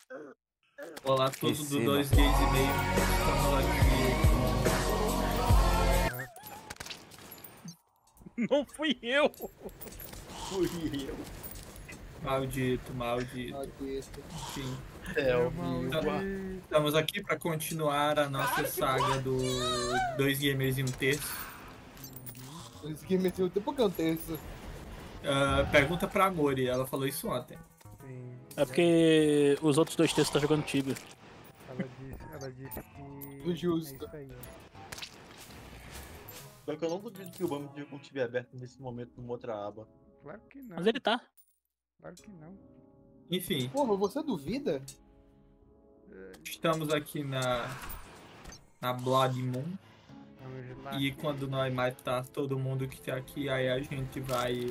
Olá, todos do Ensina. 2 gays e meio. Estamos aqui. Não fui eu! Fui eu. Maldito, maldito. Maldito. Enfim. Estamos aqui para continuar a nossa saga do 2 gamers e um terço. Esse game tem o tempo que eu tenho isso. Pergunta pra Mori, ela falou isso ontem. Sim, É porque os outros 2 terços tá jogando Tibia. ela disse que. Do justo. É isso aí. Só que eu não duvido que o banco de jogo estiver aberto nesse momento numa outra aba. Claro que não. Mas ele tá. Claro que não. Enfim, Porra, você duvida? estamos aqui na Blood Moon. Vamos lá. E quando nós matar todo mundo que tá aqui, aí a gente vai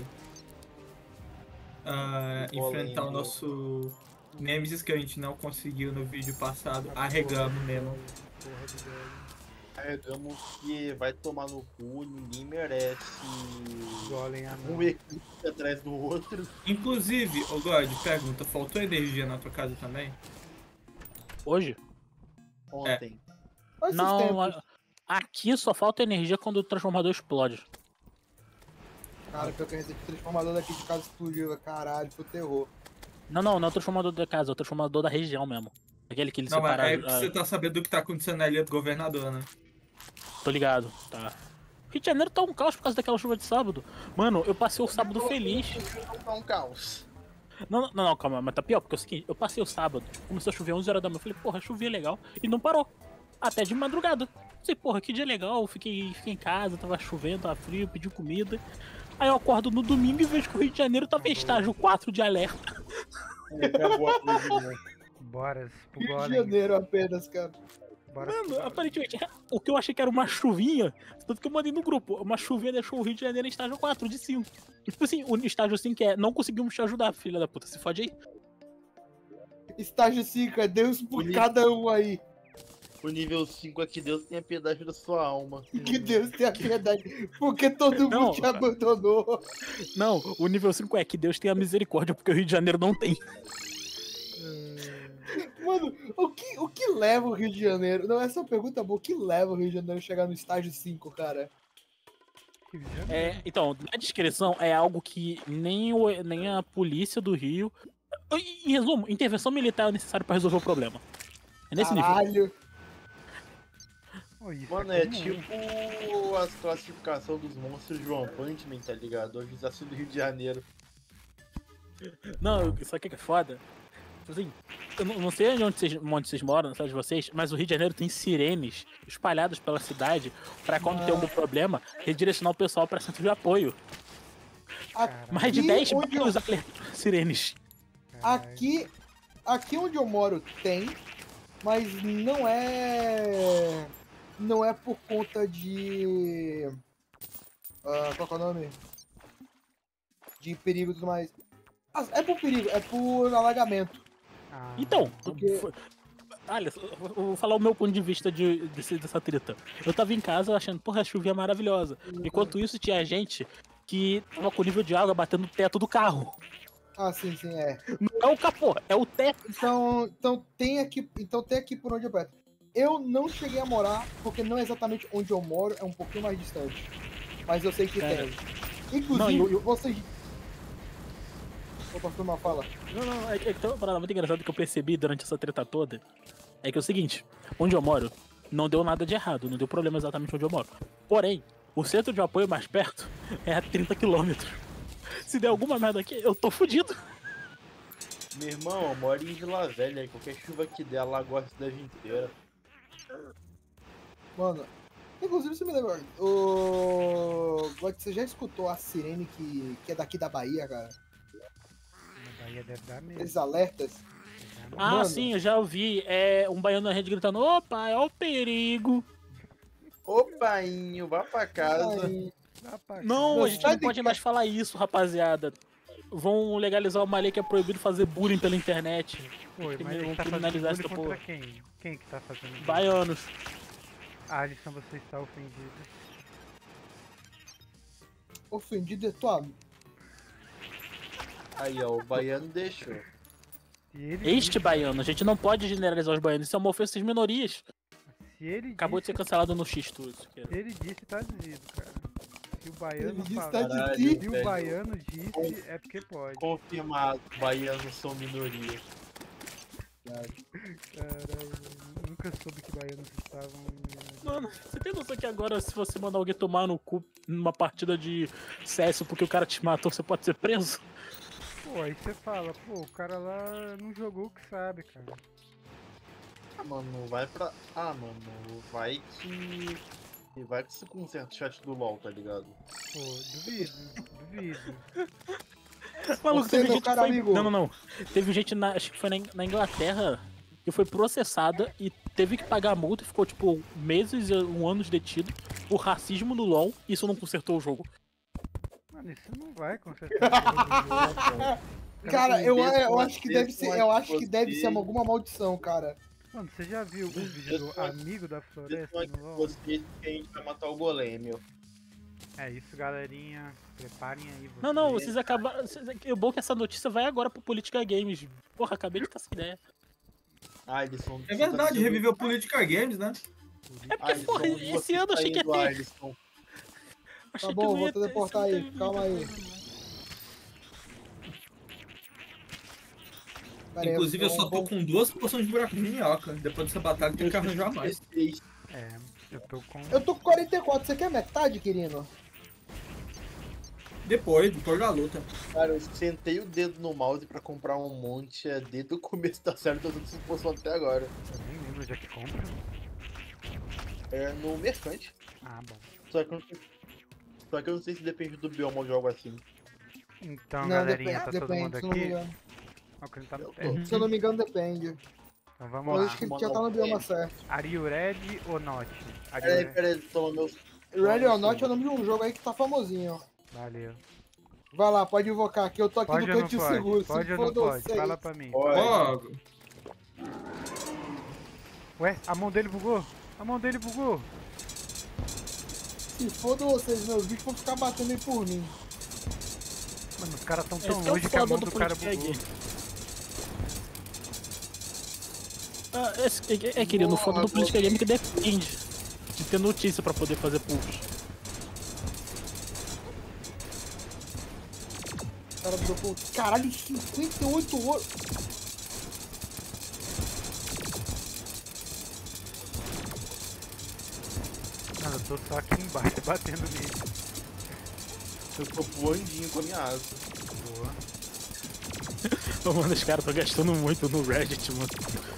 enfrentar o nosso Nemesis que a gente não conseguiu no vídeo passado. Arregamos mesmo. Porra do velho. Carregamos que vai tomar no cu, ninguém merece Golem anão. um equipe atrás do outro. Inclusive, ô God, pergunta, faltou energia na tua casa também? Hoje? Ontem. Olha esses Não, tempos. aqui só falta energia quando o transformador explode. Cara, pior que esse transformador daqui de casa explodiu, caralho, foi terror. Não é o transformador da casa, é o transformador da região mesmo. Aquele que ele Não, mas separa. é que você tá sabendo do que tá acontecendo na ilha do governador, né? Tô ligado, tá. Rio de Janeiro tá um caos por causa daquela chuva de sábado. Mano, eu passei o sábado feliz. Tá um caos. Não, calma, mas tá pior, porque é o seguinte, eu passei o sábado, começou a chover 11 horas da manhã, eu falei, porra, chovia legal, e não parou. Até de madrugada. Falei, porra, que dia legal, fiquei em casa, tava chovendo, tava frio, pedi comida. Aí eu acordo no domingo e vejo que o Rio de Janeiro tava em estágio 4 de alerta. Acabou a coisa, né? Bora pro Rio de Golem. Janeiro apenas, cara. Bora pro Mano, Golem. aparentemente, o que eu achei que era uma chuvinha, tanto que eu mandei no grupo, uma chuvinha deixou o Rio de Janeiro em estágio 4 de 5. E tipo assim, o estágio 5 é, não conseguimos te ajudar, filha da puta, se fode aí. Estágio 5, é Deus por Bonito. cada um aí. O nível 5 é que Deus tenha piedade da sua alma. Que Deus tenha piedade, porque todo mundo Não, te cara. abandonou. Não, o nível 5 é que Deus tenha misericórdia, porque o Rio de Janeiro não tem. Mano, o que leva o Rio de Janeiro? Não, essa é uma pergunta boa. O que leva o Rio de Janeiro a chegar no estágio 5, cara? Rio de Janeiro. Então, na descrição é algo que nem a polícia do Rio. Em resumo, intervenção militar é necessário pra resolver o problema. É nesse nível. Caralho. Oh, isso Mano, é é comum. tipo as classificações dos monstros de One Punch Man, tá ligado? Hoje desafio do Rio de Janeiro. Não, isso aqui que é foda. Assim, eu não sei onde vocês moram, na cidade de vocês, mas o Rio de Janeiro tem sirenes espalhadas pela cidade pra quando tem algum problema, redirecionar o pessoal pra centro de apoio. Mais de Aqui 10 onde eu- bairros alertam sirenes. Aqui onde eu moro tem, mas não é por conta de qual que é o nome? De perigo e tudo mais. É por perigo, é por alagamento. Então, Porque- olha, eu vou falar o meu ponto de vista dessa treta. Eu tava em casa achando, porra, a chuva é maravilhosa. Enquanto isso, tinha gente que tava com o nível de água batendo no teto do carro. Ah, sim, é. Não é o capô, é o teto. Então tem aqui por onde eu perto. Eu não cheguei a morar, porque não é exatamente onde eu moro, é um pouquinho mais distante. Mas eu sei que Cara. tem. Inclusive, Não, vocês. Opa, foi uma fala. Não, é que tem uma parada muito engraçada que eu percebi durante essa treta toda. É que é o seguinte, onde eu moro, não deu nada de errado, não deu problema exatamente onde eu moro. Porém, o centro de apoio mais perto é a 30 quilômetros. Se der alguma merda aqui, eu tô fudido. Meu irmão, eu moro em Vila Velha, qualquer chuva que der, ela gosta a cidade inteira. Mano, inclusive você me lembra. Você já escutou a sirene que é daqui da Bahia, cara? Na Bahia deve dar mesmo. Esses alertas? Ah, Mano. sim, eu já ouvi. É um baiano na rede gritando, opa, é o perigo. Opa, Inho, vá pra casa. Aí, Dá pra Não, a gente sai não pode daqui. mais falar isso, rapaziada. Vão legalizar uma lei que é proibido fazer bullying pela internet. Oi, mas Vão ele tá fazendo criminalizar bullying essa contra porra. quem? Quem que tá fazendo bullying? Baianos. Alisson, você está ofendido. ofendido é tua. Aí, ó, o baiano deixou. Se ele Este disse, baiano, a gente não pode generalizar os baianos, isso é uma ofensa às minorias. se ele Acabou de disse, ser cancelado no X tudo. se ele disse, tá dito, cara. Se o baiano Ele disse fala, tá Caralho, de se o velho. baiano disse, é porque pode. Confirmado, baianos são minoria. Caralho, nunca soube que baianos estavam. Mano, você tem noção que agora se você mandar alguém tomar no cu numa partida de CS porque o cara te matou, você pode ser preso? Pô, aí você fala, pô, o cara lá não jogou o que sabe, cara. Ah, mano, vai pra. Ah, mano, vai que. Vai que você conserta o chat do LoL, tá ligado? Pô, duvido, duvido. Maluco, Você, teve meu gente que caro foi... amigo. Não. Teve gente, acho que foi na Inglaterra, que foi processada e teve que pagar a multa e ficou, tipo, meses, anos detido por racismo no LoL e isso não consertou o jogo. Mano, isso não vai consertar a porra do jogo. Cara, eu com acho que deve ser. Eu acho que deve ser você- alguma maldição, cara. Mano, você já viu o vídeo do Amigo da Floresta no LoL? Você que a gente vai matar o golem, meu. É isso, galerinha. Preparem aí. Não, vocês acabaram... O bom é que essa notícia vai agora pro Politica Games. Porra, acabei de ter essa ideia. Ah, eles são. É verdade, reviveu Politica Games, né? É porque, porra, esse ano eu achei que ia ter... Achei Tá que bom, não vou ia ter, teleportar isso aí, não teve calma aí. muita Pera aí, Inclusive, eu só tô vou- com 2 porções de buraco de minhoca. Depois dessa batalha, tem que arranjar mais. É, eu tô com. Eu tô com 44, você quer metade, querido? Depois da luta. Cara, eu sentei o dedo no mouse pra comprar um monte desde o começo da série, tô dando exposição até agora. Eu nem lembro onde é que compra. É no mercante. Ah, bom. Só que eu não sei se depende do bioma ou de algo assim. Então, Não, galerinha, depende, tá todo mundo se eu não me aqui? engano. Ó, que ele tá no Eu tô. teste. Se eu não me engano, depende. Então vamos Eu lá. acho que ele já tá no bioma certo. Are you ready ou not? Are you Peraí, ready? peraí, toma meu. Ready or Not é o nome de um jogo aí que tá famosinho. Valeu. Vai lá, pode invocar aqui, eu tô aqui Pode no ou não cantinho pode? seguro. Pode se ou não foda pode? vocês. Fala pra mim. Ó, Ué, a mão dele bugou? A mão dele bugou? Se foda vocês, meus bichos vão ficar batendo aí por mim. Mano, os caras tão Esse tão que é o longe que a foda mão do do cara Politica bugou. Games. Querido, o foda do Politica Game é que depende de ter notícia pra poder fazer push. O cara dropou. Caralho, 58 ouro. Mano, eu tô só aqui embaixo batendo nele. Eu tô voandinho com a minha asa. Boa. Ô, mano, os caras tão gastando muito no Reddit, mano.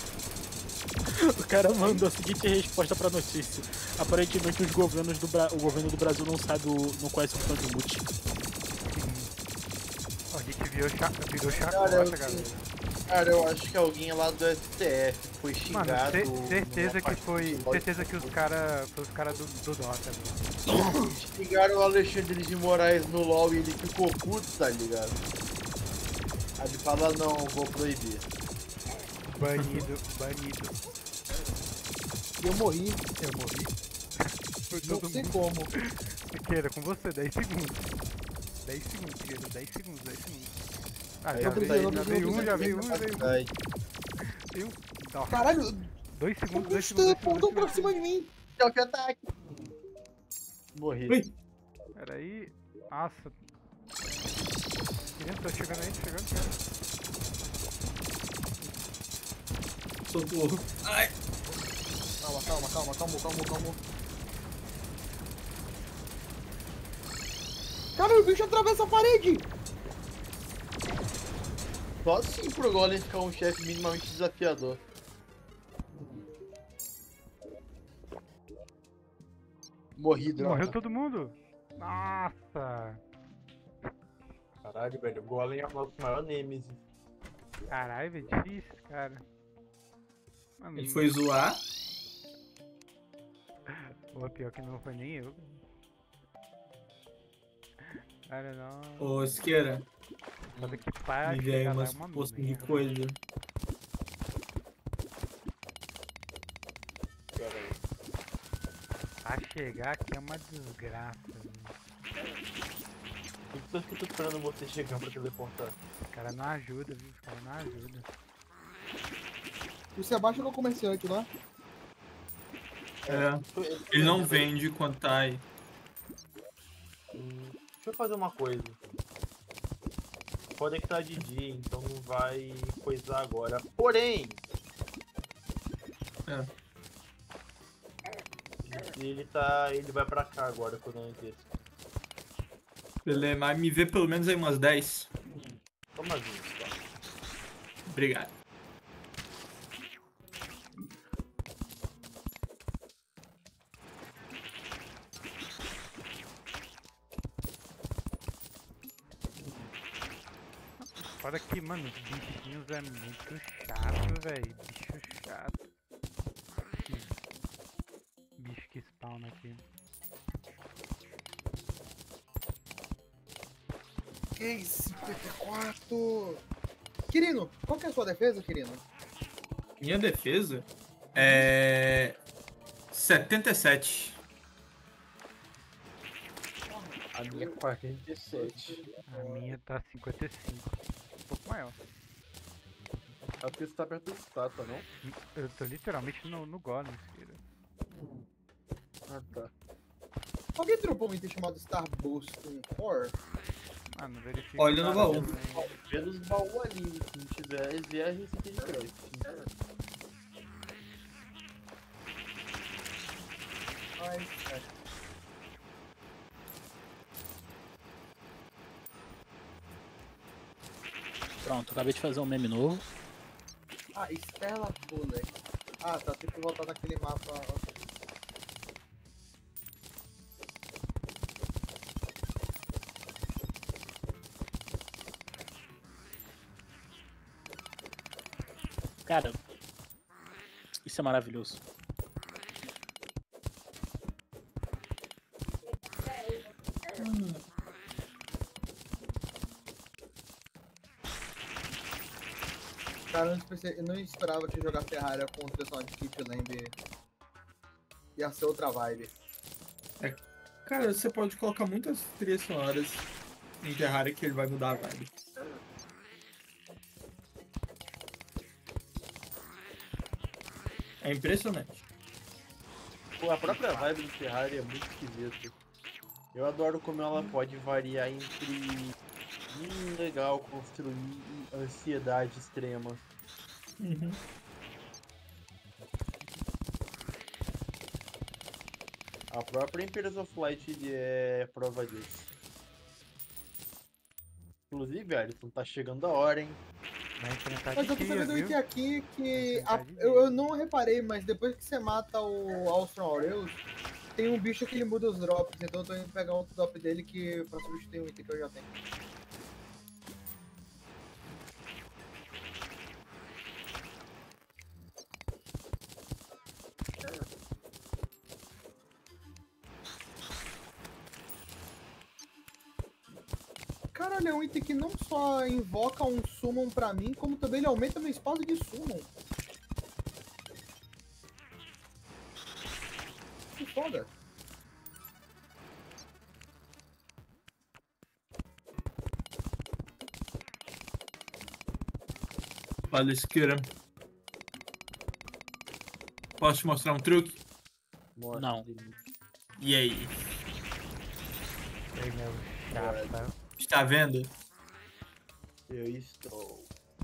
O cara mandou a seguinte resposta pra notícia. Aparentemente os governos o governo do Brasil não sabe não conhece o botão de mute. Ó, a gente virou Cara, chacota, eu- galera. Cara, eu acho que alguém lá do STF foi Mano, xingado. certeza numa que partida foi. de LOL. Certeza que os cara do Dota, mano. Xingaram o Alexandre de Moraes no LoL e ele ficou puto, tá ligado? Aí ele fala, não, vou proibir. Banido, banido. Eu morri, Eu morri. Foi não todo sei mundo. como. Queira, com você, 10 segundos. 10 segundos, querido, 10 segundos, 10 segundos. Ah, Aí já eu veio, saí já na veio um, minha já veio um, já veio um. capacidade. Veio um. Ó, Caralho, 2 o segundos, 2 bicho segundos, 2 teleportou pra segundos. cima de mim. Choque ataque. Morri. Ui. Peraí. Nossa. Querido, tô chegando aí, tô chegando. socorro. Ai, Calma. Cara, o bicho atravessa a parede. Só assim pro Golem ficar um chefe minimamente desafiador. Morri, droga. Morreu todo mundo? Nossa. Caralho, velho. O Golem é o nosso maior nemesis. Caralho, velho, difícil, cara. Mano, ele foi zoar. Pô, pior que não foi nem eu. Cara, não. Ô, Esqueira, Sabe que para me vê aí chegar lá é umas uma postas de merda. coisa. Pra chegar aqui é uma desgraça. Velho. Por que eu tô esperando você chegar pra teleportar? Os caras não ajudam, viu? Os caras não ajudam. O Sebastião é o comerciante lá. Ele não vende quando tá aí. Deixa eu fazer uma coisa. Conectar de dia, então não vai coisar agora. Porém, ele vai pra cá agora quando eu entro. Ele vai me ver pelo menos aí umas 10. Toma junto, tá? Obrigado. Fora que, mano, os bichinhos é muito chato, velho. Bicho chato. Bicho que spawna aqui. Que 54! Quirino, qual que é a sua defesa, Quirino? Minha defesa é 77. A minha é 47. A minha tá 55. Um pouco maior. É porque você tá perto do estátua, não? Eu tô literalmente no Golem, filho. Ah, tá. Alguém dropou um item chamado Starburst com Core? Ah, não verifica. Olha no baú. Vê nos baús ali, se não tiver, é a receita de crédito. Ai, Pronto, acabei de fazer um meme novo. Ah, Stella Bullet. Ah, tá, tem que voltar naquele mapa. Cara, isso é maravilhoso. Cara, eu não esperava que jogar Terraria com o personagem de Keep Lamb ia ser outra vibe. Cara, você pode colocar muitas trilhas sonoras em Terraria que ele vai mudar a vibe. É impressionante. Pô, a própria vibe do Terraria é muito esquisita. Eu adoro como ela pode variar entre legal, construir e ansiedade extrema. Uhum. A própria Empires of Light é prova disso. Inclusive, Alisson, tá chegando a hora, hein? Vai enfrentar Mas eu tô de dia, pegando um viu? item aqui que Vai enfrentar de eu não reparei, mas depois que você mata o Alstron Aureus, tem um bicho que ele muda os drops, então eu tô indo pegar outro drop dele que pra substituir um item que eu já tenho. Caralho, é um item que não só invoca um summon pra mim, como também ele aumenta meu espaço de summon. Que foda. Olha, Skira. Posso te mostrar um truque? Mostra, Não. Felipe. E aí? Ei, meu chapa. Está vendo? Eu estou.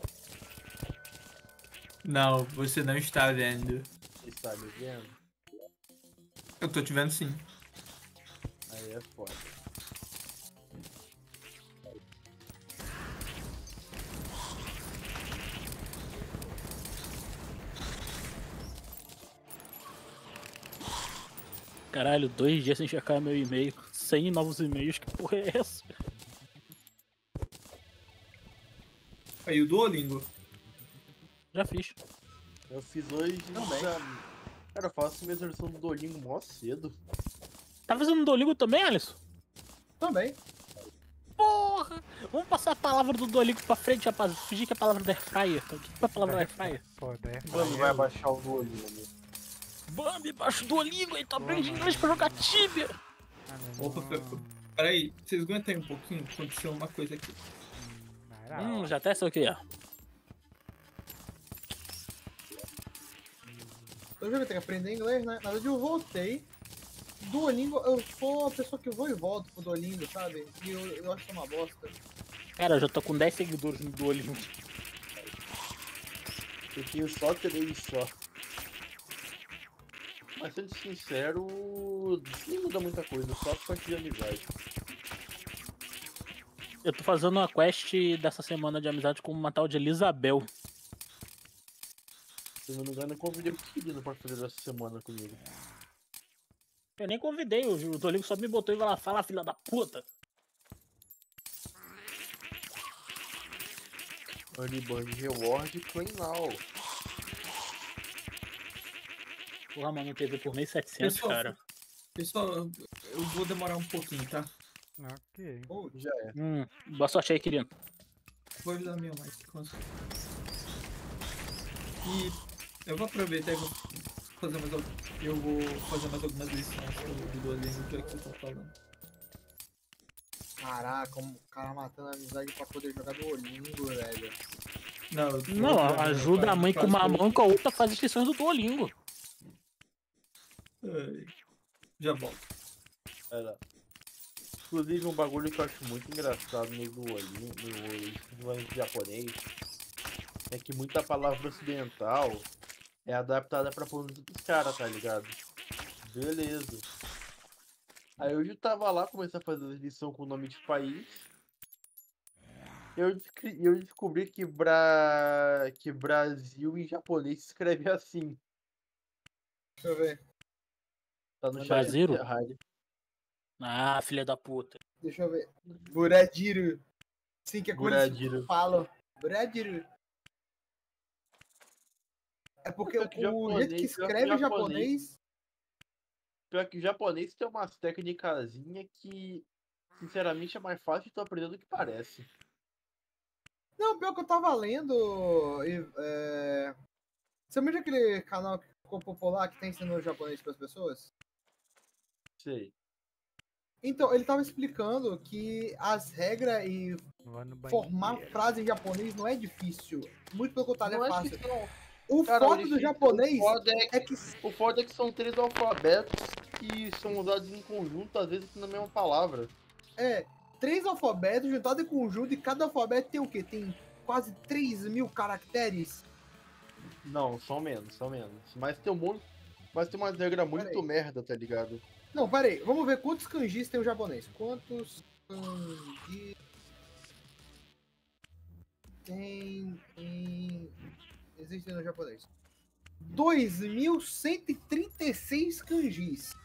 Não, você não está vendo. Está me vendo? Eu tô te vendo sim. Aí é foda. Caralho, 2 dias sem checar meu e-mail. 100 novos e-mails, que porra é essa? Aí o Duolingo. Já fiz. Eu fiz hoje. Cara, eu faço minha versão do Duolingo mó cedo. Tá fazendo Duolingo também, Alisson? Também. Porra! Vamos passar a palavra do Duolingo pra frente, rapaz. Fingir que é a palavra da Airfryer. O que é a palavra da Airfryer? Pô, né? Quando vai baixar o Duolingo? Bambi, baixo do Duolingo, aí tu aprende inglês pra jogar Tibia. Ah, meu Opa, irmão. peraí. Vocês aguentam aí um pouquinho? Aconteceu uma coisa aqui. Vai lá. Já até sei o que é. Eu já tenho que aprender inglês, né? Na verdade eu voltei. Duolingo, eu sou a pessoa que vou e volto pro Duolingo, sabe? E eu acho isso uma bosta. Cara, eu já tô com 10 seguidores no Duolingo. Eu tenho só 3 só. Mas sendo sincero, não muda muita coisa, só parte de amizade. Eu tô fazendo uma quest dessa semana de amizade com uma tal de Elisabel. Se eu não me engano, eu convidei o Kirino pra fazer essa semana comigo. Eu nem convidei, o Duolingo só me botou e vai lá, fala, filha da puta. Uniband Reward Claim Now. Porra, mano, TV por mês 700, Pessoal, cara. Pessoal, eu vou demorar um pouquinho, tá? Ok. Já é. Boa sorte aí, querido. Vou ajudar minha mãe. E eu vou aproveitar e vou fazer mais, eu vou fazer mais algumas lições do Duolingo, já que vocês estão falando. Caraca, o cara matando a amizade pra poder jogar Duolingo, velho. Não, eu vou Não, ajudar minha ajuda a mãe com uma mão e com a outra faz inscrições do Duolingo. Ai, já volto. Era. Inclusive, um bagulho que eu acho muito engraçado no Duolingo, no japonês, é que muita palavra ocidental é adaptada pra pronúncia dos caras, tá ligado? Beleza. Aí hoje eu tava lá, comecei a fazer lição com o nome de país. Eu descobri que Brasil em japonês se escreve assim. Deixa eu ver. Tá no chat do Brasileiro? Ferrari. Ah, filha da puta. Deixa eu ver. Buradiru. Sim, que é como eles Buradiru. falam. Buradiru. É porque Pior que o jeito que japonês, pior que escreve japonês. japonês. Pior que o japonês tem umas técnicazinhas que, sinceramente, é mais fácil de tu aprender do que parece. Não, pior que eu tava lendo. Você lembra aquele canal que ficou popular que tá ensinando japonês pras pessoas? Sei. Então, ele tava explicando que as regras e Vou no formar banheiro. frase em japonês não é difícil. Muito pelo contrário, Não é é fácil. difícil, não. O Cara, foda do japonês é que. O foda é que são 3 alfabetos que são usados em conjunto, às vezes na mesma palavra. É, 3 alfabetos juntados em conjunto e cada alfabeto tem o quê? Tem quase 3.000 caracteres? Não, são menos, são menos. Mas tem um monte. Mas tem uma regra muito Peraí. merda, tá ligado? Não, peraí, vamos ver quantos kanjis tem o japonês. Quantos kanjis existem no japonês? 2.136 kanjis.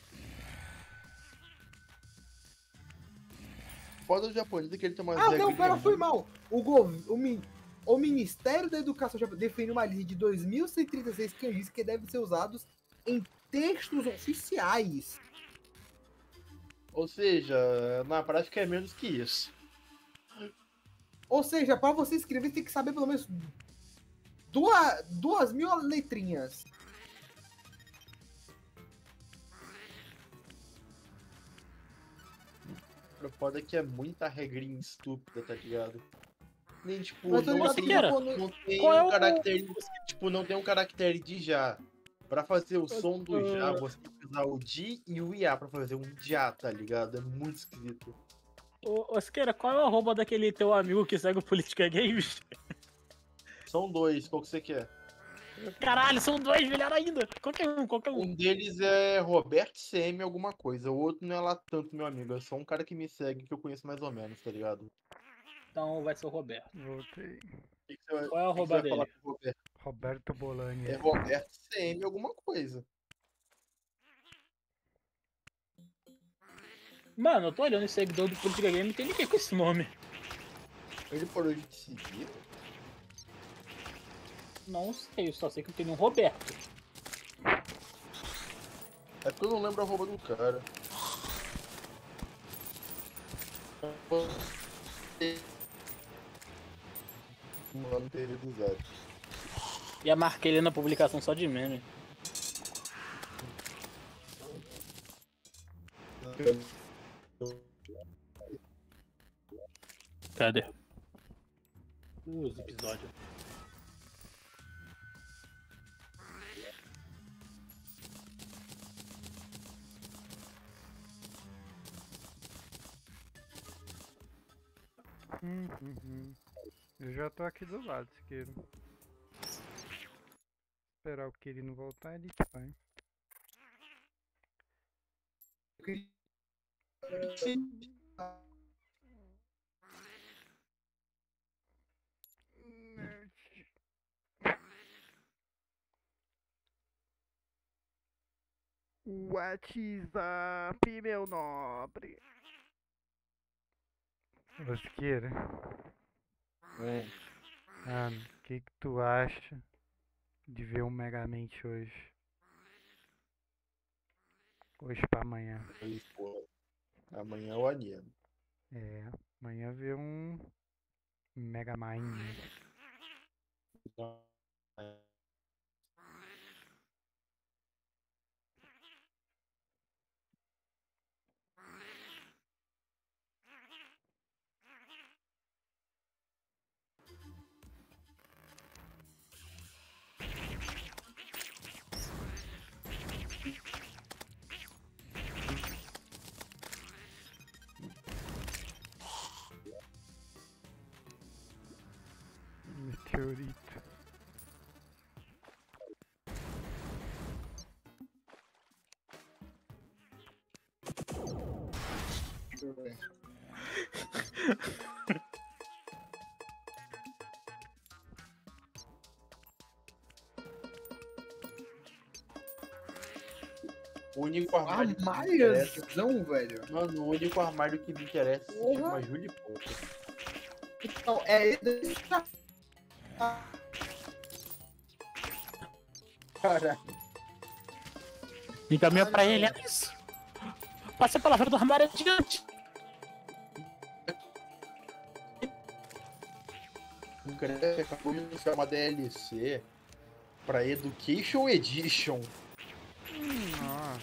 Foda do japonês é que ele tem umas Ah, regras. não, pera, foi mal. O Ministério da Educação japonês define uma lista de 2.136 kanjis que devem ser usados em textos oficiais. Ou seja, na prática é menos que isso. Ou seja, para você escrever, tem que saber pelo menos 2.000 letrinhas. O foda é que é muita regrinha estúpida, tá ligado? Nem tipo, Mas tô não ligado tem, que Siqueira, não tem qual é um o- caractere. Tipo, não tem um caractere de já. Pra fazer o som do já, você tem que usar o di e o ia pra fazer um já, tá ligado? É muito esquisito. Ô, Siqueira, qual é o arroba daquele teu amigo que segue o Política Games? São 2, qual que você quer? Caralho, são 2, melhor ainda. Qualquer um, qualquer um. Um deles é Roberto CM alguma coisa, o outro não é lá tanto meu amigo, é só um cara que me segue que eu conheço mais ou menos, tá ligado? Então vai ser o Roberto. Voltei. Qual é o que arroba você vai dele? falar com o Roberto? Roberto Bolani. É Roberto CM alguma coisa. Mano, eu tô olhando esse seguidor do Política Games, não tem ninguém com esse nome. Ele parou de te seguir? Não sei, eu só sei que tem um Roberto. É porque eu não lembro a roupa do cara. Mano, teria do zero. E a marquei ele na publicação só de meme. Cadê? Os episódios. Uhum. Eu já tô aqui do lado, Siqueiro. Esperar o Quirino voltar, ele vai. Eu queria- WhatsApp, meu nobre. Ô, Siqueira. Mano, o que tu acha de ver um Megamente hoje? Hoje pra amanhã. Aí, pô, amanhã eu animo. É, amanhã ver um Megamind. Meteorito. Deixa eu ver. O único armário que me Ah, interessa. Maiazão, velho. Mano, o único armário que me interessa se Porra. chama Julie Potter. Então, é esse. Caraca. Encaminha pra ele, é isso. Passa a palavra do armário adiante. O Greg acabou de anunciar uma DLC pra Education Edition. Nossa.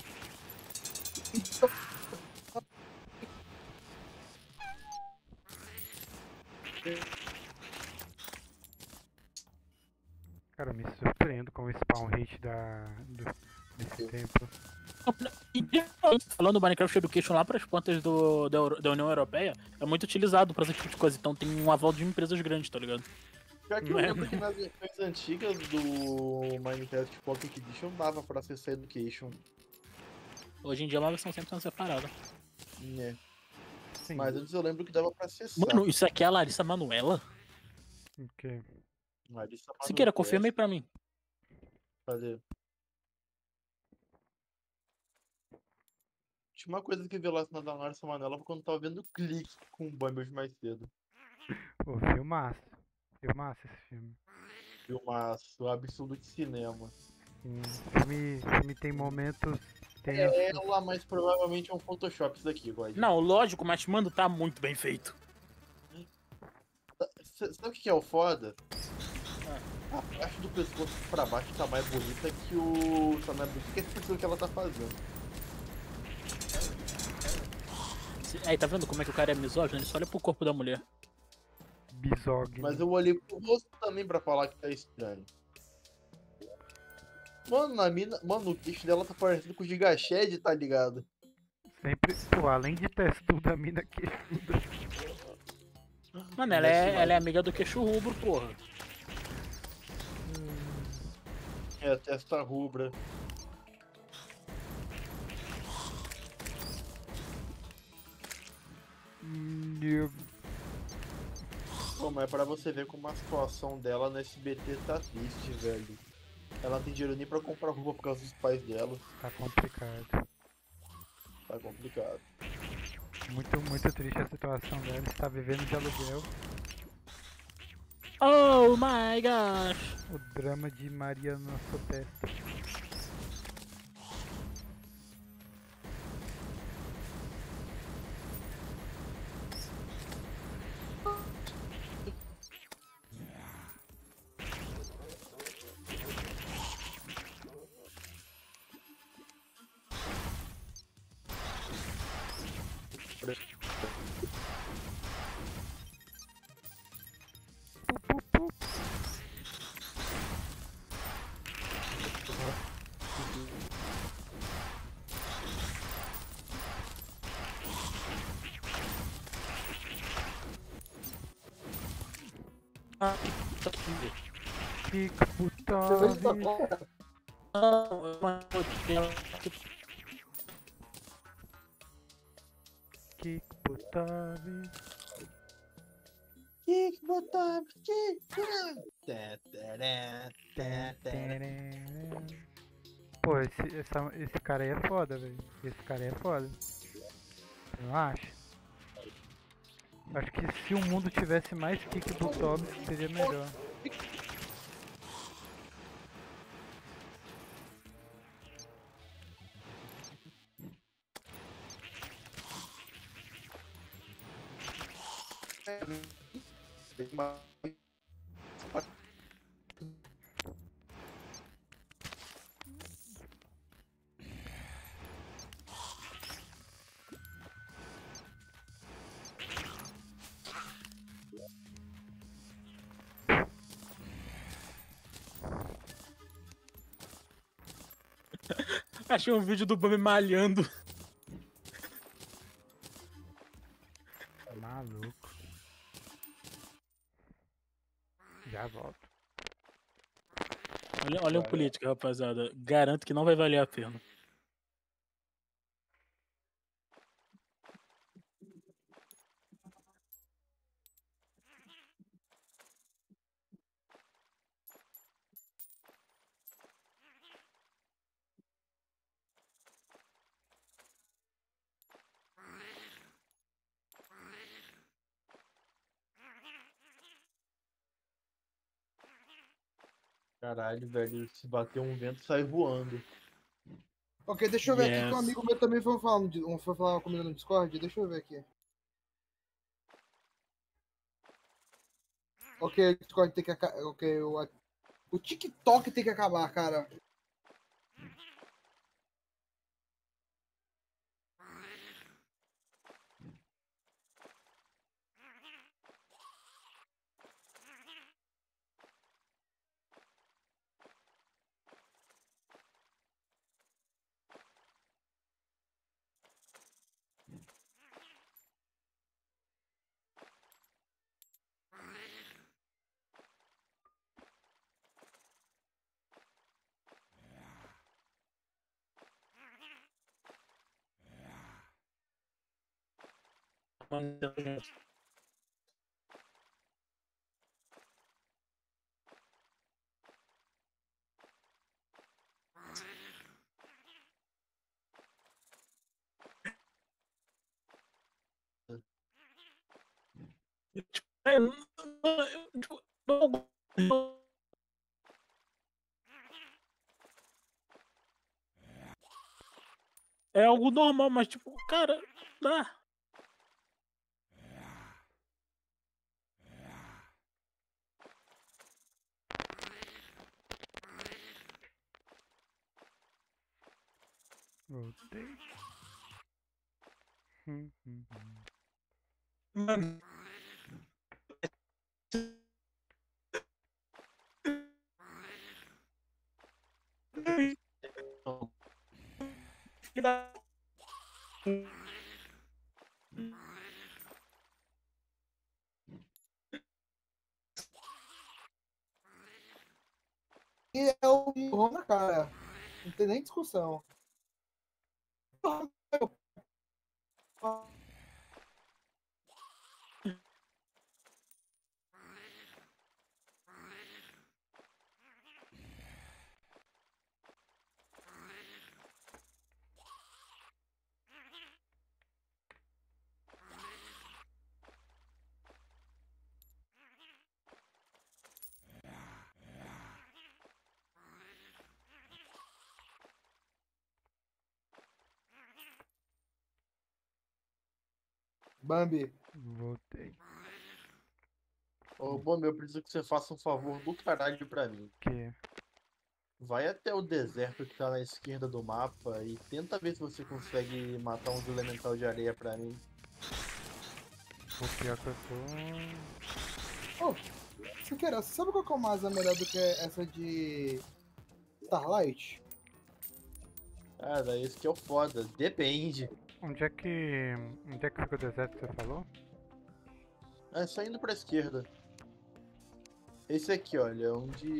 Cara, me surpreendo com o spawn rate desse templo. Falando do Minecraft Education lá para as pontas da União Europeia, é muito utilizado para esse tipo de coisa. Então tem um aval de empresas grandes, tá ligado? Já que eu Não é, lembro que nas versões antigas do Minecraft Pocket Edition dava pra acessar Education. Hoje em dia é uma versão 100% separada. Né? Sim. Mas antes eu lembro que dava pra acessar. Mano, isso aqui é a Larissa Manoela? O quê? Larissa Siqueira, Manoela, confirma aí pra mim. Cadê? Tinha uma coisa que eu vi lá na da Larissa Manoela foi quando eu tava vendo o clique com o Bumble mais cedo. Pô, filmaço. Filmaço esse filme. Filmaço, absurdo de cinema. Sim. O filme tem momentos tensos. É ela, mas provavelmente é um Photoshop isso daqui, God. Não, lógico, mas mano, tá muito bem feito. Sabe o que é o foda? A parte do pescoço pra baixo tá mais bonita que o. Tá mais bonita que a expressão que ela tá fazendo. Aí, tá vendo como é que o cara é misógino? Ele só olha pro corpo da mulher. Bisogno. Mas eu olhei pro rosto também pra falar que tá estranho. Mano, mano, o queixo dela tá parecendo com o Gigashed, tá ligado? Sempre, pô, além de testuda, a mina queixuda. Mano, ela é amiga do queixo rubro, porra. É, a testa rubra. Eu- Pô, mas é pra você ver como a situação dela no SBT tá triste, velho. Ela não tem dinheiro nem pra comprar roupa por causa dos pais dela. Tá complicado. Tá complicado. Muito triste a situação dela. Está vivendo de aluguel. Oh my gosh. O drama de Maria na sua testa. Fica Você vê que tá putado. bom, cara. Não, eu mandei Que putado. Que botar. Tá, tará, tá, tará. Pô, esse cara aí é foda, velho. Esse cara aí é foda. Você não acha? Acho que se o mundo tivesse mais kick do Toby, seria melhor. Achei um vídeo do Bambi malhando. Tá maluco. Já volto. Olha o político, rapaziada. Garanto que não vai valer a pena. Caralho, velho, se bater um vento, sai voando. Ok, deixa eu ver aqui que um Yes. amigo meu também foi falar comigo no Discord. Deixa eu ver aqui. Ok, o Discord tem que acabar. Ok, o TikTok tem que acabar, cara. É algo normal, mas tipo, cara, dá. Voltei. Hum. Mano. E é o Roma, cara. Não tem nem discussão. Bambi. Voltei. Ô, bom, eu preciso que você faça um favor do caralho pra mim. Que? Vai até o deserto que tá na esquerda do mapa e tenta ver se você consegue matar uns elemental de areia pra mim. O pior que eu tô. Siqueira, você sabe qual que é uma asa melhor do que essa de Starlight? Cara, esse que é o foda. Depende. Onde é que. Onde é que fica o deserto que você falou? É só indo pra esquerda. Esse aqui, olha, onde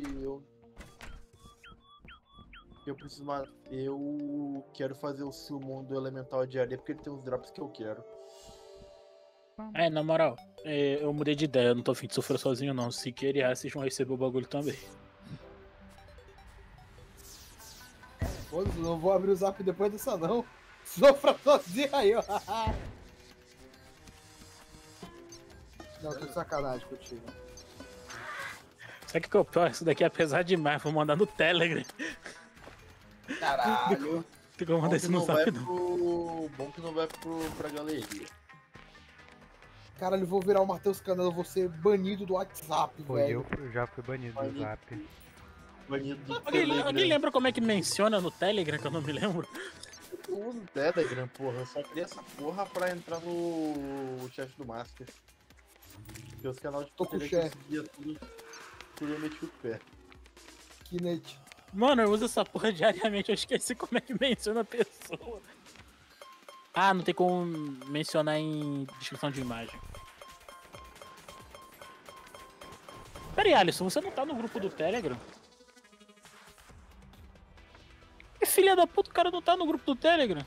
eu preciso eu quero fazer o summon do elemental de areia porque ele tem os drops que eu quero. É, na moral, eu mudei de ideia, eu não tô afim de sofrer sozinho não. Se querer, vocês vão receber o bagulho também. Foda-se, não vou abrir o zap depois dessa não. Sofra sozinho aí, ó. Não, tô de sacanagem contigo. Sabe o que é o pior? Isso daqui é pesado demais, vou mandar no Telegram. Caralho. Tem como mandar isso no zap não. Bom que não vai pra galeria. Caralho, eu vou virar o Matheus Canelo, eu vou ser banido do WhatsApp, Pô, velho. eu já fui banido do Banido. Zap. Banido do Alguém Telegram. lembra como é que menciona no Telegram, que eu não me lembro? Eu uso o Telegram, porra. Eu só criei essa porra pra entrar no chat do Master. Porque os canais de Tô com o Telegram chefe. conseguia tudo eu meti o pé. Kinect. Mano, eu uso essa porra diariamente, eu esqueci como é que menciona a pessoa. Ah, não tem como mencionar em descrição de imagem. Pera aí, Alisson, você não tá no grupo do Telegram? Que filha da puta, o cara não tá no grupo do Telegram.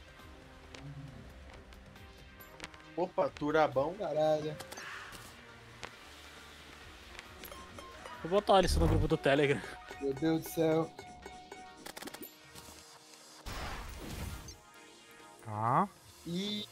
Opa, Turabão. Caralho. Vou botar o Alisson no grupo do Telegram. Meu Deus do céu. Ah, Ih,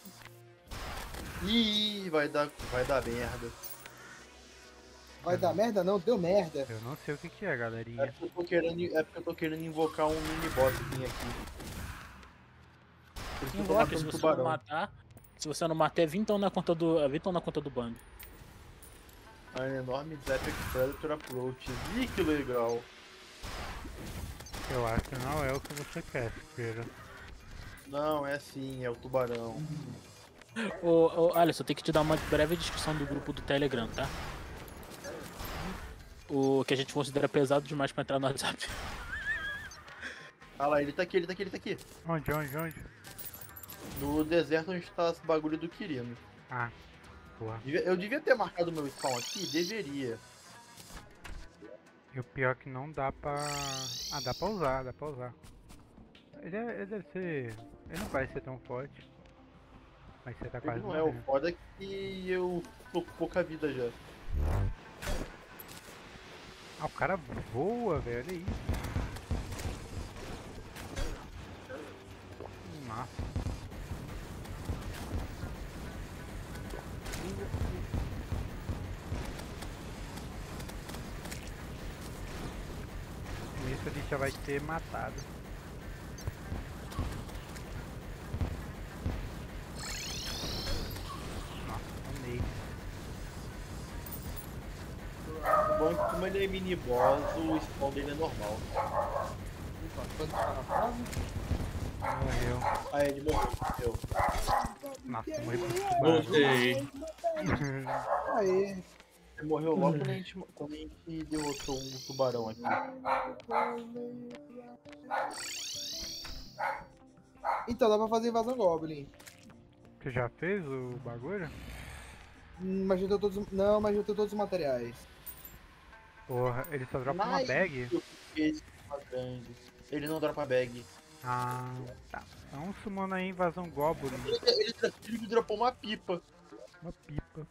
vai dar merda. Vai dar merda não? Deu merda. eu não sei o que que é, É galerinha. porque eu tô querendo invocar um mini bosszinho aqui. Por isso que eu tô Invoca, matando se você tubarão. não matar. Se você não matar, é 20 na conta do. É 20 na conta do bando. An enorme Epic Predator Approach. Ih, que legal. Eu acho que não é o que você quer, Pedro. Não, é sim, é o tubarão. Ô, Alisson, eu tenho que te dar uma breve descrição do grupo do Telegram, tá? O que a gente considera pesado demais pra entrar no WhatsApp. Ah lá, ele tá aqui, ele tá aqui, ele tá aqui. Onde? No deserto onde tá esse bagulho do Quirino. Ah, porra. Eu devia ter marcado meu spawn aqui? Deveria. E o pior é que não dá pra... Ah, dá pra usar. Ele deve ser... Ele não parece ser tão forte. Mas você tá Ele quase não é, o morrendo. foda é que eu tô com pouca vida já. Ah, o cara voa, velho, olha isso. Massa. Com isso a gente já vai ter matado. Nossa, amei. O bom é que como ele é mini boss, o spawn dele é normal. Quando tá na fase? Morreu. Ah, ele morreu. Nossa, morri pro tubarão. Voltei. Aê. Ele morreu logo quando a gente derrotou um tubarão aqui. Então, dá pra fazer invasão Goblin. Você já fez o bagulho? Mas já tenho todos. Não, mas já tenho todos os materiais. Porra, ele só dropa uma Mas bag? esse é mais grande. Ele não dropa bag. Ah, tá. Então summona aí invasão Goblin. Ele dropou uma pipa. Uma pipa.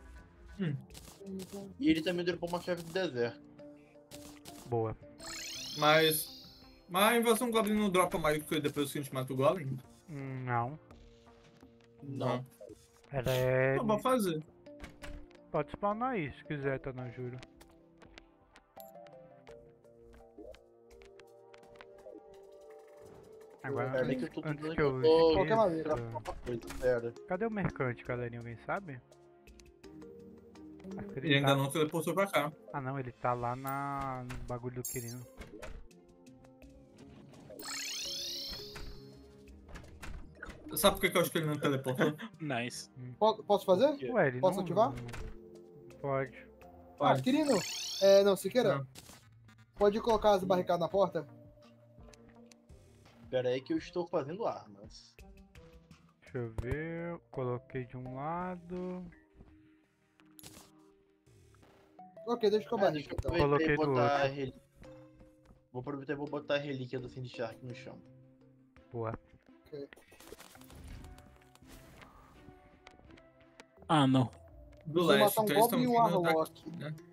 E ele também dropou uma chave do deserto. Boa. Mas a invasão Goblin não dropa mais do que depois que a gente mata o Golem? Não. Não. Ela é. Não, vou fazer. Pode spawnar aí se quiser, tá, não juro. Agora, Pera aí que eu antes, tô antes tentando que eu Qualquer maneira. esqueça, dropar uma coisa, pera. cadê o mercante, galerinha? Alguém sabe? Acho que Ele ainda tá... não teleportou pra cá. Ah não, ele tá lá no bagulho do Quirino. Sabe por que eu acho que ele não teleportou? Nice. Posso fazer? Ué, ele Posso não... ativar? Pode. Ah, querido. Não, Siqueira. Não. Pode colocar as barricadas na porta? Pera aí que eu estou fazendo armas. Deixa eu ver. Coloquei de um lado. Ok, deixa eu Ah, barriga deixa eu então. aproveitar Coloquei e do botar a outro. relíquia. Vou aproveitar e vou botar a relíquia do Cindy Shark no chão. Boa. Ah, não. Do Vou leste, matar um então eles Goblin estão e um vindo Warlock. daqui, né?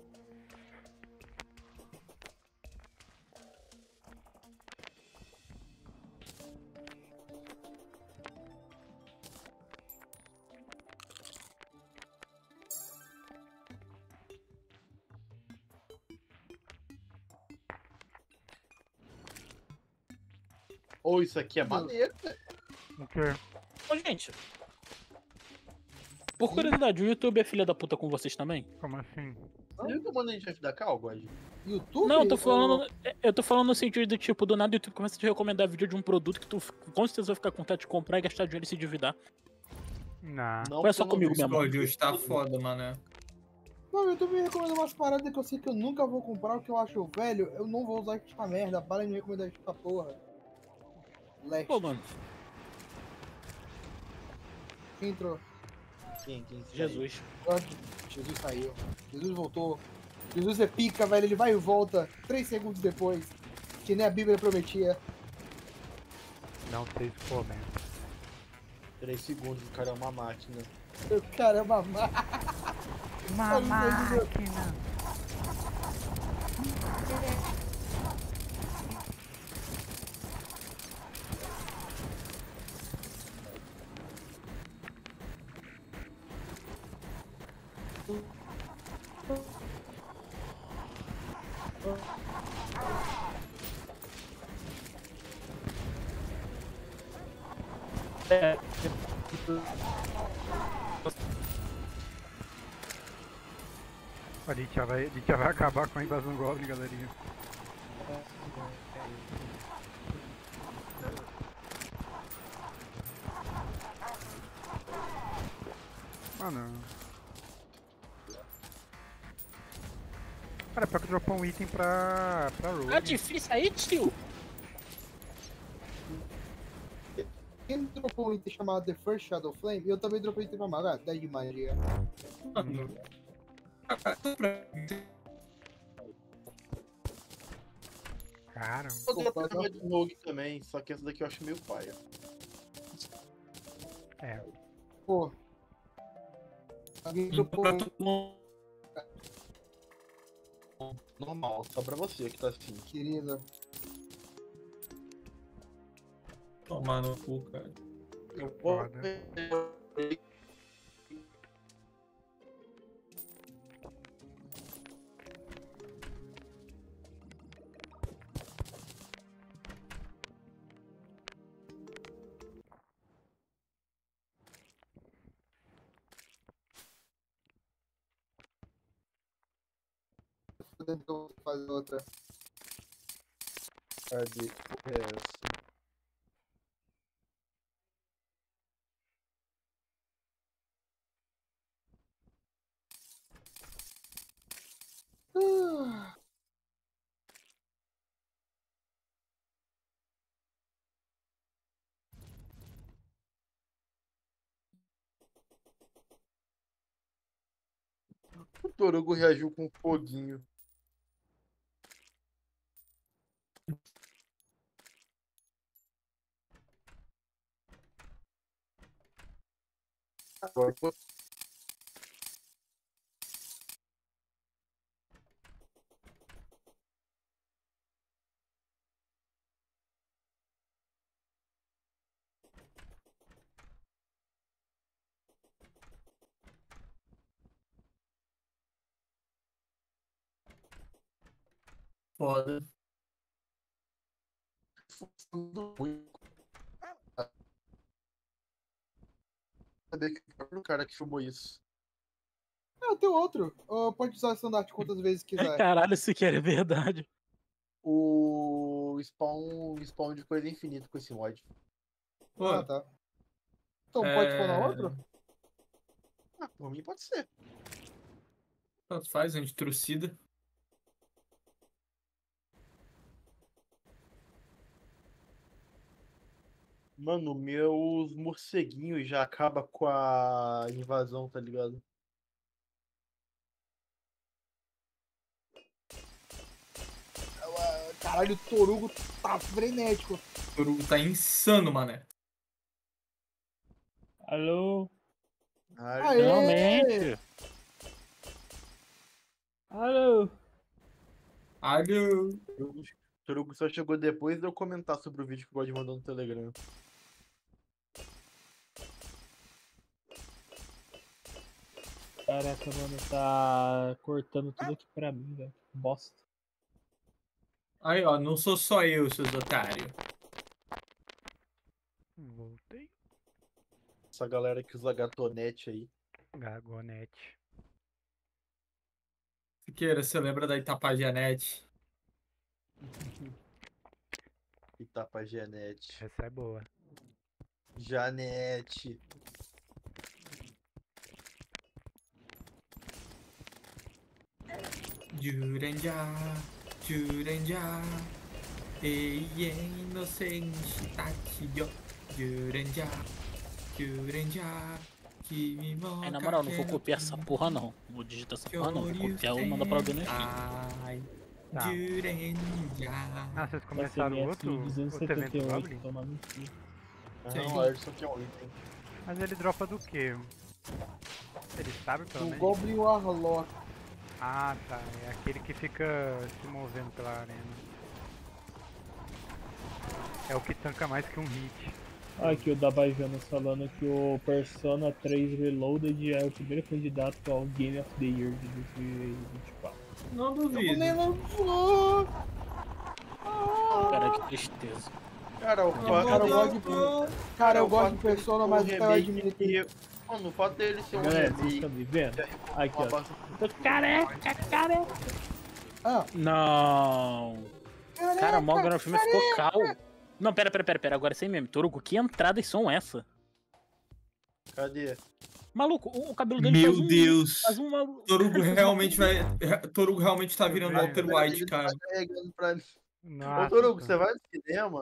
Ou isso aqui é maneiro. O quê? Ô, gente. Por curiosidade, o YouTube é filha da puta com vocês também? Como assim? Você viu que eu mandei chefe da Cal, God? YouTube? Não, Ou- eu tô falando no sentido do tipo, do nada o YouTube começa a te recomendar vídeo de um produto que tu com certeza vai ficar com vontade de comprar e gastar dinheiro e se endividar. Não. Não, Ou é só porque eu não comigo vi mesmo? Pô, hoje tá foda, mano. Não, o YouTube me recomenda umas paradas que eu sei que eu nunca vou comprar, o que eu acho velho, eu não vou usar esta merda. Para de me recomendar esta porra. Leste. Pô, mano, Quem entrou? Quem saiu? Jesus. Ah, Jesus saiu. Jesus voltou. Jesus é pica, velho. Ele vai e volta 3 segundos depois. Que nem a Bíblia prometia. Não sei se comenta. 3 segundos, o cara é uma máquina. Caramba, Uma Olha o máquina. A gente já vai acabar com a invasão Goblin, galerinha. Ah, não. Cara, pior que dropou um item pra Rogue. Ah, difícil aí, tio? quem dropou um item chamado The First Shadow Flame, eu também dropei um item pra magar. 10 de magia. Mano. Cara, Eu dropei uma de Rogue também, só que essa daqui eu acho meio paia. é. Pô. Alguém dropou um, Normal, só pra você que tá assim. querida. Tomar no cu, cara. Eu vou. Foda. Podendo que eu vou fazer outra. Cadê? É essa. Ah, O Torugo reagiu com um foguinho. Agora, pô, Foda. tudo ruim. Saber que o próprio cara que filmou isso. eu tenho outro. Pode usar o estandarte quantas vezes quiser. Caralho, se quer é verdade. O spawn de coisa infinita com esse mod. Pô, Ah, tá. Então pode pôr na outra? Ah, por mim pode ser. tanto faz, a gente trucida. Mano, meus morceguinhos já acaba com a invasão, tá ligado? Caralho, o Torugo tá frenético. O Torugo tá insano, mané. Alô? Aê! Realmente. Alô? Alô. O Torugo só chegou depois de eu comentar sobre o vídeo que o God mandou no Telegram. Caraca, mano, tá cortando tudo aqui pra mim, velho. Bosta. Aí, ó, não sou só eu, seus otários. Voltei. Essa galera que usa gatonete aí. Gagonete. Siqueira, você lembra da Itapajanete? Itapa Janete. Essa é boa. Janete. Jurenja, Jurenja, ei, inocente, Tachiyo. Jurenja, Jurenja, Kimi mo Aí, na moral, não vou kakero copiar essa porra, não. Vou digitar essa porra, não. Vou copiar ou mandar pra alguém no Steam. Ai, Tá. Jurenja. Ah, vocês começaram outro evento Goblin? Toma no cu. Não, o Ayrton que é um item. Mas ele dropa do quê? Ele sabe pelo O menos? Goblin Warlock. Ah, tá. É aquele que fica se movendo pela arena. É o que tanca mais que um hit. Aqui o Dabajanas falando que o Persona 3 Reloaded é o primeiro candidato ao Game of the Year de 2024. Não Eu duvido. nem lançou. Cara, que tristeza. Cara, o Cara, eu gosto de, cara, eu gosto de Persona, mas eu admito que... Mano, o fato dele ser um Galera, vocês remake. estão me vendo? Aqui, uma ó. base- Tô careca, careca. Ah, Não. Cara, Morgan no filme ficou calmo. Não, pera. Agora sem meme. Torugo, que entradas são essa? Cadê? Maluco, o cabelo dele Meu faz um... Deus. Faz uma... Torugo realmente vai. Torugo realmente tá virando Vai, Walter vai. White, cara. Tá carregando pra mim. Ô, Nossa, Torugo, você vai no cinema?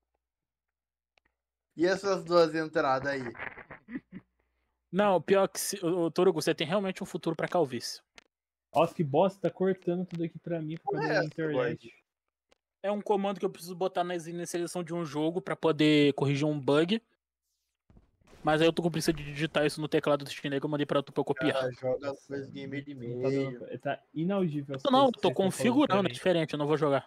E essas duas entradas aí? Não, pior que... Ô, Torugo, você tem realmente um futuro pra calvície. Nossa, que bosta, tá cortando tudo aqui pra mim por causa Ué, da internet. É um comando que eu preciso botar na inicialização de um jogo pra poder corrigir um bug. Mas aí eu tô com preguiça de digitar isso no teclado do Steam que eu mandei pra tu pra eu copiar. Cara, joga coisa gamer de Não tá, meio. tá inaudível. as Não, coisas eu que tô vocês estão configurando, falando é pra diferente, eu não vou jogar.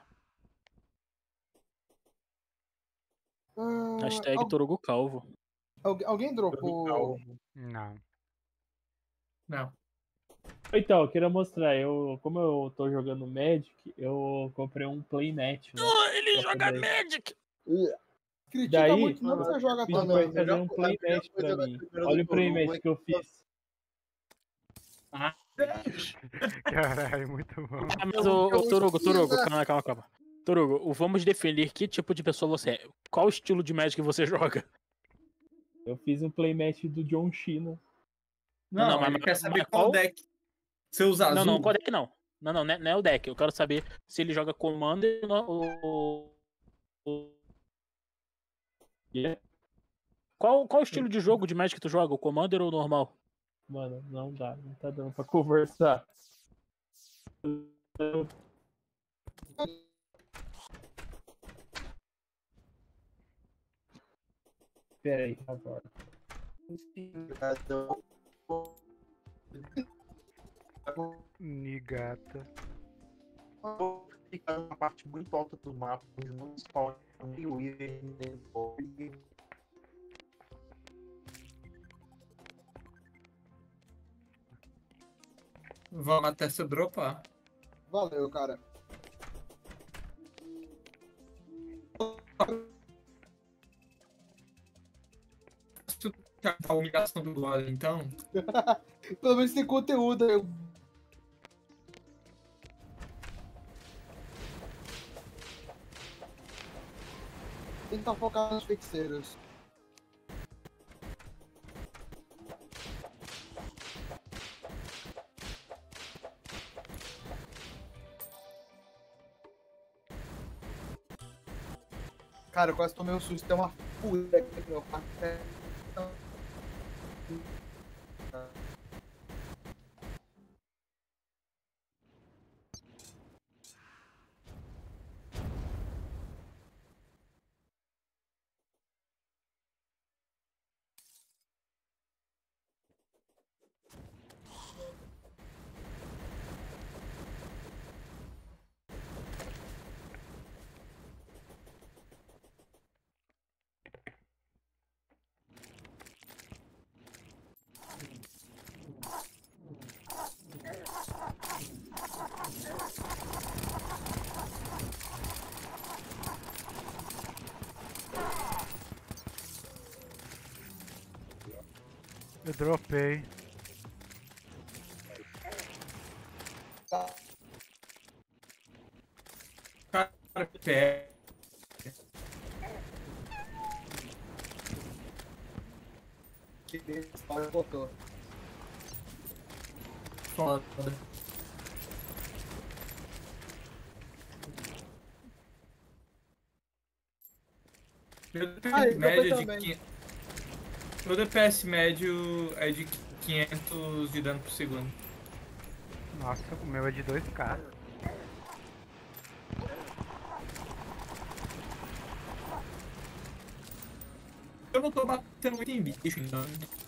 ah, Hashtag Torugo Calvo. alguém dropou... não. Não. Então, eu queria mostrar, como eu tô jogando Magic, eu comprei um playmat, né? Ele Pra joga poder- Magic! Critica Daí, muito, não você joga Pedi também. pra ele fazer melhor um coisa- a melhor playmat coisa pra da mim. primeira Olha do o playmat Torugo que eu fiz. Caralho, muito bom. Ah, mas o Torugo, calma. Torugo, vamos definir que tipo de pessoa você é. Qual estilo de Magic você joga? Eu fiz um playmat do John Cena. Não, mas- ele quer mas saber qual- qual deck. Você usa azul? Não, qual deck não. Não é o deck. Eu quero saber se ele joga Commander ou... Yeah. Qual estilo de jogo de Magic tu joga? O Commander ou o normal? Mano, não dá, não tá dando pra conversar. Pera aí, agora. Nigata. Ficar numa parte muito alta do mapa, onde não spawn meio even. Vamos até se dropar. Valeu, cara. A humilhação do God, então. Pelo menos tem conteúdo. Eu... Tentar focar nos feiticeiros. Cara, eu quase tomei um susto. Tem uma fúria aqui no meu quarto. Eu dropei. Tá. Cara, pé. Botou. Foda. Meu Ah, DPS ele médio é dropei de também. 500. Meu DPS médio é de 500 de dano por segundo. Nossa, o meu é de 2k. Eu não tô batendo muito em bicho, então.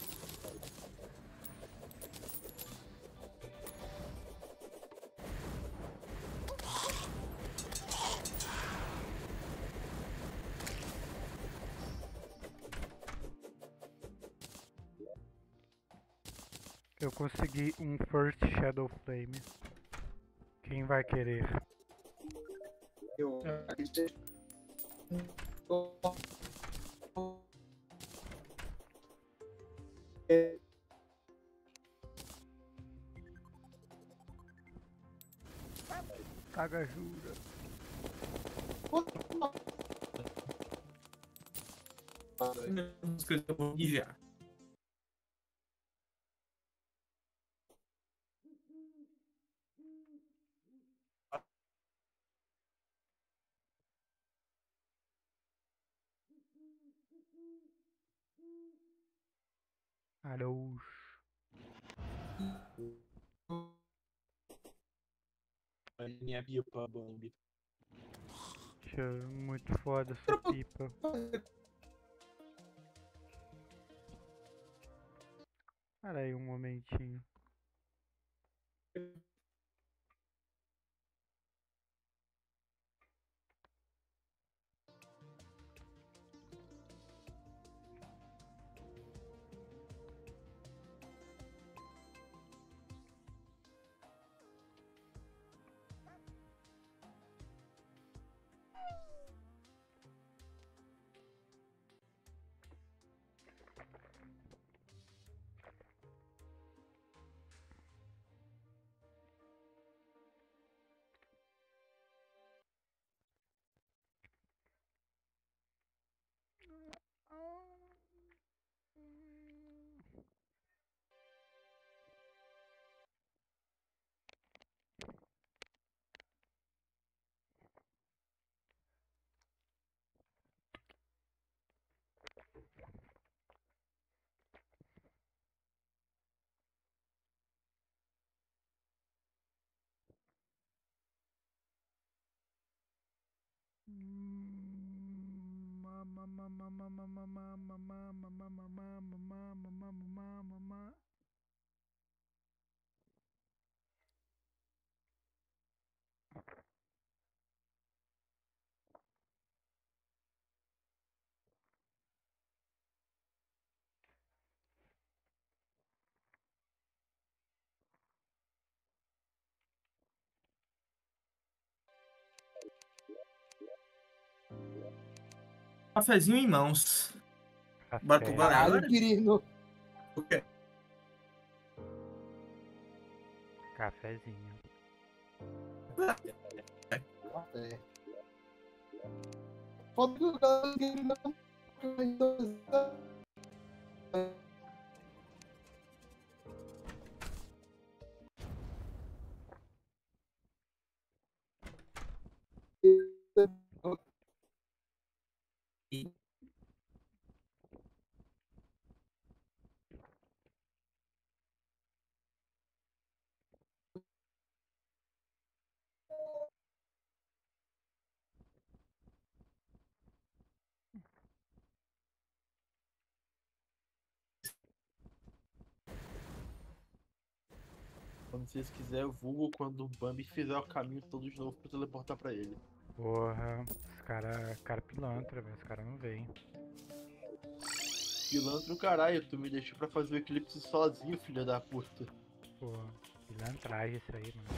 Eu consegui um First Shadow Flame. Quem vai querer? Eu. Saga jura. As coisas eu vou já. Alô. Minha pipa, Bambi. Muito foda essa pipa. Pera aí um momentinho. Cafezinho em mãos. Bora pro Café. balé Caralho, agora? Quirino. O quê? Cafezinho. É. Foda que o cara não. Quando vocês quiserem, eu vulgo quando o Bambi fizer o caminho todo de novo pra teleportar pra ele. Porra, os cara pilantra, velho. Os cara não vem. Pilantra o caralho, tu me deixou pra fazer o eclipse sozinho, filha da puta. Porra, pilantragem isso aí, mano.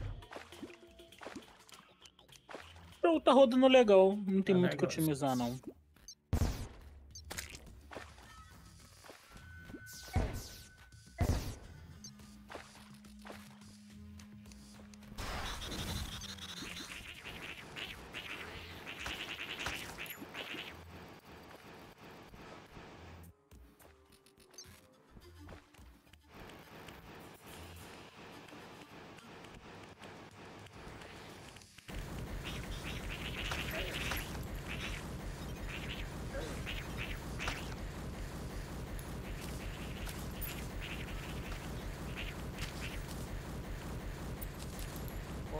Então, tá rodando legal, não tem Tá muito o que legal. otimizar não.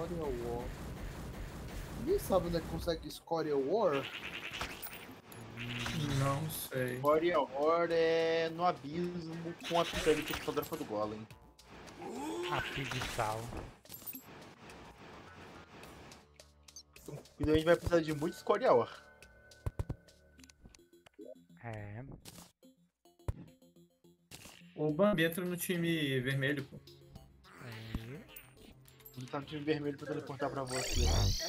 Scoria War. Ninguém sabe onde é que consegue Scoria War? Não sei. Warrior War é no abismo com a pirâmide fotógrafa do Golem. A sal. E daí a gente vai precisar de muito Scoria War. É. O Bambi entra no time vermelho, pô. É. Ele tá no time vermelho pra teleportar pra você.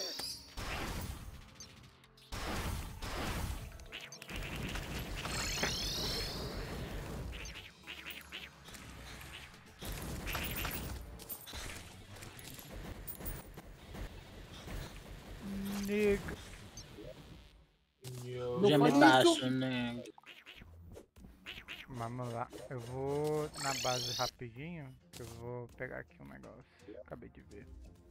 Nigga. Não Já me faz tá isso. achando, né? Vamos lá. Eu vou na base rapidinho. Que eu vou pegar aqui um negócio. Acabei de ver.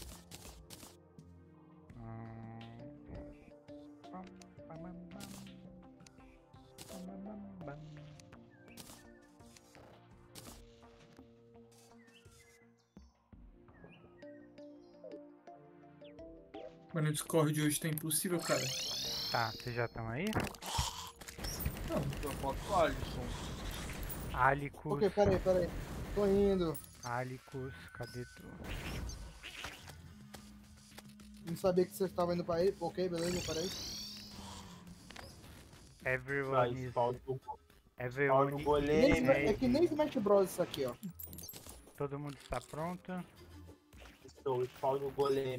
Pam, pam, pam, pam. Pam, pam, pam, pam. Mano, o Discord hoje tá impossível, cara. Tá, vocês já estão aí? Eu foto com o Alisson. Alicus. Ok, peraí. Tô indo. Alicus, cadê tu? Não sabia que você estava indo pra aí. Ok, beleza, peraí. Everyone is. Spawn no Everyone is golem. É que nem Smash Bros isso aqui, ó. Todo mundo está pronto. Estou spawn no golem.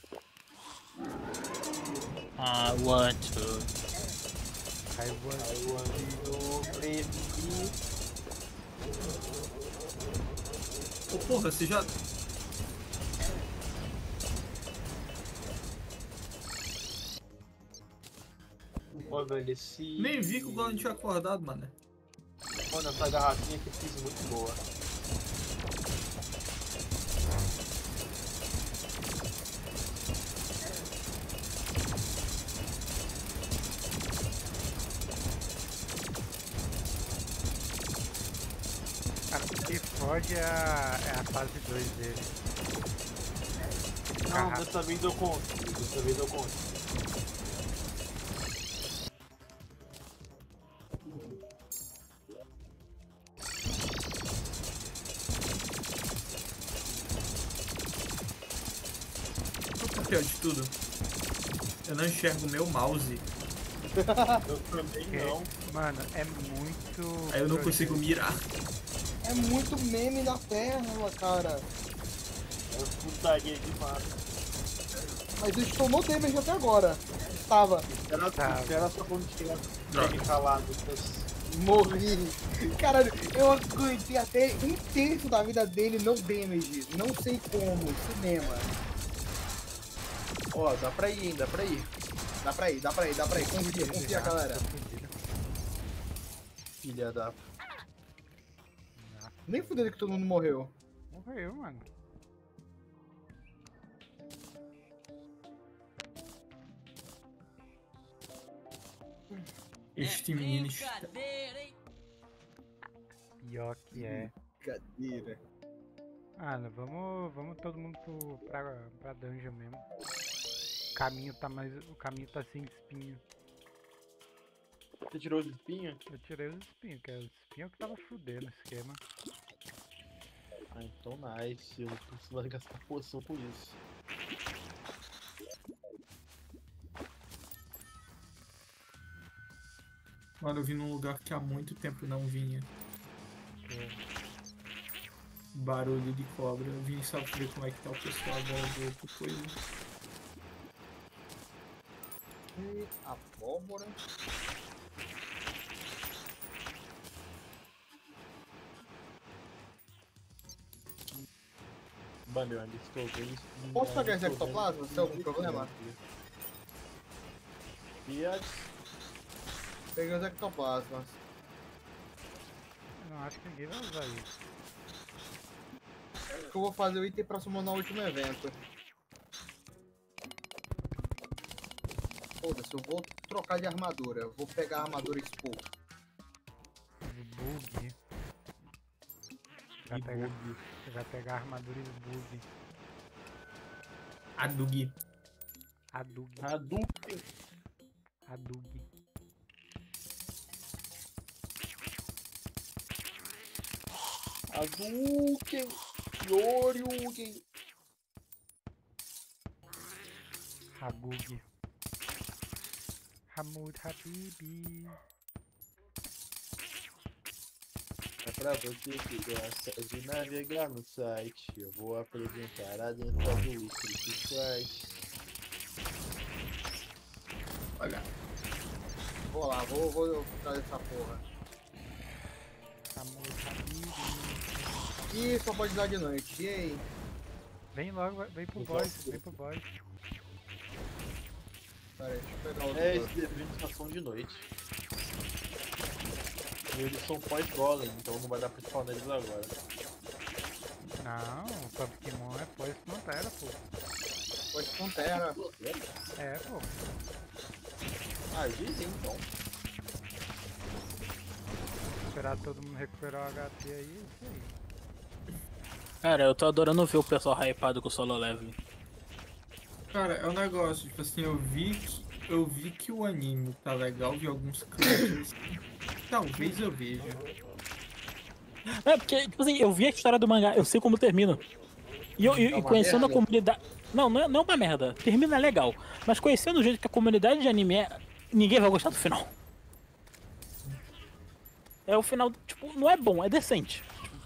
I want to. I want Ô, porra, você já. Ó, velho, esse. Nem vi que o Golem tinha acordado, mano. Mano, essa garrafinha que eu fiz muito boa. Cara, o que fode é a fase 2 dele. Não, Garrafa. dessa vez eu conto. Dessa vez eu conto. O pior de tudo, eu não enxergo o meu mouse. Eu também Que- não. Mano, é muito. Aí eu não consigo mirar. É muito meme na tela, cara. Eu putaria demais. Mas eu estou no damage até agora. Estava. Espera só quando chegar. Droga. Pegue calado. Morri. Caralho, eu aguentei até um terço da vida dele no damage. Não sei como. Cinema. Ó, dá pra ir ainda, dá pra ir. Dá pra ir. Confia, galera. Filha da. Nem fudendo que todo mundo morreu. Morreu, mano. Este menino está... Pior que é. Cadeira. Mano, vamos todo mundo pra dungeon mesmo. O caminho tá sem espinho. Você tirou os espinhos? Eu tirei os espinhos, que é os espinhos que tava fudendo o esquema. Ah, então nice. Eu preciso gastar poção com isso. Mano, eu vim num lugar que há muito tempo não vinha. Barulho de cobra. Eu vim só pra ver como é que tá o pessoal da outra coisa. E abóbora. Valeu, ainda estou bem. Posso pegar esse ectoplasma? Se tem algum problema? Peguei os ectoplasmas. Eu não acho que ninguém vai usar isso. Acho que eu vou fazer o item pra summonar o último evento. Foda-se, eu vou trocar de armadura. Eu vou pegar a armadura Skull. Bug. Vai pegar a armadura e bug. Hadouken. Hadouken. Hadouken. Hadouken. Hadouken. Yoryuken. Hagugi. Hamud Habibi. É pra você que gosta de navegar no site, eu vou apresentar a dentro do Street Fight. Olha. Vou lá, vou trazer essa porra. Hamud Habibi. Ih, só pode dar de noite. E aí? Vem logo, vem pro boys, vem pro boys. Pera aí, deixa eu pegar o Esses eventos só são de noite. E eles são pós-golem, então não vai dar pra spawnar eles agora. Não, o Pokémon é pós-fronteira, pô. Pode com terra. É, pô. Ah, dizem então. Esperar todo mundo recuperar o HP aí, é isso aí. Cara, eu tô adorando ver o pessoal hypado com o solo leveling. Cara, é um negócio, tipo assim, eu vi que o anime tá legal, vi alguns clipes. Talvez eu veja. É, porque, tipo assim, eu vi a história do mangá, eu sei como termina. E uma conhecendo a merda? comunidade. Não é uma merda. Termina legal. Mas conhecendo o jeito que a comunidade de anime é, ninguém vai gostar do final. É o final, tipo, não é bom, é decente.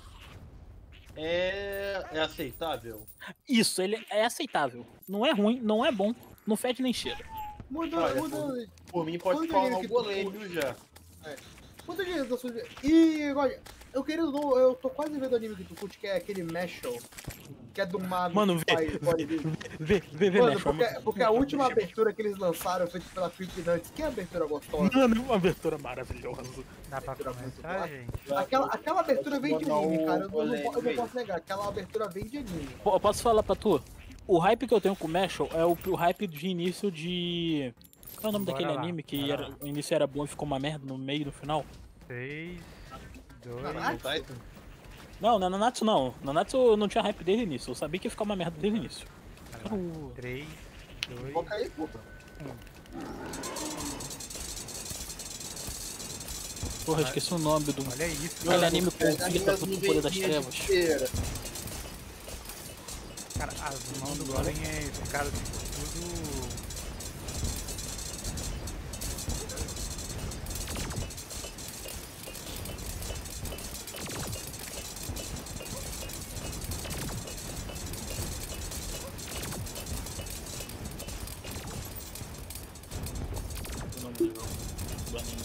É aceitável? Isso, ele é aceitável. Não é ruim, não é bom, não fede nem cheira. Muda, Olha, muda. Por mim pode Quando spawnar é um que tu golêmio já. Muda de da sua. Ih, olha, eu querendo não, eu tô quase vendo o anime que tu curte, que é aquele Mashal. Que é do Mago. Mano, que faz bodybuilding. vê, Mano, mexe. porque a última abertura que eles lançaram foi pela Creepy Nuts. Que abertura gostosa. Mano, é uma abertura maravilhosa. Dá pra começar, gente? Aquela abertura vem de Mandar anime, o cara. Eu golêmio não aí. posso negar. Aquela abertura vem de anime. Pô, eu posso falar pra tu? O hype que eu tenho com o Mashal é o hype de início de. Qual é o nome Bora daquele lá, anime que bora era, lá. o início era bom e ficou uma merda no meio e no final? 3, 2, Nanatsu? Não, não é Nanatsu não. Nanatsu não tinha hype desde o início. Eu sabia que ia ficar uma merda desde o início. 3, 2, Foca aí, puta. Porra, esqueci o nome do. olha isso. Aquele anime com Pega o Fita minhas do Poder das nuvenzinhas de Trevas. cera. Cara, as mãos do Golem ficaram tudo. O nome do anime.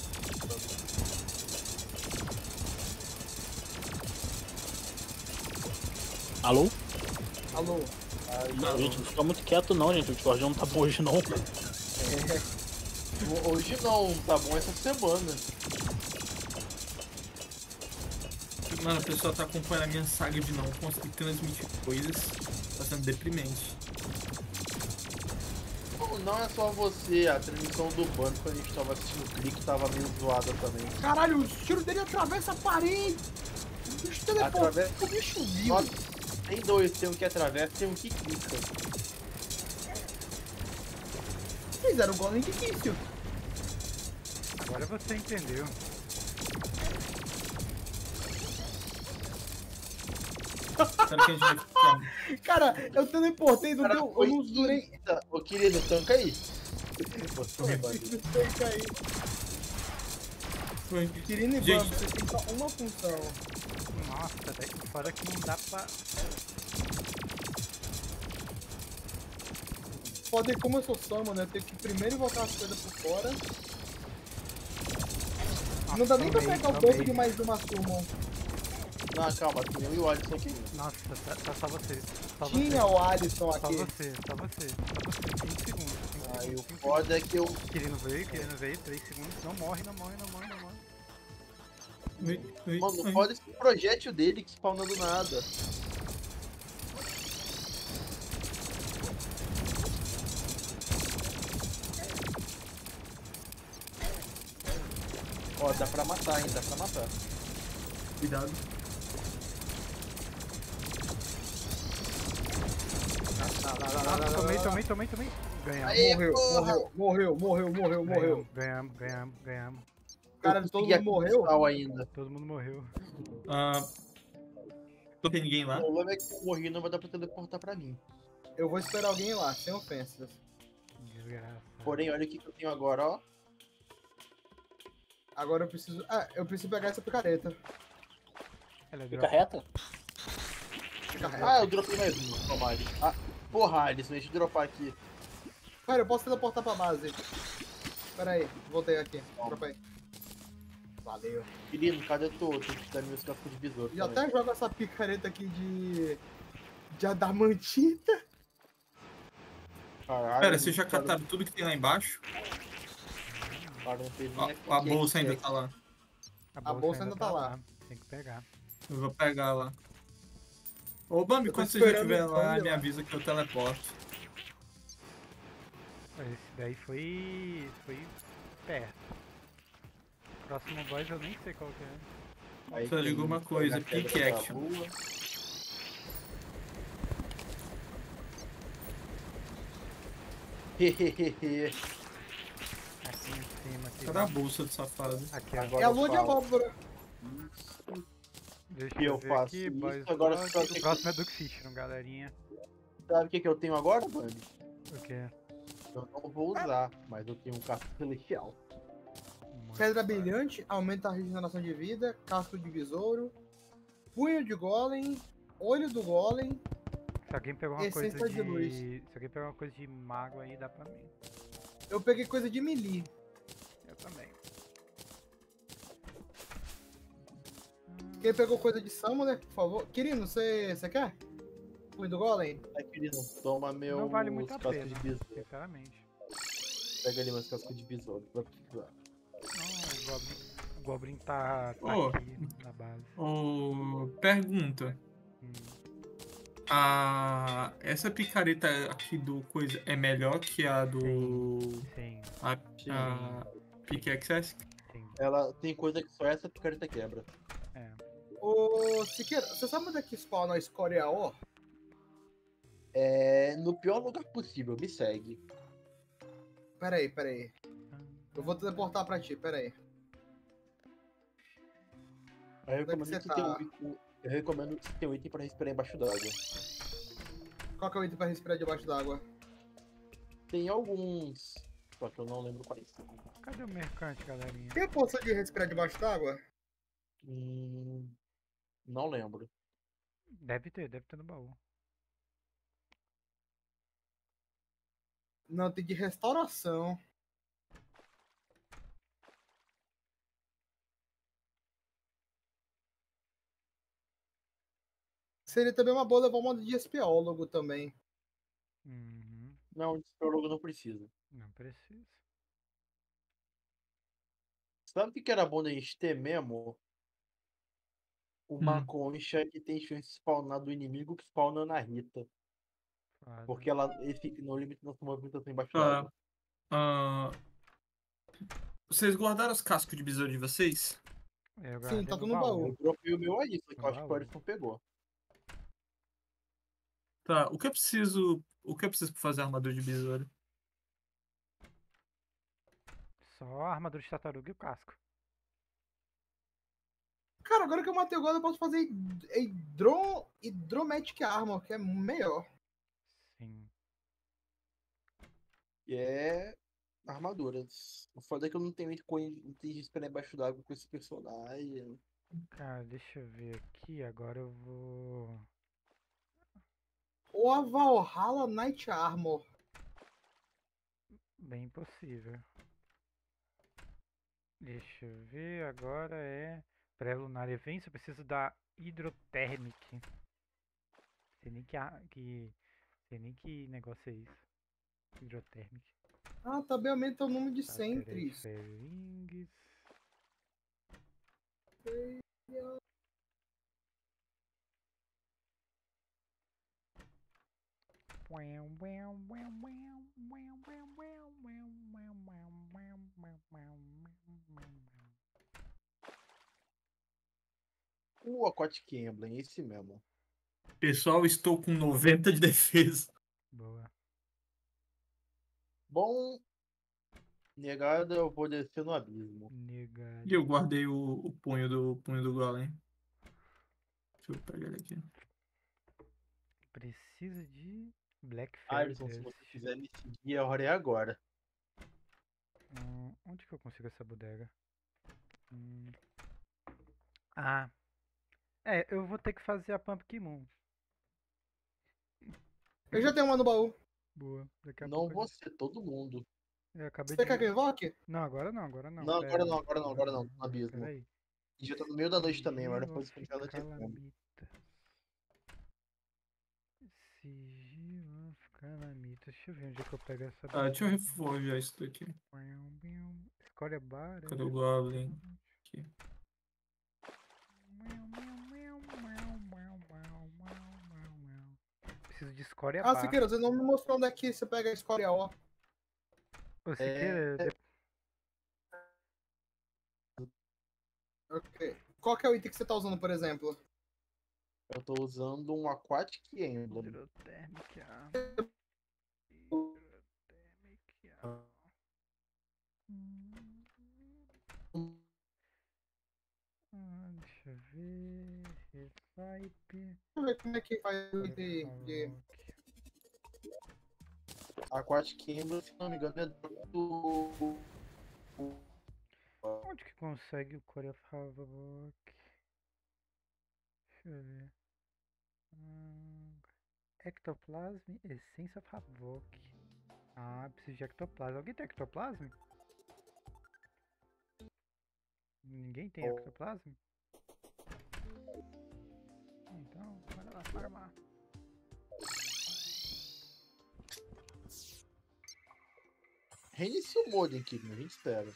Alô? Alô? Não, gente, não fica muito quieto não, gente. O Discord não tá bom hoje não. Hoje não, tá bom essa semana. Mano, o pessoal tá acompanhando a minha saga de não conseguir transmitir coisas. Tá sendo deprimente. Não é só você, a transmissão do banco quando a gente tava assistindo o clique tava meio zoada também. Caralho, o tiro dele atravessa a parede. O bicho teleporta. Atravessa- O bicho vivo. Nossa, tem dois, tem um que atravessa e tem um que clica. Fizeram um golem difícil. Agora você entendeu. Sabe que a gente vai ficar. Cara, eu teleportei, não Cara, deu. Eu foi não durei. insta. Ô querido, tanca aí. Você, bandido. Não sei cair. Foi. Kirina e Gente. Bambi, você tem só uma função. Nossa, velho. Fora que não dá pra. Pode, como eu sou Summon, né? Eu tenho que primeiro voltar as coisas por fora. Não dá nem pra pegar o dobro de mais uma Summon. Não, calma, tem eu e o Alisson aqui. Nossa, tá só você. Só você. Tinha o Alisson Só aqui. você, só você. Só você. 5 segundos. 5 Aí o segundos. 5 segundos. foda é que eu. Querendo veio, 3 segundos. Não morre, não morre, não morre, não morre. Mano, o foda é esse projétil dele que spawna do nada. Ó, dá pra matar, hein? Dá pra matar. Cuidado. Tomei. Ganhamos. Aê, Morreu. Ganhamos. Cara, todo mundo morreu? Ainda. Todo mundo morreu. Não tem ninguém O lá. problema é que eu morri, não vai dar pra teleportar pra mim. Eu vou esperar alguém lá, sem ofensas. Desgraça. Porém, olha o que eu tenho agora, ó. Agora eu preciso... Ah, eu preciso pegar essa picareta. Ela Fica dropa. reta? Ah, eu dropei mais um. Toma, Alisson. Ah, porra, Alisson, deixa eu dropar aqui. Cara, eu posso teleportar pra base. Pera aí, voltei aqui. Dropei. Valeu. Querido, cadê tu? Tem que dar meus cascos de besouro. E também. até jogo essa picareta aqui de adamantita. Caralho, Pera, vocês já cara, cataram tudo que tem lá embaixo? cara, não fez A, nem a bolsa ainda tá lá. A bolsa ainda tá lá. Tem que pegar. Eu vou pegar lá. Ô, Bambi, Eu tô quando você já esperando estiver o lá, Bambi me lá. avisa que eu teleporto. Esse daí foi perto. Próximo boss eu nem sei qual que é. Aí Só digo tem uma coisa, na pedra pick da action. rua. Hehehehe. Aqui em cima. Aqui, Cadê a bolsa do safado? aqui ó. Agora É a eu lua de falo. abóbora. Deixa eu eu ver faço aqui. isso, Boys agora Lodge. só que- O próximo é Duckfish, galerinha. Sabe o que eu tenho agora, Bambi? O que? Eu não vou usar, mas eu tenho um casco celestial. Pedra brilhante, aumenta a regeneração de vida, casco de besouro, punho de golem, olho do golem. Se alguém pegou uma Essência coisa de luz. Se alguém pegou uma coisa de mago aí, dá pra mim. Eu peguei coisa de melee. Eu também. Quem pegou coisa de summoner, por favor. Quirino, você quer? Punho do golem? Tá, querido, toma meu Não vale muito a casco pena, de besouro. sinceramente. Pega ali meus cascos de besouro. Vai precisar. Não, o Goblin tá Ô. aqui na base. Ô, pergunta. Hum. Essa picareta aqui do coisa é melhor que a do... Sim, A Pickaxe? sim. Ela tem coisa que só essa picareta quebra. É. Ô, Siqueira, você sabe onde é que spawna a escória ó? É no pior lugar possível, me segue. Pera aí. Eu vou teleportar pra ti, pera aí. Eu Onde é que recomendo você que tenha tá? eu recomendo que tenha um item pra respirar embaixo d'água. Qual que é o item pra respirar debaixo d'água? Tem alguns, só que eu não lembro quais. Cadê o mercante, galerinha? Tem a poção de respirar debaixo d'água? Não lembro. Deve ter no baú. Não, tem de restauração. Seria também uma boa levar uma de espeólogo também. Uhum. Não, o não precisa. Não precisa. Sabe o que era bom da gente ter mesmo? Uma concha que tem chance de spawnar do inimigo que spawna na Rita. Foda. Porque ele fica no limite da sua movimentação embaixo Tá. d'água. Vocês guardaram os cascos de besouro de vocês? Eu Sim, guardei tá tudo no baú. Eu dropei o meu aí, só que eu No acho que o baú. Alisson pegou. Tá, o que eu preciso pra fazer a armadura de besouro? Só a armadura de tartaruga e o casco. Cara, agora que eu matei o golem, eu posso fazer Hydromatic Armor, que é melhor. Sim. E é armaduras. O foda é que eu não tenho inteligência pra ir embaixo d'água com esse personagem. Cara, deixa eu ver aqui. Agora eu vou. Ou a Valhalla Knight Armor. Bem possível. Deixa eu ver. Agora é. Pré-lunar evento. Eu preciso da Hydrothermic. Sei nem sei nem que negócio é isso. Hydrothermic. Ah, também aumenta o número de Tá, sentries. Ferrings. O Aquatic Emblem, esse mesmo. Pessoal, estou com 90 de defesa. Boa. Bom, negada, eu vou descer no abismo. Negado. E eu guardei o punho do golem. Deixa eu pegar ele aqui. Preciso de Black Fairy Alisson, se Dust. você quiser me seguir, a hora é agora. Onde que eu consigo essa bodega? Ah. Eu vou ter que fazer a Pumpkin Moon. Eu já tenho uma no baú. Boa. Daqui a Não pouco você, todo mundo. eu acabei Você quer que de... eu invoque? Não, agora não, agora não. Não, pera. agora não, no abismo. Peraí. E já tá no meio da noite também, agora Sigilo depois que ela de fome. Calamitas. Sigilo of Calamitas. Deixa eu ver onde é que eu pego essa Deixa eu reforjar isso daqui. Escolha bar. Cadê o Goblin? Aqui. Preciso de escória Ah, bar. Siqueira, você não me mostrou onde é que você pega a escória, ó. Ô, Siqueira, Ok. Qual que é o item que você tá usando, por exemplo? Eu tô usando um Aquatic Emblem. Hidrotérmica. Deixa eu ver. Revipe. Deixa eu ver como é que faz o item de... Aquatic Emblem, se não me engano, é do... Onde que consegue o Core of Havoc? Deixa eu ver. Ectoplasm, Essence of Havoc. Ah, preciso de ectoplasma. Alguém tem ectoplasma? Ninguém tem ectoplasma? Então, bora lá farmar. Reinicia o modem, Kidman, a gente espera.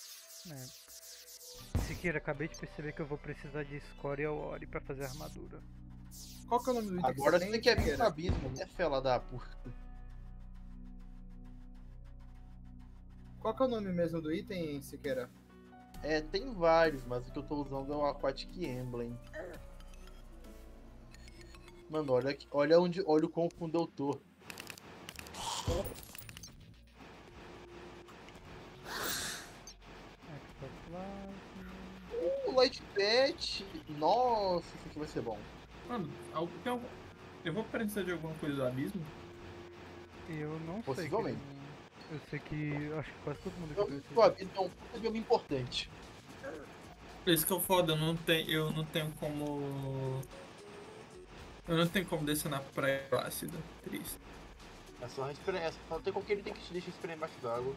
Siqueira, acabei de perceber que eu vou precisar de escória ore pra fazer armadura. Qual que é o nome do item Agora que você você quer tem, vir pro Siqueira? abismo, né, fela da puta? Qual que é o nome mesmo do item, Siqueira? Tem vários, mas o que eu tô usando é o Aquatic Emblem. Mano, olha o quão fundo eu tô. O Light Pet, nossa, isso aqui vai ser bom. Mano, eu vou precisar de alguma coisa do abismo? Eu não sei. Possivelmente. Eu sei que acho que quase todo mundo Eu aqui vi que o precisa. abismo é um puta bioma importante. Isso que é o foda, eu não tenho como. Eu não tenho como descer na praia ácida. Triste. É só não tem como que ele tem que te deixar esperar embaixo d'água.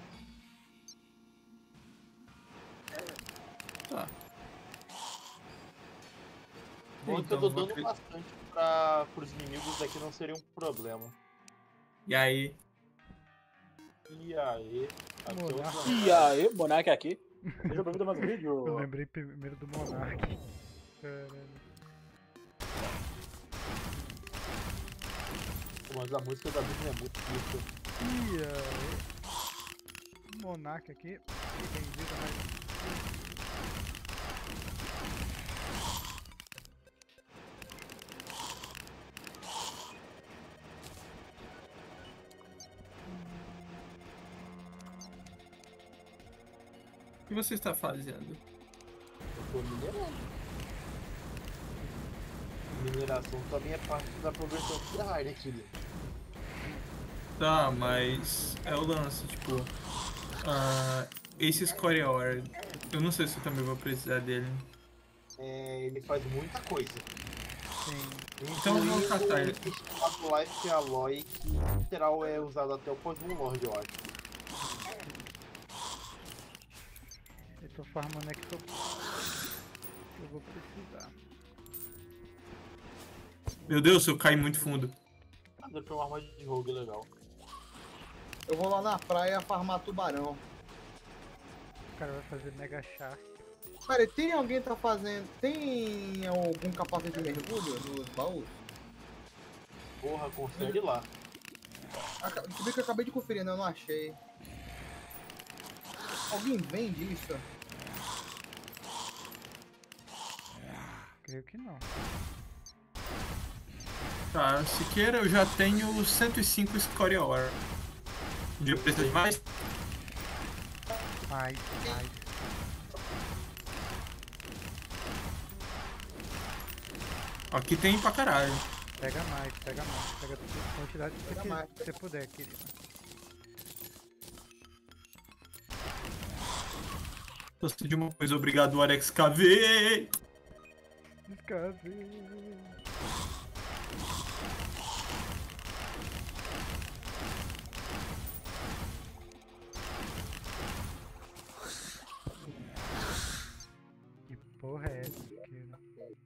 Tá. Bom, que eu tô dando bastante pros inimigos daqui não seria um problema. E aí? E aí? Aqui eu Monarca. tô- E aí, Monark aqui. Seja bem-vindo a mais um vídeo. Eu lembrei primeiro do Monark. Caralho. Mas a música da Bíblia é muito bonita. E aí? Monark aqui. Bem-vindo a mais um. O que você está fazendo? Eu tô minerando. Mineração também é parte da progressão da área aqui. Tá, mas é o lance, tipo. Esse Score Hour, eu não sei se eu também vou precisar dele. Ele faz muita coisa. Sim. Então vamos catar ele. O Life Alloy, que em geral é usado até o Poison Lord, eu acho. Eu tô farmando ectoplasma. Eu vou precisar. Meu Deus, eu caí muito fundo. Deve ter uma arma de rogue legal. Eu vou lá na praia farmar tubarão. O cara vai fazer mega chá. Cara, tem alguém que tá fazendo... Tem algum capacete de mergulho nos baús? Porra, confere lá. Se bem que eu acabei de conferir, né? Eu não achei. Alguém vende isso? Creio que não. Tá, Siqueira, eu já tenho 105 Score Hour. Um dia precisa de mais? Mais. Aqui tem pra caralho. Pega mais. Pega a quantidade que Pega mais. você puder, querido. Só sei de uma coisa, obrigado, Arex KV. Escave. Que porra é essa, querido?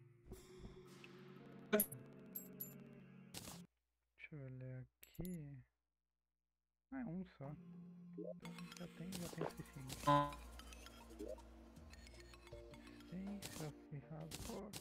Deixa eu olhar aqui. Ah, é um só. Já tem o suficiente. Essência, ferrador.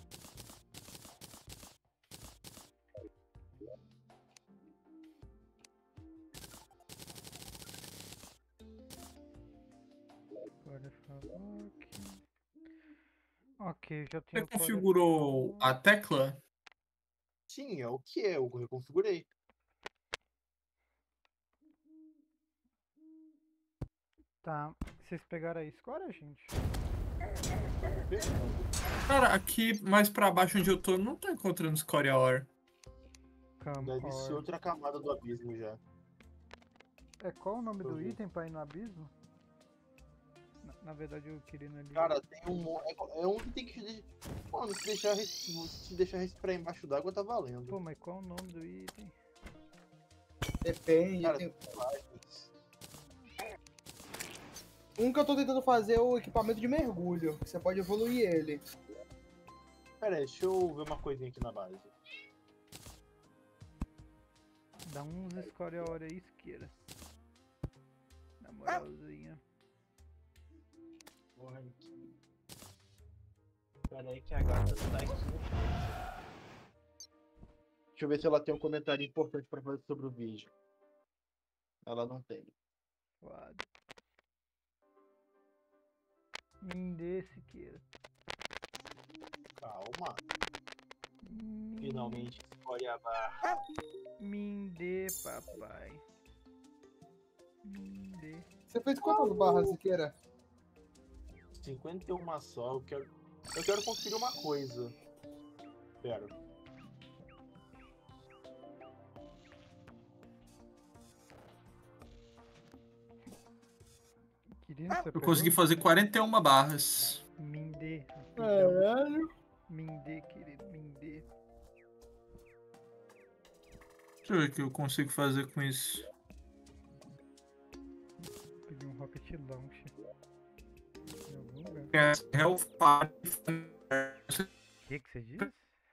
Agora favor aqui. Ok, já Você tenho. configurou a tecla? Sim, é o que é, eu reconfigurei. Tá. Vocês pegaram a score, gente? Cara, aqui mais pra baixo onde eu tô, não tô encontrando Score Hour. Deve ser Or. outra camada do abismo já. É qual o nome do Uhum. item pra ir no abismo? Na verdade eu queria ali. Cara, tem um. É um que tem que. Mano, se deixar respirar embaixo d'água, tá valendo. Pô, mas qual o nome do item? Depende. Cara, tem- vários. Um que eu tô tentando fazer é o equipamento de mergulho. Você pode evoluir ele. Pera aí, deixa eu ver uma coisinha aqui na base. Dá uns score a hora aí, isqueira. Na moralzinha. Porra, aqui. Pera aí que a gata tá aqui. Deixa eu ver se ela tem um comentário importante pra fazer sobre o vídeo. Ela não tem. Foda. Mindê, Siqueira. Calma. Finalmente escolhe a barra. Mindê, papai. Mindê. Você fez quantas barras, Siqueira? 51 só. Eu quero conferir uma coisa. Pera. Querido, você Eu consegui fazer 41 barras. Mindê. Caralho. Mindê, querido. Mindê. Deixa eu ver o que eu consigo fazer com isso. Peguei um Rocket Launch. Em algum lugar. Hellfire. O que você disse?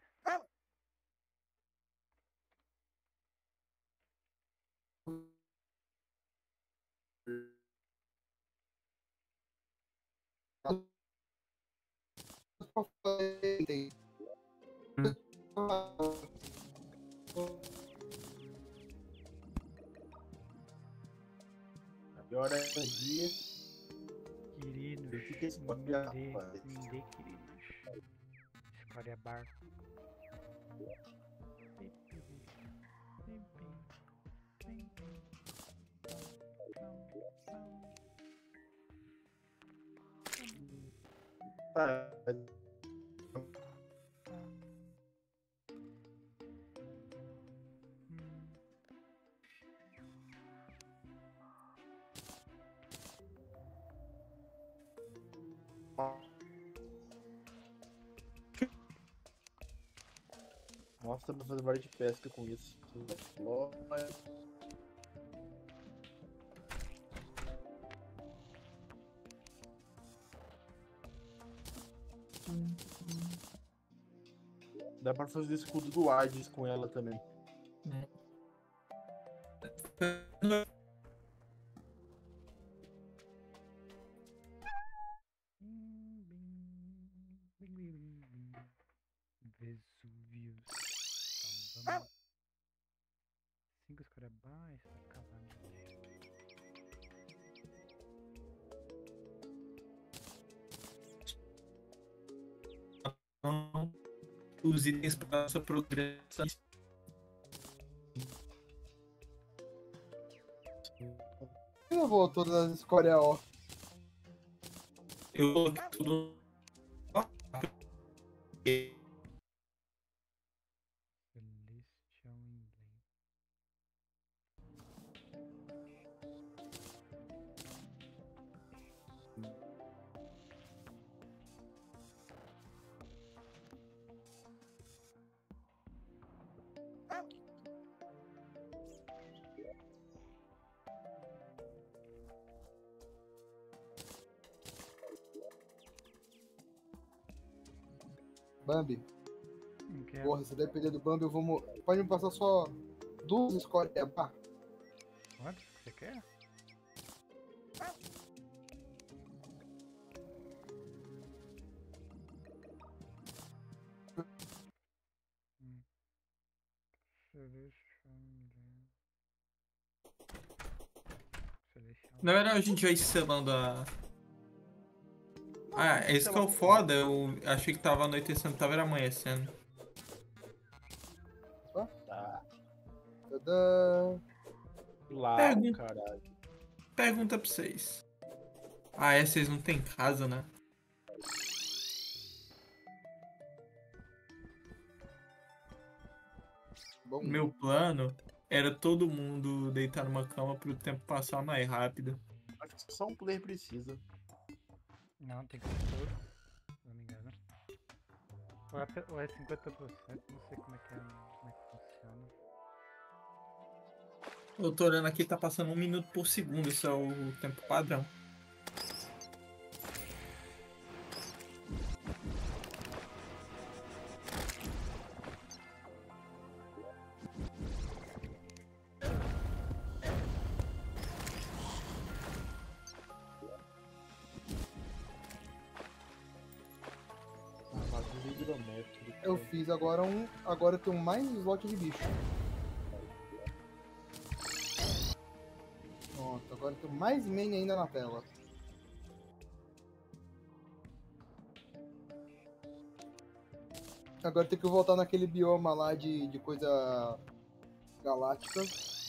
Agora é o dia. Queridos. Eu fiquei escolhendo, Mindê. rapaz. Mindê, queridos. Escolha barco. Tá. Nossa, dá pra fazer várias de pesca com isso. Dá pra fazer o escudo do Hades com ela também. Vesuvius. Então vamos. 5 escolha baixa. Os itens para nossa progressão. salvou todas as escórias, ó. Eu coloquei tudo. Celestial Emblem. Bambi. Que é? Porra, se depender do Bambi, eu vou. Pode me passar só 2 escórias. Pá. Quantos que você quer? Hum. Celestial Emblem. Celestial Na verdade, a gente vai selando a. Ah, esse que é o foda. Eu achei que tava anoitecendo, tava era amanhecendo. Tá. Tadã. Lá, Pergunta. caralho. Pergunta pra vocês. Ah, é, vocês não tem casa, né? Bom, Meu plano era todo mundo deitar numa cama pro tempo passar mais rápido. Acho que só um player precisa. Não, tem que ser todo. Se não me engano. Ou é 50%, não sei como é que funciona. Eu tô olhando aqui, tá passando 1 minuto por segundo, isso é o tempo padrão. Armadura hidrométrica. eu fiz agora um. Agora eu tenho mais slot de bicho. Pronto, agora eu tenho mais main ainda na tela. Agora tem que voltar naquele bioma lá de coisa galáctica.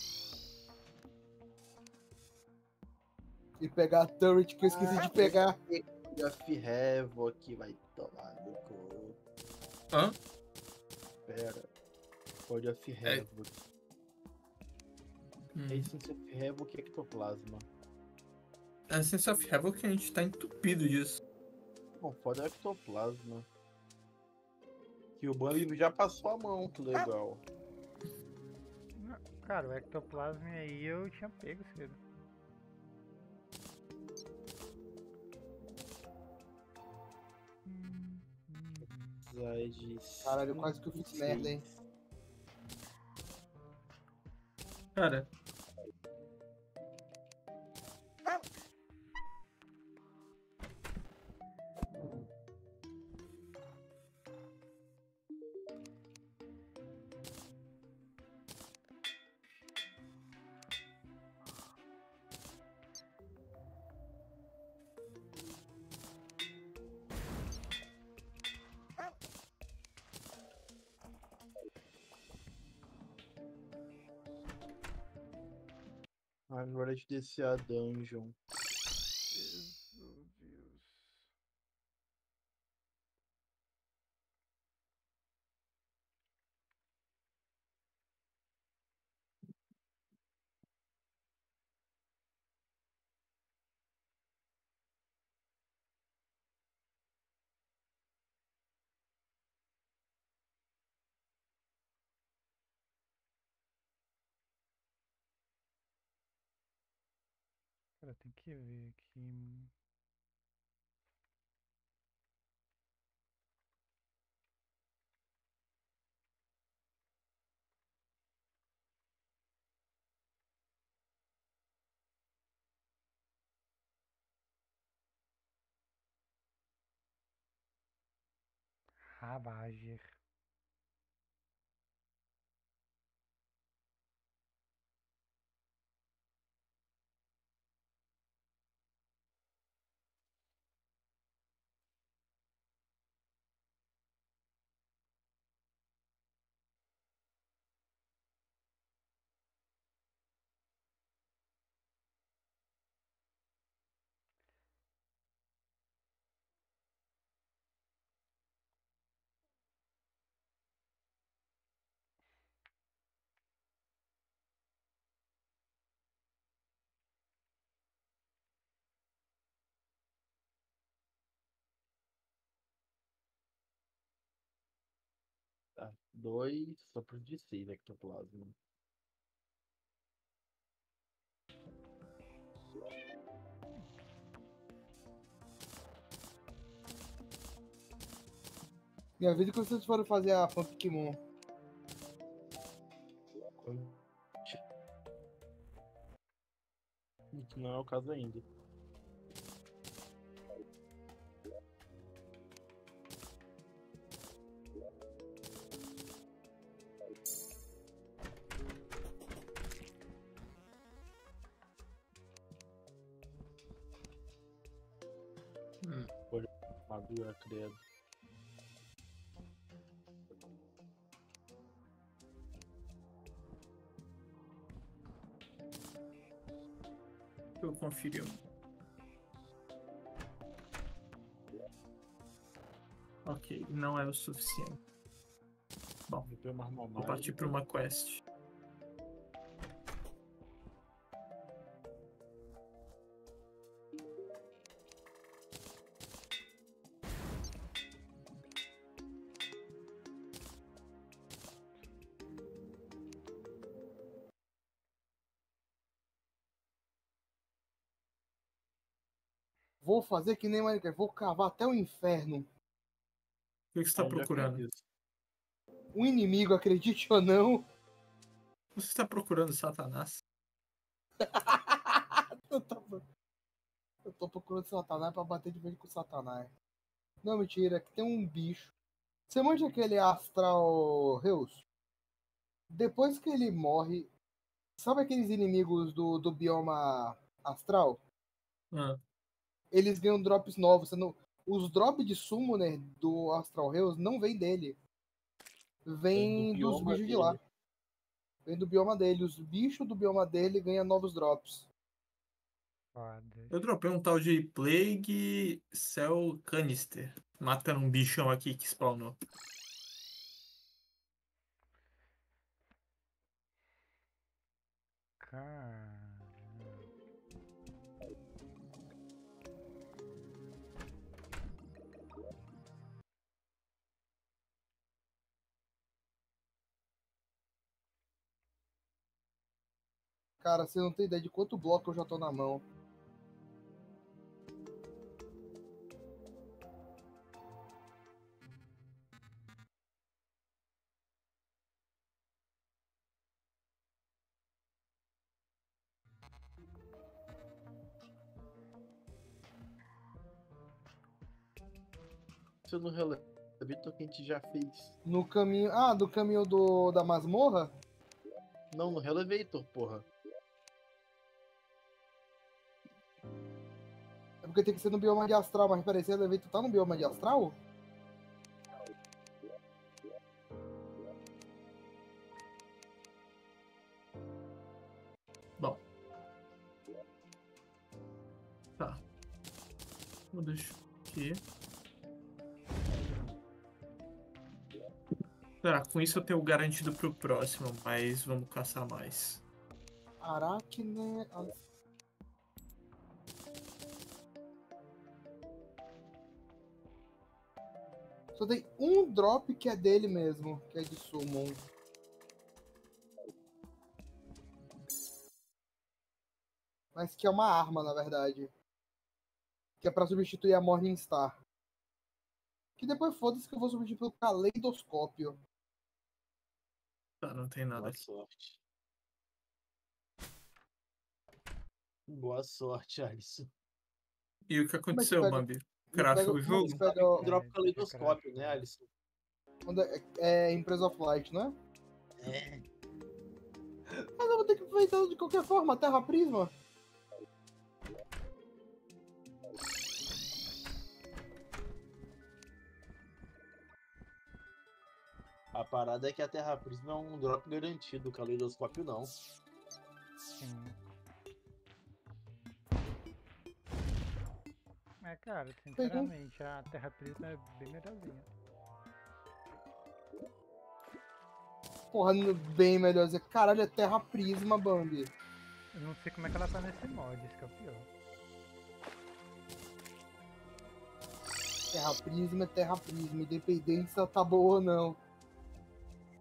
E pegar a turret que eu esqueci de pegar. Of Havoc vai tomar no cu. Hã? Pera. Code of É. Havoc. Hum. Essence of Havoc e Ectoplasma. A Sense of Havoc a gente tá entupido disso. Bom, foda é o Ectoplasma. Que o Bambi já passou a mão, que legal. Não, cara, o ectoplasma aí eu tinha pego cedo. Precisar de Caralho, quase que eu fiz merda, hein? Cara, Agora de descer a dungeon. Meu Deus. Cara, tem que ver aqui. Ravager. 2 sopros de 6 ectoplasma. Me avisa quando vocês forem fazer a Fanficmon. Não é o caso ainda. Armadura, credo. Deixa eu conferir. Ok, não é o suficiente. Bom, vou partir para uma quest. Vou fazer que nem Minecraft, vou cavar até o inferno. O que você está procurando? Um inimigo, acredite ou não. Você está procurando Satanás? Eu tô procurando Satanás pra bater de vez com Satanás. Não, mentira, que tem um bicho. Você manja aquele Astral Reus? Depois que ele morre, sabe aqueles inimigos do bioma astral? Ah, Eles ganham drops novos. Os drops de Summoner do Astral Reus não vem dele. Vem dos bichos de lá. Vem do bioma dele. Os bichos do bioma dele ganham novos drops. Foda. eu dropei um tal de Plague Cell Canister, matando um bichão aqui que spawnou. Cara. Cara, você não tem ideia de quanto bloco eu já tô na mão. Isso no Relevito que a gente já fez. No caminho. Do caminho da masmorra? Não, no Relevator, porra. É porque tem que ser no bioma de astral, mas peraí, você levei, tu tá no bioma de astral? Bom. Tá. Vou deixar aqui. Tá, com isso eu tenho garantido pro próximo, mas vamos caçar mais. Aracne. Só tem um drop que é dele mesmo, que é de Summon. Mas que é uma arma, na verdade. Que é pra substituir a Morningstar. Que depois foda-se que eu vou substituir pelo Caleidoscópio. Tá, não tem nada Boa aqui. sorte. Boa sorte, Alisson. E o que aconteceu, pega- Bambi? Crashou o jogo? Como é que pega Drop caleidoscópio, né, Alisson? é Empresa of Light, não é? É. Mas eu vou ter que aproveitar de qualquer forma, Terra Prisma. A parada é que a Terra Prisma é um drop garantido, o caleidoscópio não. Sim. Mas, cara, sinceramente, a Terra Prisma é bem melhorzinha. Porra, bem melhorzinha. Caralho, é Terra Prisma, Bambi. Eu não sei como é que ela tá nesse mod, isso que é o pior. Terra Prisma é Terra Prisma. Independente se ela tá boa ou não.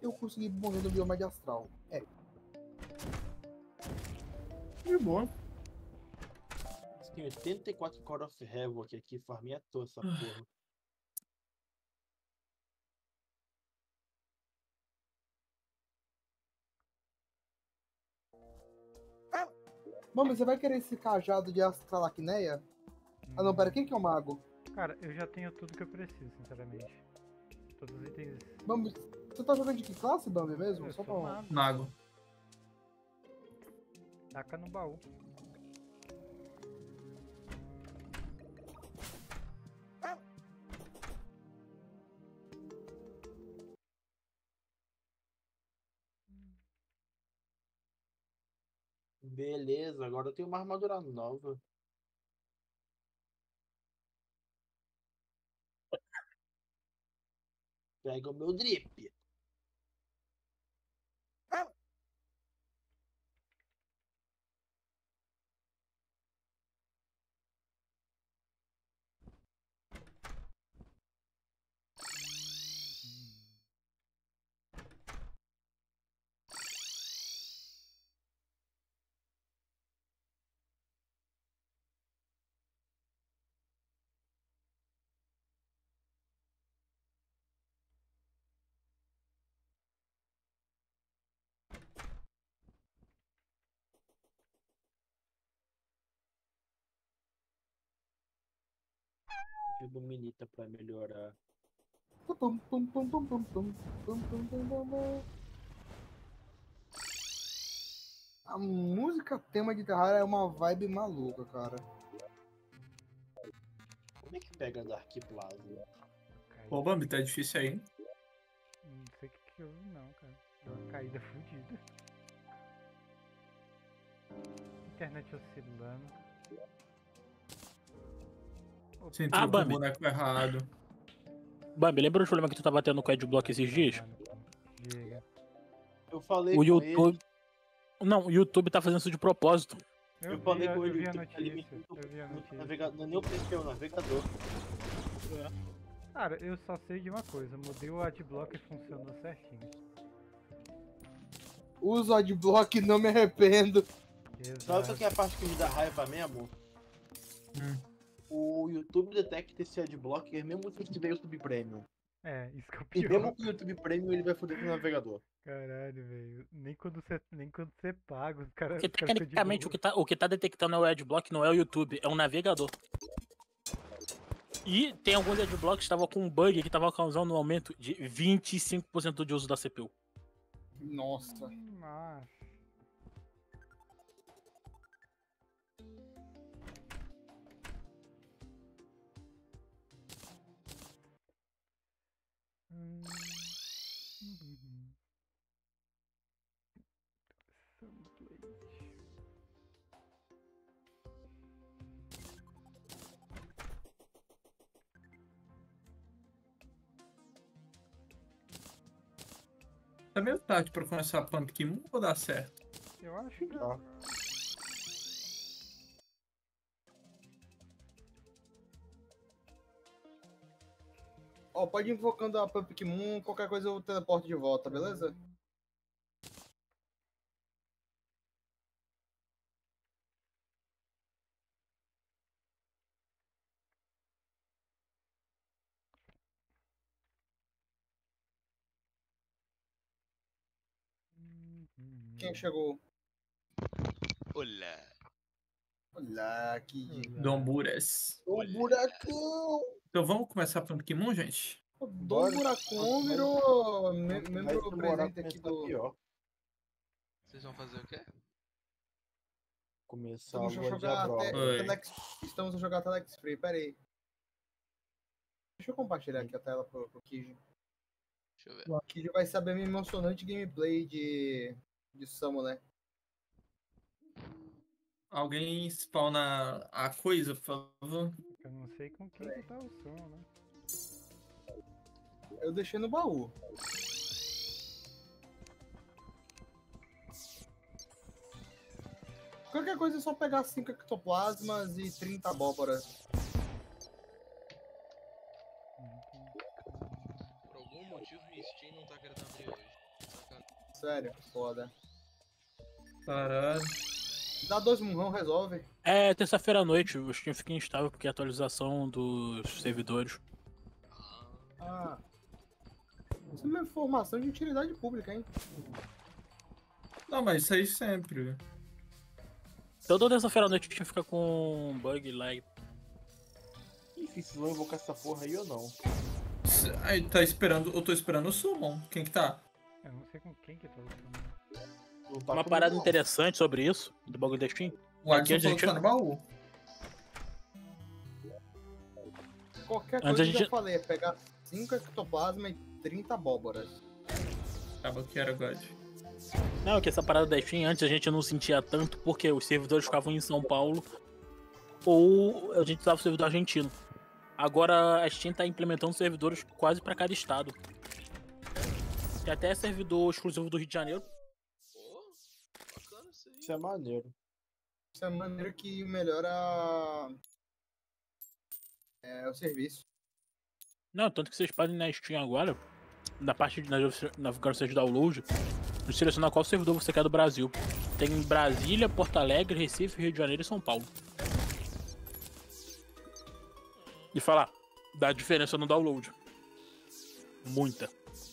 eu consegui morrer no bioma de astral. É. De boa. Tem 84 Core of Havoc aqui, farmei à toa essa porra. Mano, você vai querer esse cajado de astralacneia? Ah não, pera, quem que é o mago? Cara, eu já tenho tudo que eu preciso, sinceramente. Todos os itens. Bambi, você tá jogando de que classe, Bambi, mesmo? Eu Só sou pra... mago. Mago. Taca no baú. Beleza, agora eu tenho uma armadura nova. Pega o meu drip. Ajuda o Minita pra melhorar. Pum, pum, pum, pum, pum, pum, pum, pum, pum, pum, pum. A música tema de Terraria é uma vibe maluca, cara. Como é que pega Dark Plasma? Caí. Pô, Bambi, tá difícil aí, hein? Não sei o que houve, não, cara. Deu uma caída fodida. Internet oscilando. Você entrou com o Bambi. boneco errado. Bambi, lembra o problema que tu tava tendo com o Adblock esses dias? Diga. Eu falei O com YouTube. ele. Não, o YouTube tá fazendo isso de propósito. Eu falei com eu ele. vi a tá notícia. limitando Eu vi a no notícia. navegador. Não é nem o PC, é o navegador. Cara, eu só sei de uma coisa. Mudei o adblock e funcionou certinho. Uso adblock e não me arrependo. Sabe qual que é a parte que me dá raiva mesmo? O YouTube detecta esse adblocker mesmo se tiver YouTube Premium. É, isso que é o E pior. mesmo com o YouTube Premium ele vai foder com o navegador. Caralho, velho. Nem quando você paga, os caras. Porque tecnicamente o que tá detectando é o Adblock, não é o YouTube, é um navegador. E tem alguns Adblocks que estavam com um bug que tava causando um aumento de 25% de uso da CPU. Nossa. Nossa. Tá meio tarde pra começar a Pumpkin Moon ou dá certo? Eu acho que Ó. Ó, pode ir invocando a Pumpkin Moon, qualquer coisa eu teleporto de volta, beleza? Quem chegou? Olá. Olá, Kid. Domburas. Ô, buracão! Então vamos começar a Pumpkin Moon, gente? O Dom Buracão virou membro presente aqui do... Pior. Vocês vão fazer o quê? Começar a Estamos a lua de jogar Abril. Oi. Estamos a jogar Telex Free, pera aí. Deixa eu compartilhar aqui a tela pro Kid. Deixa eu ver. O Kid vai saber a minha emocionante gameplay de Summoner. Alguém spawna a coisa, por favor? Eu não sei com quem que tá o som, né? Eu deixei no baú. Qualquer coisa é só pegar 5 ectoplasmas e 30 abóboras. Por algum motivo, minha Steam não tá querendo abrir hoje. Sério, foda. Caralho. Dá 2 murrão, resolve. É, terça-feira à noite, o Steam fica instável porque é atualização dos servidores. Ah. Isso é uma informação de utilidade pública, hein? Não, mas isso aí sempre. Então toda terça-feira à noite o Steam fica com bug lag. Enfim, vocês vão invocar essa porra aí ou não? Aí tá esperando. Eu tô esperando o Summon. Quem que tá? Eu não sei com quem que tá lutando. Não tá Uma comigo, parada não. interessante sobre isso, do bagulho da Steam. O Aqui Adson a falou gente- que tá no baú. Qualquer Antes coisa a que gente- eu falei é pegar 5 ectoplasma e 30 abóboras. Acaba que era God. Não, que essa parada da Steam antes a gente não sentia tanto porque os servidores ficavam em São Paulo ou a gente usava o servidor argentino. Agora a Steam tá implementando servidores quase pra cada estado. Tem até servidor exclusivo do Rio de Janeiro. Pô, bacana isso aí. Isso é maneiro. Isso é maneira que melhora o serviço. Não, tanto que vocês podem na Steam agora, na parte de navegação de download, selecionar qual servidor você quer do Brasil. Tem Brasília, Porto Alegre, Recife, Rio de Janeiro e São Paulo. E falar, dá diferença no download. Muita.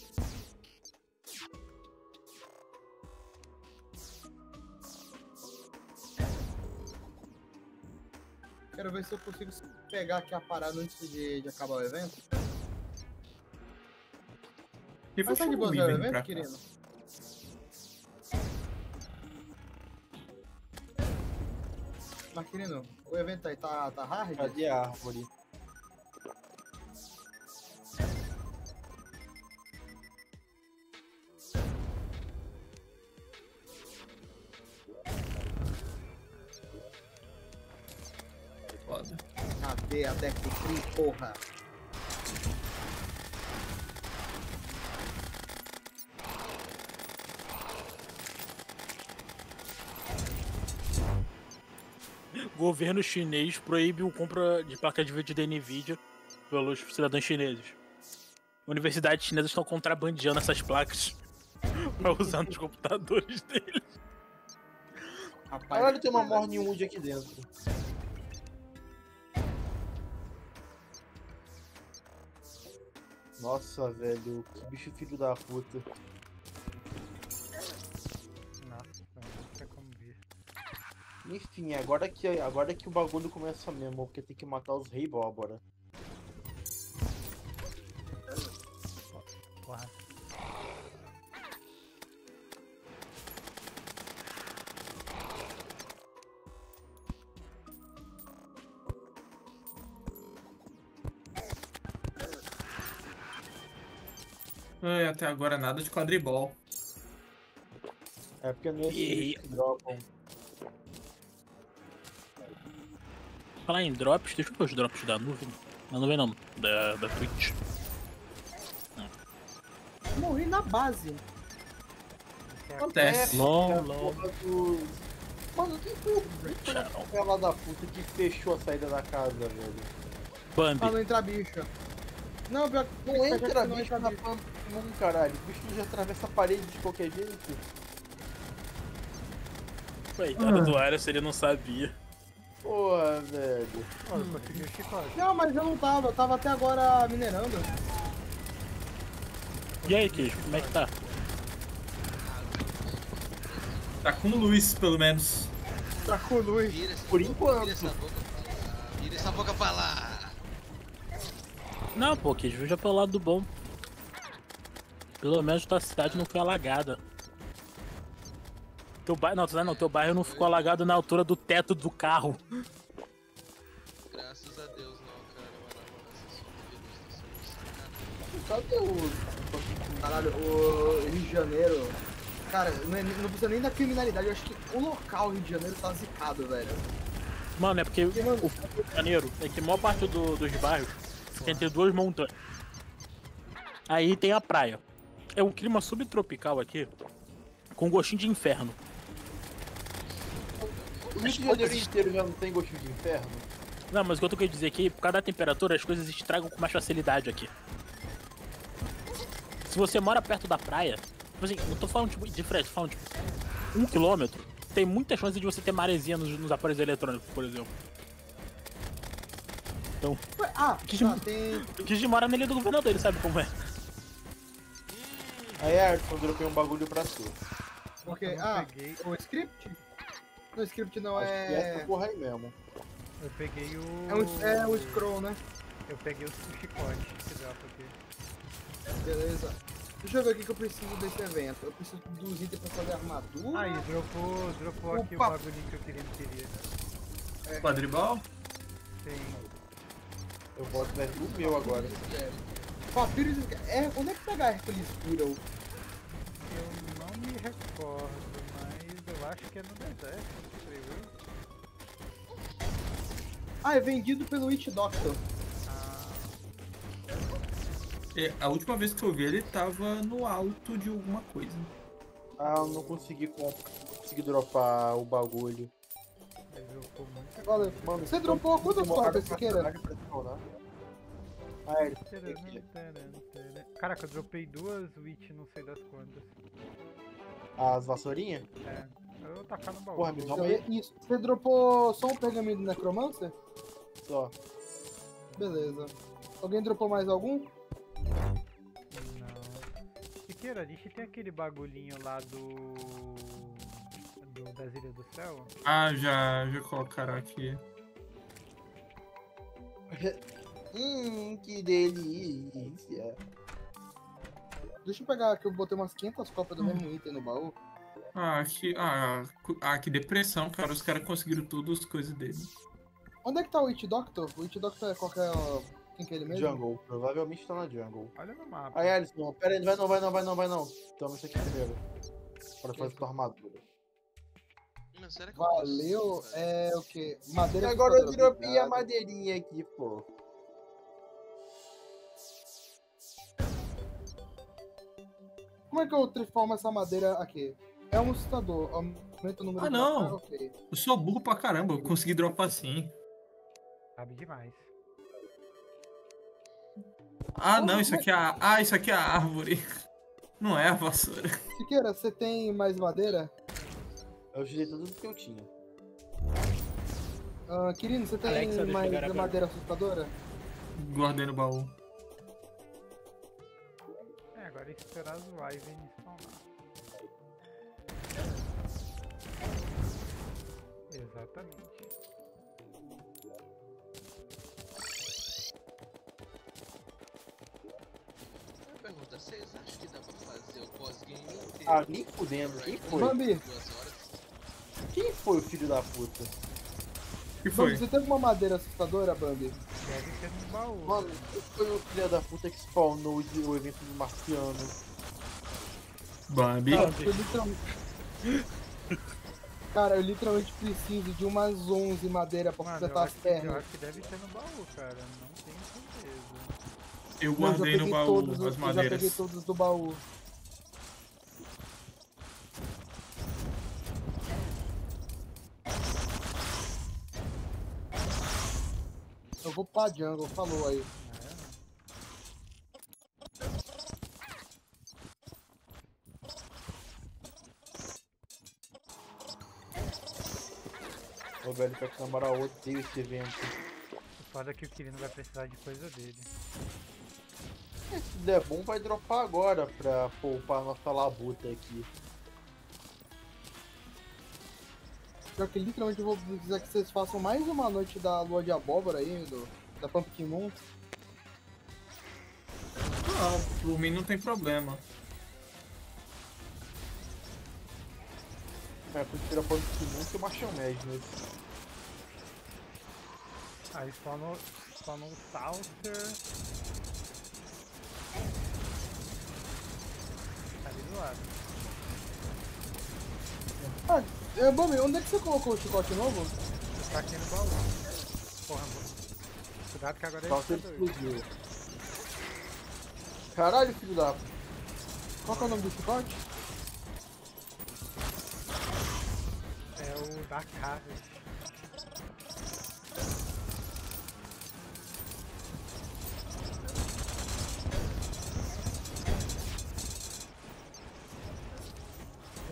Quero ver se eu consigo pegar aqui a parada antes de acabar o evento. E Mas tá de boa o evento, querido? Mas, querido, o evento aí tá hard? Cadê a árvore? Foda. Cadê a deck do Free, porra? Governo chinês proíbe a compra de placa de vídeo da Nvidia pelos cidadãos chineses. Universidades chinesas estão contrabandeando essas placas pra usar nos computadores deles. Rapaz, Caralho, tem uma Morning Wood aqui dentro. Nossa, velho, que bicho filho da puta. Nossa, não sei como ver. Enfim, agora que o bagulho começa mesmo, porque tem que matar os rei bóbora. Porra. Ai, até agora nada de quadribol. É porque não é E- esses que dropam. Falar em drops, deixa eu ver os drops da nuvem. Da nuvem não, da Twitch. morri na base. Acontece. LOL, É a LOL. porra do... Mano, quem foi a lá da puta que fechou a saída da casa, velho? Bambi. Pra não entrar bicho. Não, pior que Não pior que entra não bicho entra na pampa, não, caralho. O bicho já atravessa a parede de qualquer jeito. Coitado do Arias, ele não sabia. Porra, velho. Ó, eu consegui o chicote. Não, mas eu não tava. Eu tava até agora minerando. E aí, Queijo, como é que tá? Tá com o Luiz, pelo menos. Tá com luz. Vira essa, Por enquanto. vira essa boca pra lá. Vira essa boca pra lá. Não, pô, Queijo, já pelo lado do bom. Pelo menos tua cidade não foi alagada. Teu bairro, não, teu bairro não ficou alagado na altura do teto do carro. Graças a Deus, não, cara. Mas essas Cadê o... Caralho, o Rio de Janeiro. Cara, não precisa nem da criminalidade. Eu acho que o local Rio de Janeiro tá zicado, velho. Mano, é porque o mano, Rio de Janeiro é que a maior parte dos bairros fica entre duas montanhas. Aí tem a praia. É um clima subtropical aqui, com gostinho de inferno. O Rio de Janeiro inteiro já não tem gostinho de inferno? Não, mas o que eu tô querendo dizer aqui, por causa da temperatura, as coisas estragam com mais facilidade aqui. Se você mora perto da praia, Tipo assim, não tô falando tipo, de frete, tô falando tipo, 1 quilômetro. Tem muita chance de você ter maresia nos aparelhos eletrônicos, por exemplo. Então, Ué, ah, Que tá, de- tem. o que mora nele do governador, ele sabe como é. Aí, Ayrton, eu dropei um bagulho pra tu. Porque, eu não ah, peguei. o script? O script não Acho que essa é. porra aí mesmo. Eu peguei o. É um scroll, né? Eu peguei o chicote que dá aqui. Beleza. Deixa eu ver o que eu preciso desse evento. Eu preciso dos itens pra fazer armadura. Aí, dropou aqui o Opa. bagulhinho que eu queria. Quadribal? Tem. Eu boto o meu agora. Papyrus. Onde é que pega a Hercules Beetle? Eu não me recordo, mas eu acho que é no deserto, creio eu. Ah, é vendido pelo Witch Doctor. A última vez que eu vi ele tava no alto de alguma coisa. Ah, eu não consegui dropar o bagulho. Ele dropou muito. Valeu. Mano, Você dropou quantas cópias, Siqueira? Ah, ele tem aqui. Caraca, eu dropei 2 witch, não sei das quantas. As vassourinhas? É. Eu vou tacar no baú. Porra, me Deixa dá eu uma ver. Isso. Você dropou só um pergaminho do Necromancer? só. Beleza. Alguém dropou mais algum? Não. Siqueira, a gente tem aquele bagulhinho lá das Ilhas do Céu? Ah, já colocaram aqui. Que delícia. Deixa eu pegar que eu botei umas 500 cópias do mesmo item no baú. Que depressão, cara. Os caras conseguiram todas as coisas dele. Onde é que tá o Witch Doctor? O Witch Doctor é qualquer. Quem que é ele mesmo? Jungle, provavelmente tá na jungle. Olha no mapa. Aí, Alisson, pera aí, vai não. Toma isso aqui primeiro. Pra fazer tua armadura. Mano, será que Valeu. eu posso, velho? É o que? Madeira. Agora eu assustadora, dropei a obrigado. madeirinha aqui, pô. Como é que eu transformo essa madeira aqui? É um assustador. Aumenta o número Ah, de não. batalha, ok. Eu sou burro pra caramba, eu consegui dropar assim. Sabe demais. Ah, não, isso aqui é a árvore. Não é a vassoura. Siqueira, você tem mais madeira? Eu tirei tudo que eu tinha. Quirino, você tem Alexa, deixa eu mais pegar agora. madeira assustadora? Guardei no baú. É, agora é esperar as Wyvern spawnar. Exatamente. Uma pergunta, vocês acham que dá pra fazer o pós-game inteiro? Ah, nem fudendo. Quem foi? Bambi, 2 horas? Quem foi o filho da puta? O que Bambi, foi? você tem alguma madeira assustadora, Bambi? Deve ser no baú. Mano, quem foi o filho da puta que spawnou o evento do Marciano? Bambi. Eu literalmente... Cara, eu literalmente preciso de umas 11 madeira pra Mano, completar as eu pernas. acho que deve ser no baú, cara. Não tenho certeza. Eu Não, guardei no baú todos, as eu já madeiras. peguei todos do baú. Eu vou pra jungle, falou aí. Ô velho, pra que na moral, eu odeio esse evento. O foda é que o Kirino vai precisar de coisa dele. Se der bom, vai dropar agora pra poupar nossa labuta aqui. Pior que literalmente eu vou precisar que vocês façam mais uma noite da lua de abóbora aí, da Pumpkin Moon. Ah, por mim não tem problema. É, prefiro a Pumpkin que o Marshall Madness. Aí spawnou o Saucer. Tá ali do lado. Bambi, onde é que você colocou o chicote novo? Você tá aqui no baú. Porra, mano. Cuidado que agora Só se ele ele tá doido. explodiu. Caralho, filho da... Qual que é o nome do chicote? É o Dark Harvest.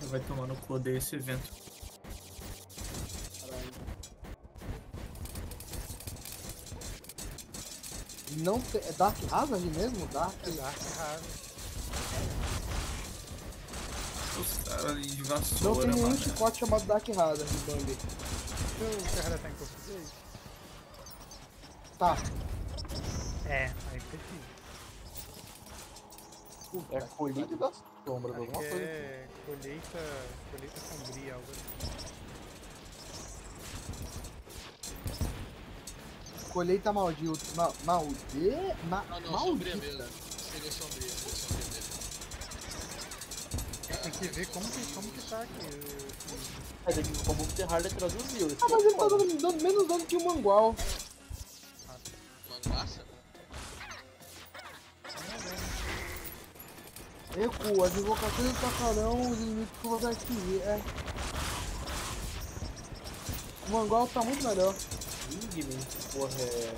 Vai tomar no cu desse evento. Caralho. Não tem. É Dark Hazard mesmo? Dark. Dark Hazard. Os caras ali de Não vassoura, tem nenhum mano. chicote chamado Dark Hazard, Bambi. O Ferrari tá em português? Tá. É, aí precisa. É colheita das sombras, Acho alguma que coisa. é colheita sombria, algo assim. Colheita maldita. Maldita? Ah, não, sombria mesmo. Seria sombria mesmo. Tem que ver como que tá aqui. É daqui como o Terraria traduziu. Esse Ah, que é mas o ele tá foda. dando menos dano que o Mangual. Manguaça? Recuo, as invocações do Tacarão, os inimigos que você adquirir. É. O Mangual tá muito melhor. Igni, porra, é.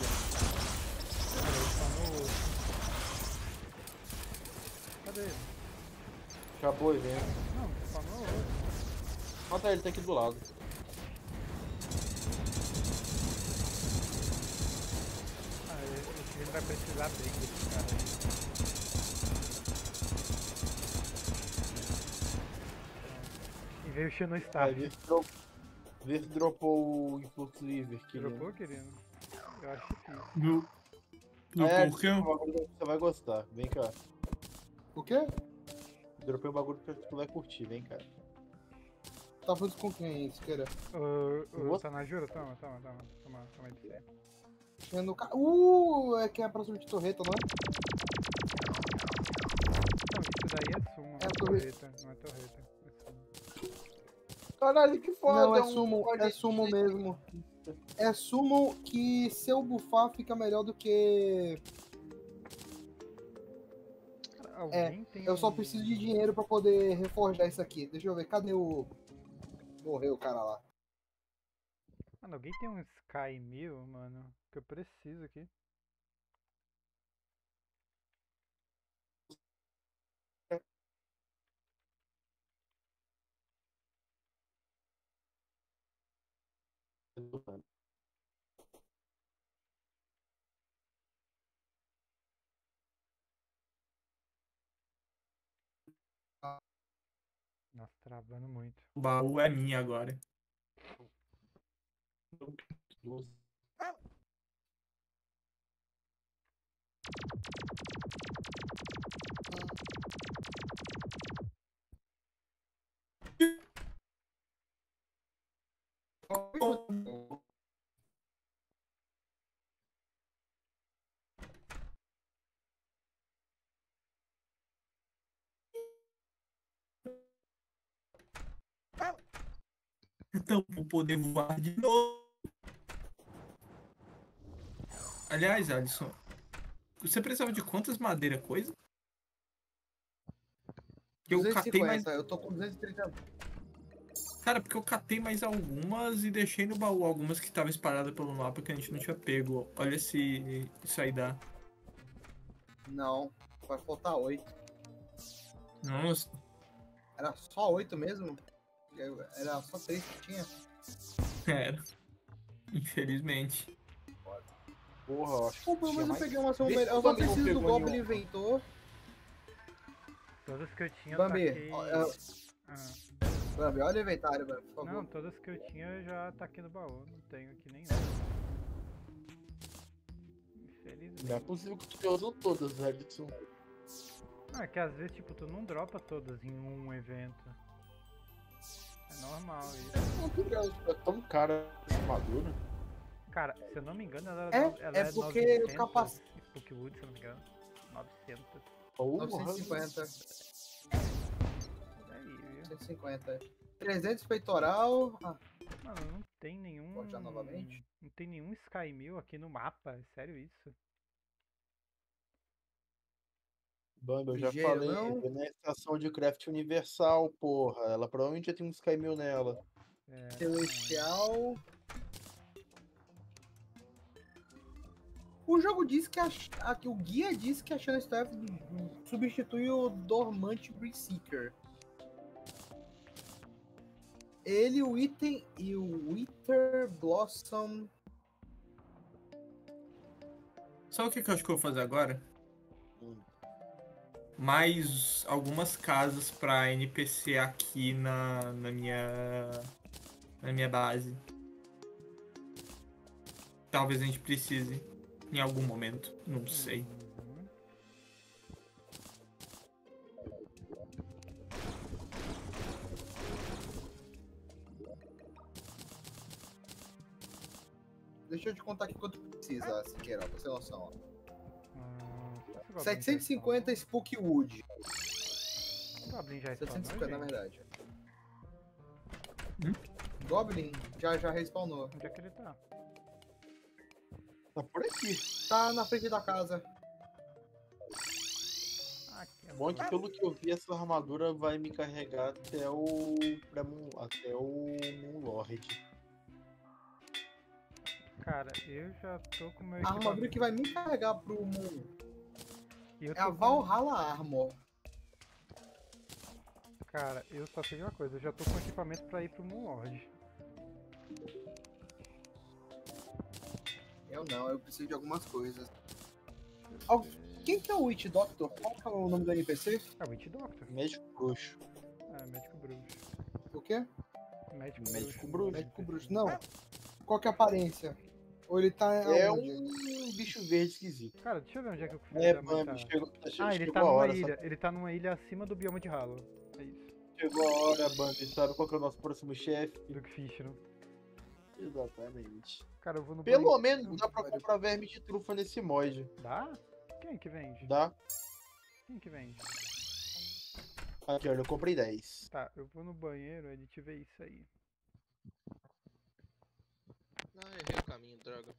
Cadê ele? Acabou o evento. Não, spawnou outro. Ah, tá, ele tá aqui do lado. Esse time vai precisar bem desse cara aí. E veio o Xeno Star. Vê se dropou o Influx River. Dropou, querido? Eu acho difícil. No É, porquê? um bagulho que você vai gostar. Vem cá. O quê? Dropei um bagulho que tu vai curtir, vem cá. Tá falando com quem, Siqueira? Tá na jura? Toma isso aí. Sendo ca... é que é a próxima de torreta, não é? Não, isso daí é sumo, não É é torreta. torreta. Não é torreta. É sumo. Caralho, que foda! Não, é um sumo mesmo. É sumo que se eu bufar fica melhor do que... Cara, alguém tem Eu só preciso de dinheiro pra poder reforjar isso aqui. Deixa eu ver, cadê o... Morreu o cara lá. Mano, alguém tem um Sky 1000, mano? Que eu preciso aqui. Nossa, travando muito. O baú é minha agora. Então, vou poder voar de novo. Aliás, Alisson, você precisava de quantas madeiras coisa? Que eu catei mais. 250, eu tô com 230. Cara, porque eu catei mais algumas e deixei no baú algumas que estavam espalhadas pelo mapa que a gente não tinha pego. Olha se isso aí dá. Não, vai faltar 8. Nossa, Era só 8 mesmo? Era só 3 que tinha? era. Infelizmente. Porra, eu acho que Pô, pelo tinha menos eu mais. peguei uma ação Vê se melhor. Eu o só Bambi não preciso do pegou Goblin nenhuma. Inventor. Todas que eu tinha, eu Bambi, taquei... Bambi, olha o inventário, Bambi, por favor. Não, todas que eu tinha eu já taquei no baú. Não tenho aqui nenhum. Infelizmente. Não é possível que tu usou todas, Edson. É que às vezes, tipo, tu não dropa todas em um evento. É normal isso. É tão cara essa armadura. Cara, se eu não me engano, ela É porque 900, o capacete... Spookwood, se eu não me engano. 900. Porra, 950. Daí, viu? 150. 300 peitoral. Ah, Mano, não tem nenhum... Pode já novamente? Não tem nenhum Sky 1000 aqui no mapa. É sério isso? Bambi, eu já Ligeiro, falei, não? vê na estação de craft universal, porra. Ela provavelmente já tem um Sky 1000 nela. É, Celestial. O jogo diz que o guia diz que a Shannon Staff substitui o Dormante Breeseeker. Ele, o item e o Wither Blossom. Sabe o que eu acho que eu vou fazer agora? Hum. Mais algumas casas pra NPC aqui na minha base. Talvez a gente precise em algum momento, não sei. Uhum. Deixa eu te contar aqui quanto precisa, Siqueira, pra você ter noção. Ó. Esse Goblin 750 Spookwood. já spawnou? O Goblin já spawnou, 750 na gente? verdade. Hum? Goblin já respawnou. Onde é que ele tá? Tá por aqui. Tá na frente da casa. Aqui, Bom que pelo que eu vi, essa armadura vai me carregar até o Moonlord. Cara, eu já tô com meu A armadura que vai me carregar pro Moon E eu é a tô com- Valhalla Armor. Cara, eu só sei de uma coisa, eu já tô com equipamento pra ir pro Moonlord. Eu não, eu preciso de algumas coisas. Quem que é o Witch Doctor? Qual que é o nome do NPC? É o Witch Doctor. Médico bruxo. É, médico bruxo. O quê? Médico, Médico bruxo. bruxo. Médico bruxo. Não. Qual que é a aparência? Ou ele tá É aonde? um bicho verde esquisito. Cara, deixa eu ver onde é que o É, filho da mãe Bambi, tá. Ele chegou tá a numa hora, ilha. sabe? Ele tá numa ilha acima do bioma de Halo. É isso. Chegou a hora, Bambi. Sabe qual que é o nosso próximo chefe? Dukefish, não? Exatamente. Cara, eu vou no Pelo banheiro. menos dá pra comprar verme de trufa nesse mod. Dá? Quem que vende? Dá? Quem que vende? Aqui, olha, eu comprei 10. Tá, eu vou no banheiro, a gente vê isso aí. Não, errei o caminho, droga.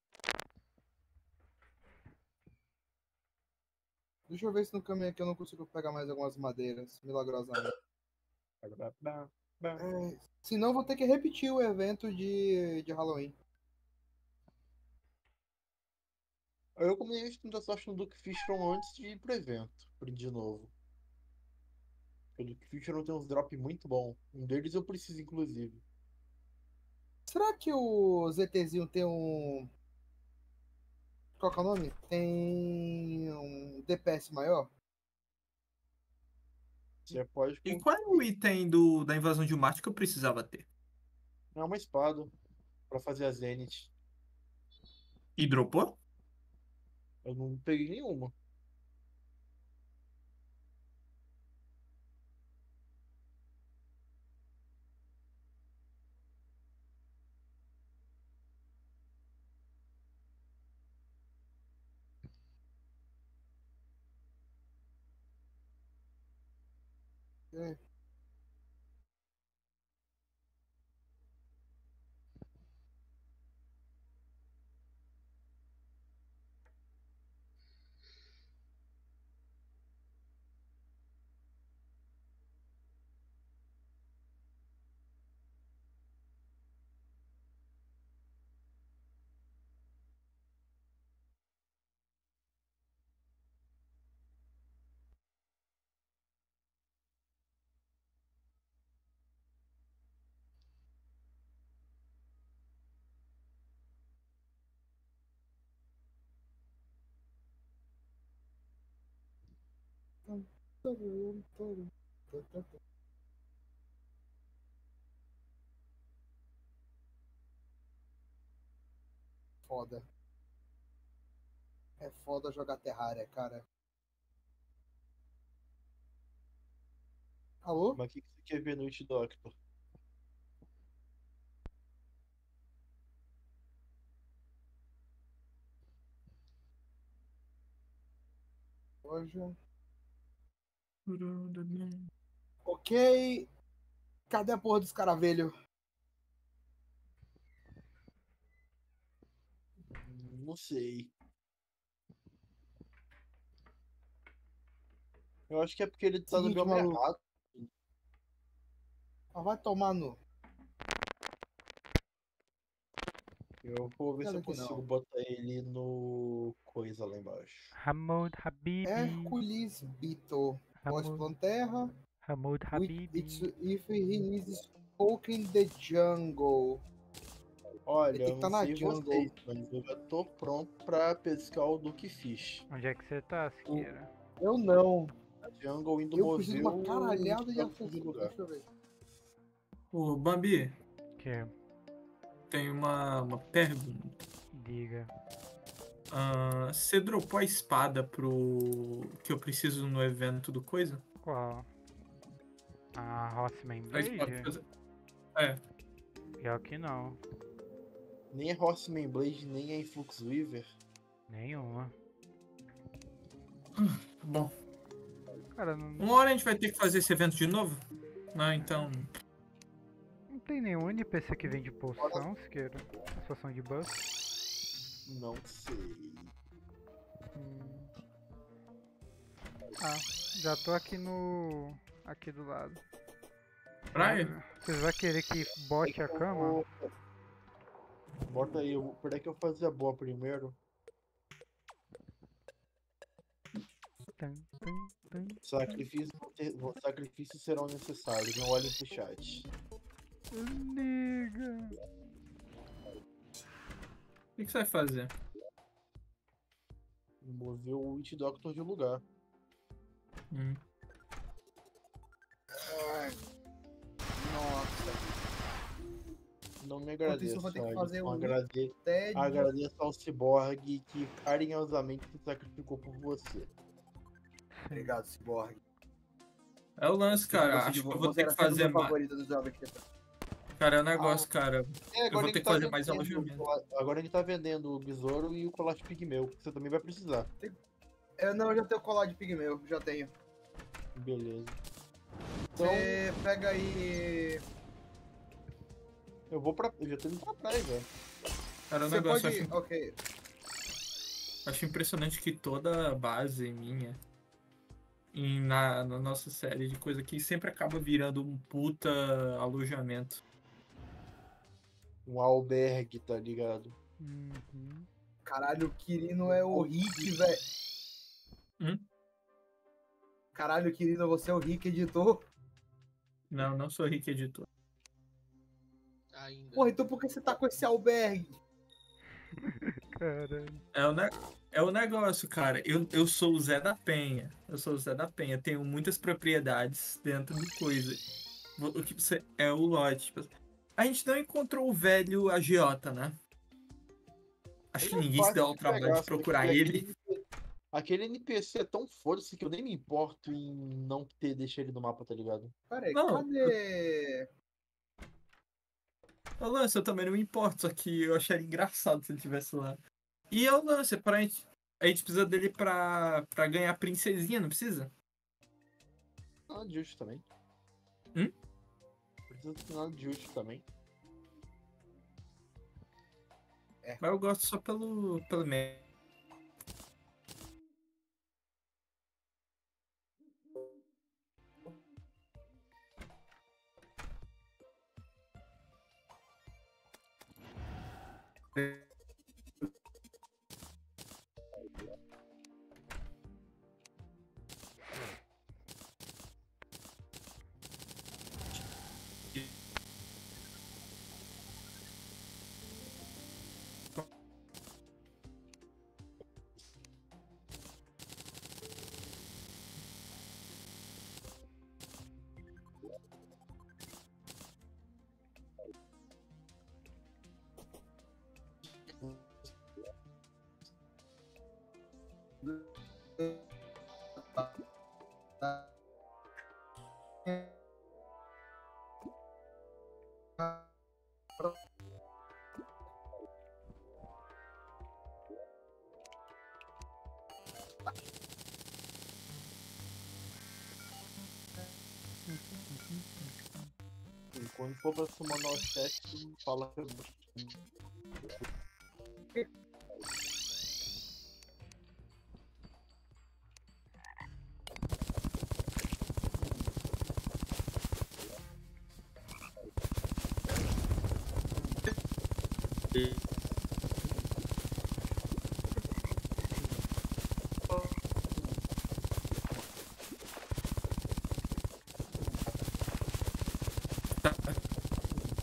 Deixa eu ver se no caminho aqui eu não consigo pegar mais algumas madeiras, milagrosamente. Senão eu vou ter que repetir o evento de Halloween. Eu comecei a tentar sorte no Dukefish antes de ir pro evento, de novo. O Dukefish não tem uns drop muito bom. Um deles eu preciso, inclusive. Será que o ZTzinho tem um. Qual que é o nome? Tem um DPS maior? Você pode E qual é o item da invasão de Marte que eu precisava ter? comprar uma espada pra fazer a Zenith. E dropou? Eu não peguei nenhuma. É. Foda. É foda jogar Terraria, cara. Alô? Mas o que você quer ver no It Doctor? Loja. Ok. Cadê a porra dos caravelhos? Não sei. Eu acho que é porque ele tá no Seguinte, bioma maluco. errado. Ah, vai tomar no. Eu vou ver se Nada eu aqui consigo não. botar ele no coisa lá embaixo. Hamoud Habibi. Hercules Beetle. Hamoud, Pós-Planterra. Hamoud Habibi. If he is Poke in the jungle. Olha, Tem que eu tá não na sei jungle. vocês, mas eu já tô pronto pra pescar o Duke Fish. Onde é que você tá, Siqueira? Eu não. A jungle indo Eu mover preciso de uma caralhada de Doctor açúcar. lugar. Deixa eu ver. Ô, Bambi, Que? tem uma pergunta. Diga. Você dropou a espada pro que eu preciso no evento do coisa? Qual? A Horseman A espada Blade? fazer- É, Pior que não. Nem a Horseman Blade, nem a Influx Weaver. Nenhuma. bom. Cara, não, Uma hora a gente vai ter que fazer esse evento de novo? Não, então. não tem nenhum NPC que vende poção, Siqueira. Poção de buff. Não sei. Ah, já tô aqui no... aqui do lado. Praia? Vocês vão querer que bote a cama? Bota aí, peraí que eu fazer a boa primeiro. Tum, tum, tum. Sacrifícios serão necessários, não olhem pro chat. Liga. O que você vai fazer? Mover o Witch Doctor de lugar. Hum. Nossa. Não me Enquanto agradeça. isso, eu vou ter que Alisson. fazer um Agradeça TED. agradeça ao Cyborg que carinhosamente se sacrificou por você. Obrigado, Cyborg. É o lance, cara. Acho que eu vou ter que fazer mais. favorito do jogo aqui. Cara, é um negócio, cara. É, vou agora ter ele que fazer tá mais vendendo, alojamento. agora ele tá vendendo o besouro e o colate pigmeu, que você também vai precisar. Eu já tenho colar de pigmeu, já tenho. Beleza. Então, Você pega aí. eu já tô indo pra praia, velho. Cara, é um Você negócio. pode. Acho, Ok. acho impressionante que toda base minha na nossa série de coisa aqui sempre acaba virando um puta alojamento. Um albergue, tá ligado? Uhum. Caralho, o Kirino é o Rick, velho. Hum? Caralho, Kirino, você é o Rick editor. Não sou Rick Editor. Ainda. Porra, então por que você tá com esse albergue? Caralho. É o negócio, cara. Eu sou o Zé da Penha. Eu sou o Zé da Penha. Tenho muitas propriedades dentro do coisa. O que você é o lote. Tipo, a gente não encontrou o velho agiota, né? Acho que Ele é ninguém se deu ao fácil de trabalho pegar, de procurar porque ele. Aquele NPC é tão foda-se que eu nem me importo em não ter deixado ele no mapa, tá ligado? Pera aí, Não, cadê? O lance eu também não me importo, só que eu acharia engraçado se ele estivesse lá. E é o lance, a gente precisa dele pra ganhar a princesinha, não precisa? Nada de justo também. Hum? Precisa de nada de justo também. Mas eu gosto só pelo meme. E quando for pra summonar o chefe, fala que eu vou.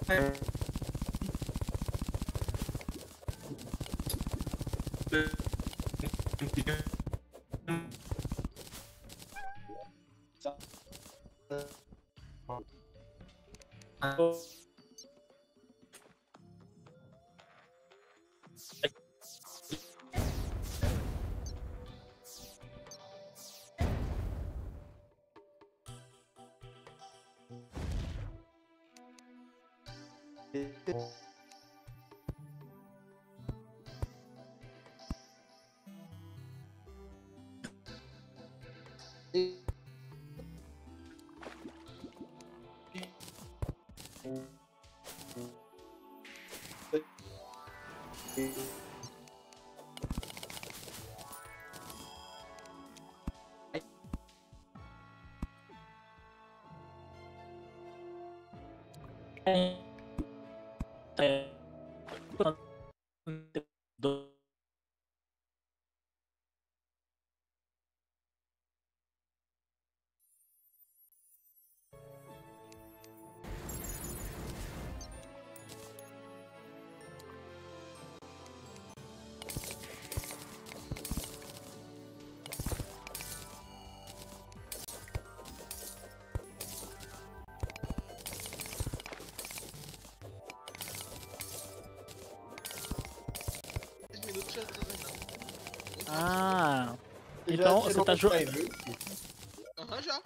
Ah, Já então você tirou tá o jogando. time? Aham, já.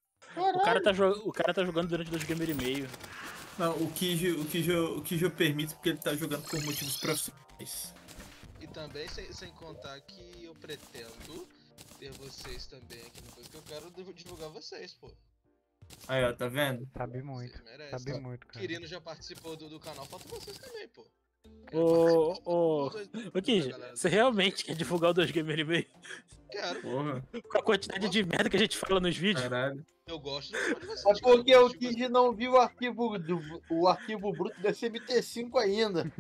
O cara tá jogando durante 2 games e meio. Não, o Kiji eu permito porque ele tá jogando por motivos profissionais. E também, sem contar que eu pretendo ter vocês também aqui no coisa, que eu quero divulgar vocês, pô. Aí, ó, tá vendo? Sabe muito. Vocês merecem. Sabe muito, cara. Quirino já participou do canal, falta vocês também, pô. Ô, Kiji, você realmente quer divulgar o 2 games e meio? Quero. Porra, Com a quantidade de merda que a gente fala nos vídeos? caralho. Eu gosto do canal de vocês. É porque cara. o Kid não viu o arquivo bruto da CMT5 ainda.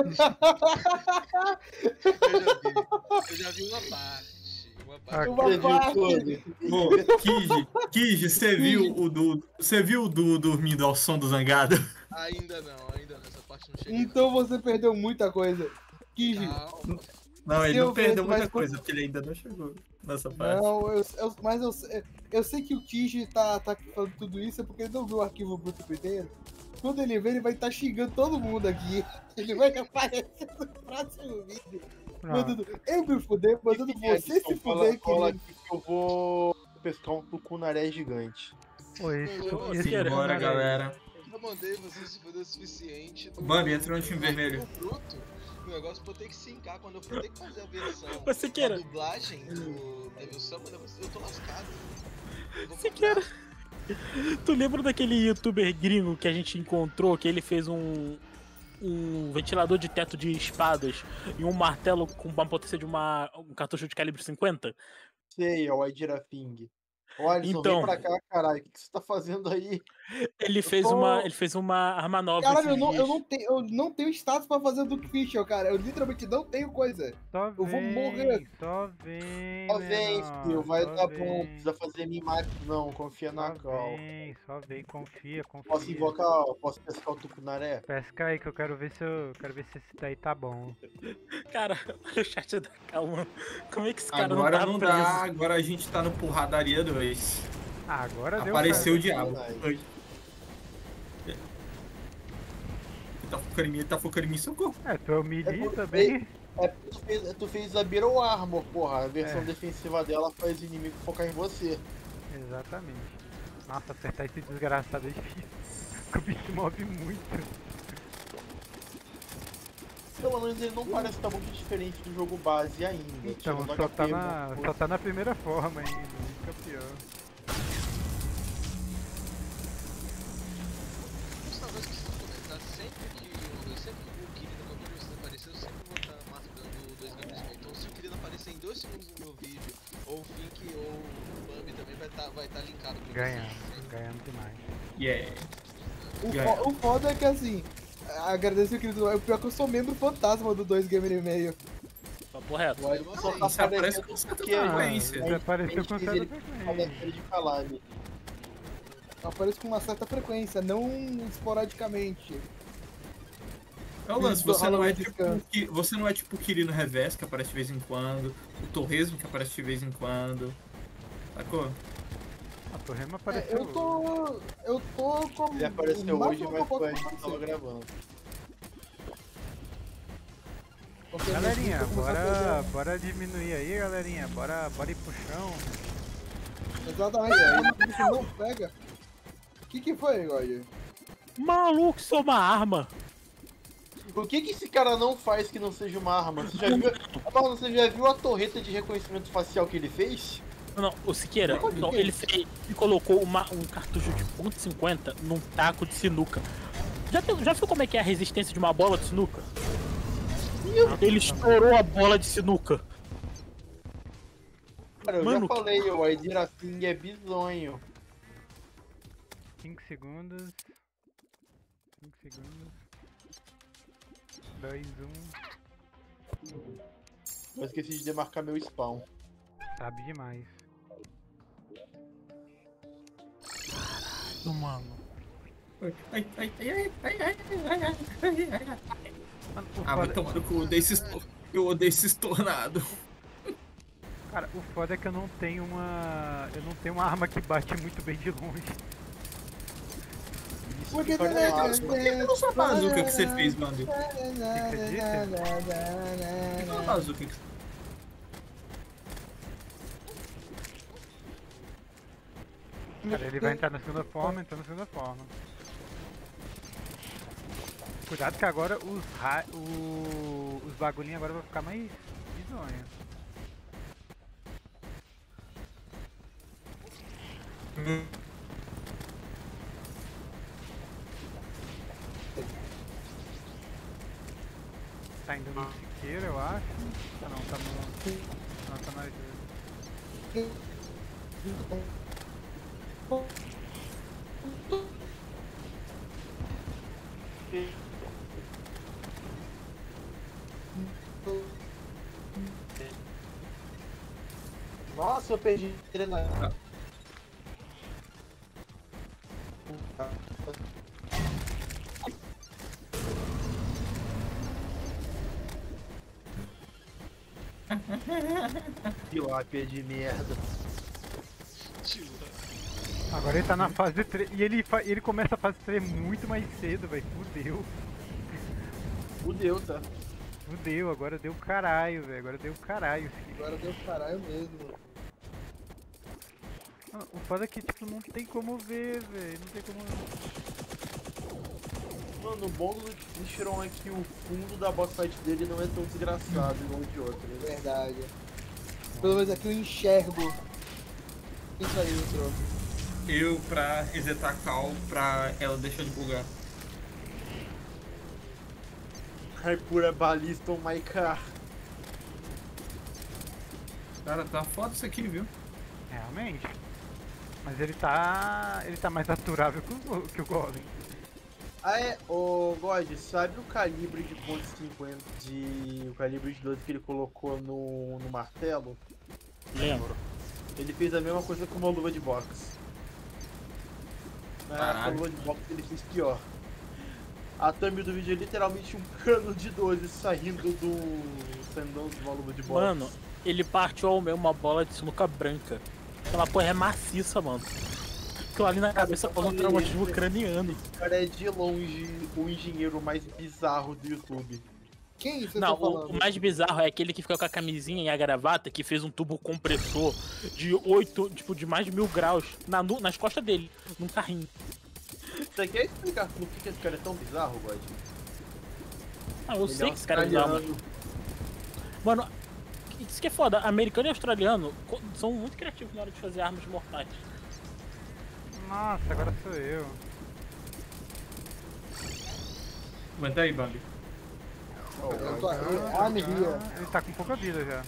Eu já vi uma parte. Uma parte. Uma Você viu parte. tudo. Ô, Kiji, você viu o Du dormindo ao som do Zangado? Ainda não. Essa parte não cheguei. Então você perdeu muita coisa. Kiji, Calma. Não, ele Eu não perdeu vejo, mas muita coisa, porque ele ainda não chegou nessa parte. não, mas eu sei que o Kiji tá falando tudo isso é porque ele não viu o arquivo bruto primeiro. Quando ele ver, ele vai estar xingando todo mundo aqui. Ele vai aparecer no próximo vídeo. Mandando eu me fuder, mandando você se fuder, Fala querido. que eu vou pescar um tucunaré gigante. Pô, esse Simbora, galera. Eu já mandei vocês se fuder o suficiente. Bambi, entra no time vermelho. Bruto, o negócio pra eu ter que sincar quando eu for ter que fazer a versão. Você queira. A dublagem do Devil Summoner, eu tô lascado. Eu vou Você comprar. quer? Tu lembra daquele youtuber gringo que a gente encontrou, que ele fez um ventilador de teto de espadas e um martelo com uma potência de um cartucho de calibre 50? Sei, é o Aidira Ping. Ô, Alisson, Então. vem pra cá, caralho. O que você tá fazendo aí? Ele fez uma arma nova. Caralho, esses dias. eu não tenho status pra fazer o Duke Fisher, cara. Eu literalmente não tenho coisa. Só Eu vou morrer. Só vem. Só vem, menor, filho. Vai só dar vem, bom. Não precisa fazer mimate, não. Confia na cal. Só vem, confia. Posso invocar, posso pescar o tucunaré? Pesca aí que eu quero ver se esse daí tá bom. Cara, olha o chat da calma. Como é que esse cara Agora não não tá preso? dá, agora a gente tá no Porradaria 2. Ah, agora deu Apareceu o pra... diabo. Oi. Ele tá focando em mim, socorro. tu é o melee porque- também? Tu fez a Battle Armor, porra. A versão É. defensiva dela faz o inimigo focar em você. Exatamente. Nossa, acertar esse desgraçado é difícil. O bicho move muito. Pelo menos ele não parece estar muito diferente do jogo base ainda. Então, tirando só HP, só tá na primeira forma ainda. Fica pior. Os negócios que vocês comentar sempre que o Kirino, quando você aparecer, eu sempre vou estar marcando 2 games e meio. Então se o Kirino aparecer em 2 segundos no meu vídeo, ou o Fink ou o Bambi também vai tá linkado com Ganhando demais. Yeah. O foda é que assim, agradeço o querido, o pior é que eu sou membro fantasma do 2 Gamer e meio. Papo reto. O Alisson só tá Isso aparece aparecendo com certa porque a frequência. Você apareceu com gente certa fez ele falar frequência. de falar ali. Eu apareço com uma certa frequência, não esporadicamente. É o lance, Do você não é Halloween tipo Descanso. você não é tipo o Kirino Revés, que aparece de vez em quando, o Torresmo, que aparece de vez em quando. Sacou? A Torrema É, apareceu. eu tô com. Ele apareceu o máximo hoje, que eu mas posso foi a gente acontecer. tava gravando. Porque Galerinha, minha vida começou a bora diminuir aí, galerinha. Bora ir pro chão. perder. Exatamente, aí você não pega. O que foi, God? Maluco, isso é uma arma. O que esse cara não faz que não seja uma arma? Você já viu, Mano, você já viu a torreta de reconhecimento facial que ele fez? Não, o Siqueira, Não, não, ele colocou um cartucho de .50 num taco de sinuca. Já viu como é que é a resistência de uma bola de sinuca? Ele estourou a bola de sinuca. Cara, eu Mano, já falei, o Aidirafing é bizonho. 5 segundos. 5 segundos. 2, 1. Eu esqueci de demarcar meu spawn. Sabe demais. Mano. Ai, ai, ai, ai, ai, ai, ai, ai, ai. Mano, o Ah, vai foda, tomar no cu, eu odeio esses tornados. cara, o foda é que eu não tenho uma arma que bate muito bem de longe. Porque Por que Não só a bazuca que você fez, mano. O que você disse? Não a bazuca que Cara, ele vai entrar na segunda forma, entrou na segunda forma. Cuidado que agora os bagulhinhos agora vão ficar mais bizonhos. Tá indo no Siqueira, eu acho. Ah não, tá no. Não, tá na ajuda. Nossa, eu perdi treinamento. Tilápia de merda. Agora ele tá na fase 3 e ele começa a fase 3 muito mais cedo, velho. Fudeu. Fudeu, tá? Fudeu, agora deu caralho, velho. Agora deu caralho. Agora deu caralho mesmo. Mano, o foda é que, tipo, não tem como ver, velho. Não tem como. Mano, o bom do Lichron é que o fundo da boss fight dele não é tão desgraçado igual o de outro, né? Verdade. Pelo menos aqui eu enxergo. Isso aí, entrou. eu pra resetar a call pra ela deixar de bugar. Raipura balista on my car. Cara, tá foda isso aqui, viu? Realmente. Mas ele tá mais aturável que o Golem. Ah é, ô God, sabe o calibre de ponto .50 o calibre de 12 que ele colocou no martelo? Lembro. Ele fez a mesma coisa com uma luva de boxe. Mas a Caralho. luva de boxe ele fez pior. A thumb do vídeo é literalmente um cano de 12 saindo de uma luva de boxe. Mano, ele partiu ao meio uma bola de sinuca branca. Aquela porra é maciça, mano. Aquilo ali na cabeça pode um traumatismo craniano. Esse cara é de longe o engenheiro mais bizarro do YouTube. Quem você Não, tá falando? o mais bizarro é aquele que fica com a camisinha e a gravata que fez um tubo compressor de 8, tipo, de mais de 1000 graus nas costas dele, num carrinho. Você quer explicar por que esse cara é tão bizarro, God? Ah, eu Ele sei um que esse cara é bizarro. australiano. Mano, isso que é foda, americano e australiano são muito criativos na hora de fazer armas mortais. Nossa, agora sou eu. Aguenta aí, Bambi. Eu tô... Anemia. Ele tá com pouca vida já.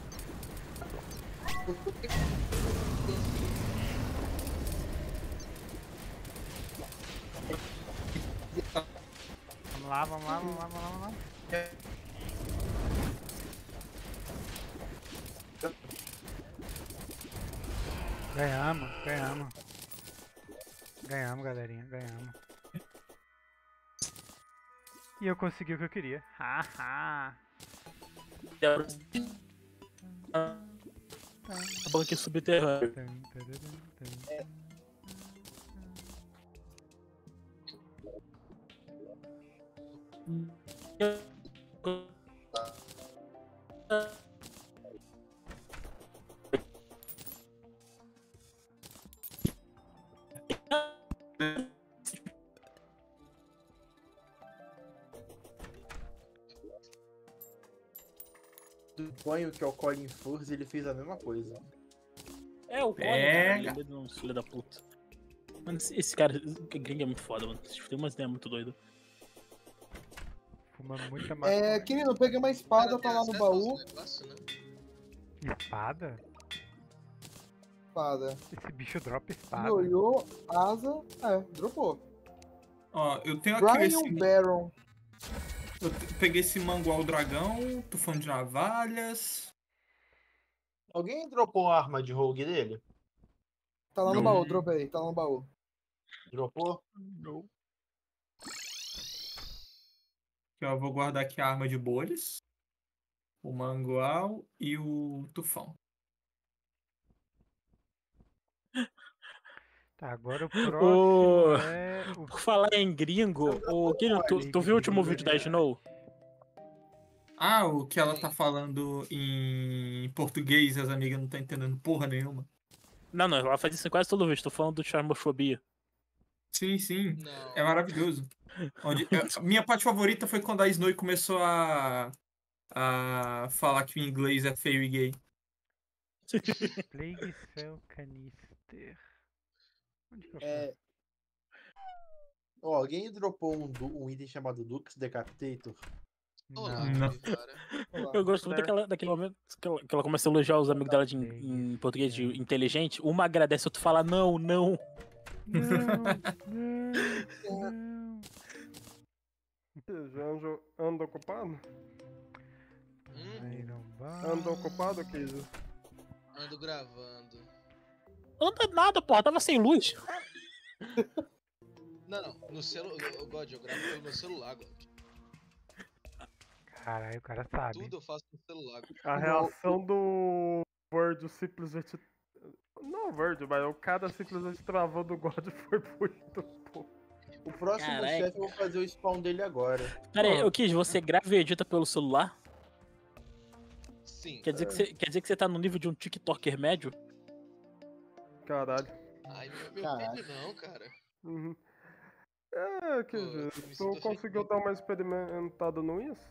Vamos lá, vamos lá, vamos lá, vamos lá. Ganhamos, ganhamos. Ganhamos, galerinha, ganhamos. E eu consegui o que eu queria. Haha. A banca subterrânea. Suponho que é o Colin Furs, ele fez a mesma coisa. É, o Colin, Pega. cara, ele é um filho da puta. Mano, esse cara, gringo é muito foda, mano. Tem umas ideias muito doidas. Fuma muita maconha. Querido, eu peguei uma espada, Cara, tá tem lá no acesso baú. aos negócios, né? Espada? Espada. Esse bicho dropa espada. Ioiô, asa. Dropou. Ó, eu tenho aqui esse. Brian Baron. Peguei esse mangual dragão, tufão de navalhas. Alguém dropou uma arma de rogue dele? Tá lá no Não. baú, dropei. Tá lá no baú. Dropou? Que eu vou guardar aqui a arma de bolhas, o mangual e o tufão. Tá, agora o próximo Ô, é o Por falar em gringo, tu viu o último vídeo da Snow? Ah, o que ela tá falando em português, as amigas não estão entendendo porra nenhuma. Não, ela faz isso em quase todo vídeo, tô falando do Charmofobia. Sim, sim. Não. É maravilhoso. A minha parte favorita foi quando a Snow começou a falar que o inglês é feio e gay. Plague Cell Canister. Onde que eu É. Ó, alguém dropou um item chamado Dux Decapitator? Olá, Não. capivara. Eu gosto muito daquele momento que ela começa a elogiar os amigos dela em português de inteligente. Uma agradece, outro fala não. Não, não. Anjo anda ocupado? Iron Bar. Anda ocupado, Kizu? Ando gravando. Anda nada, porra, tava sem luz. Não, no celular. God, eu gravo pelo meu celular, God. Caralho, o cara sabe. Tudo eu faço no celular. God. A reação do Word simplesmente. Não, Word, mas o cara simplesmente travou do God foi muito bom. O próximo Caraca. chefe eu vou fazer o spawn dele agora. Pera aí, Kid, você grava e edita pelo celular? Sim. Quer dizer que você tá no nível de um TikToker médio? Caralho. Ai, meu Caralho. filho não, cara. Uhum. Pô, Kizu, eu me tu sinto conseguiu ofendido. dar uma experimentada no isso?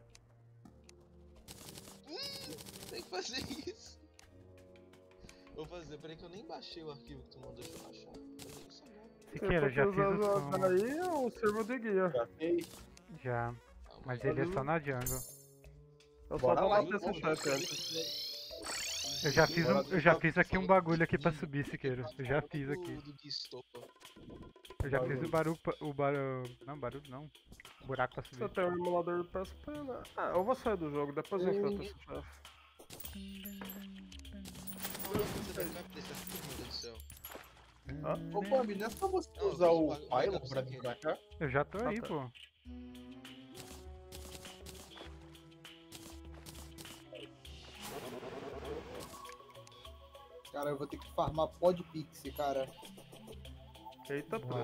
Tem que fazer isso. Vou fazer, peraí que eu nem baixei o arquivo que tu mandou, deixa eu baixar. Vou fazer isso agora. Siqueira, eu já fiz o som. Daí é o servo de guia. Já fez? Já. Calma Mas aí. ele é só na jungle. Eu só Bora vou lá, matar esse vamos chefe lá. antes. Eu já fiz aqui um bagulho aqui pra subir, Siqueira. Eu já fiz aqui. Do Guistopa. Eu já fiz o barulho. Não, barulho não. Buraco pra Você subir. tem um emulador de PSP, né? Ah, eu vou sair do jogo, depois eu enfrento esse chefe. Você vai ficar desse aqui, meu Deus do céu. Ô, Bambi, não é só você Não, usar o vai Pylon dar pra pra vir pra cá? Eu já tô aí, tá. pô. Cara, eu vou ter que farmar Podpixie, cara. Eita, pô.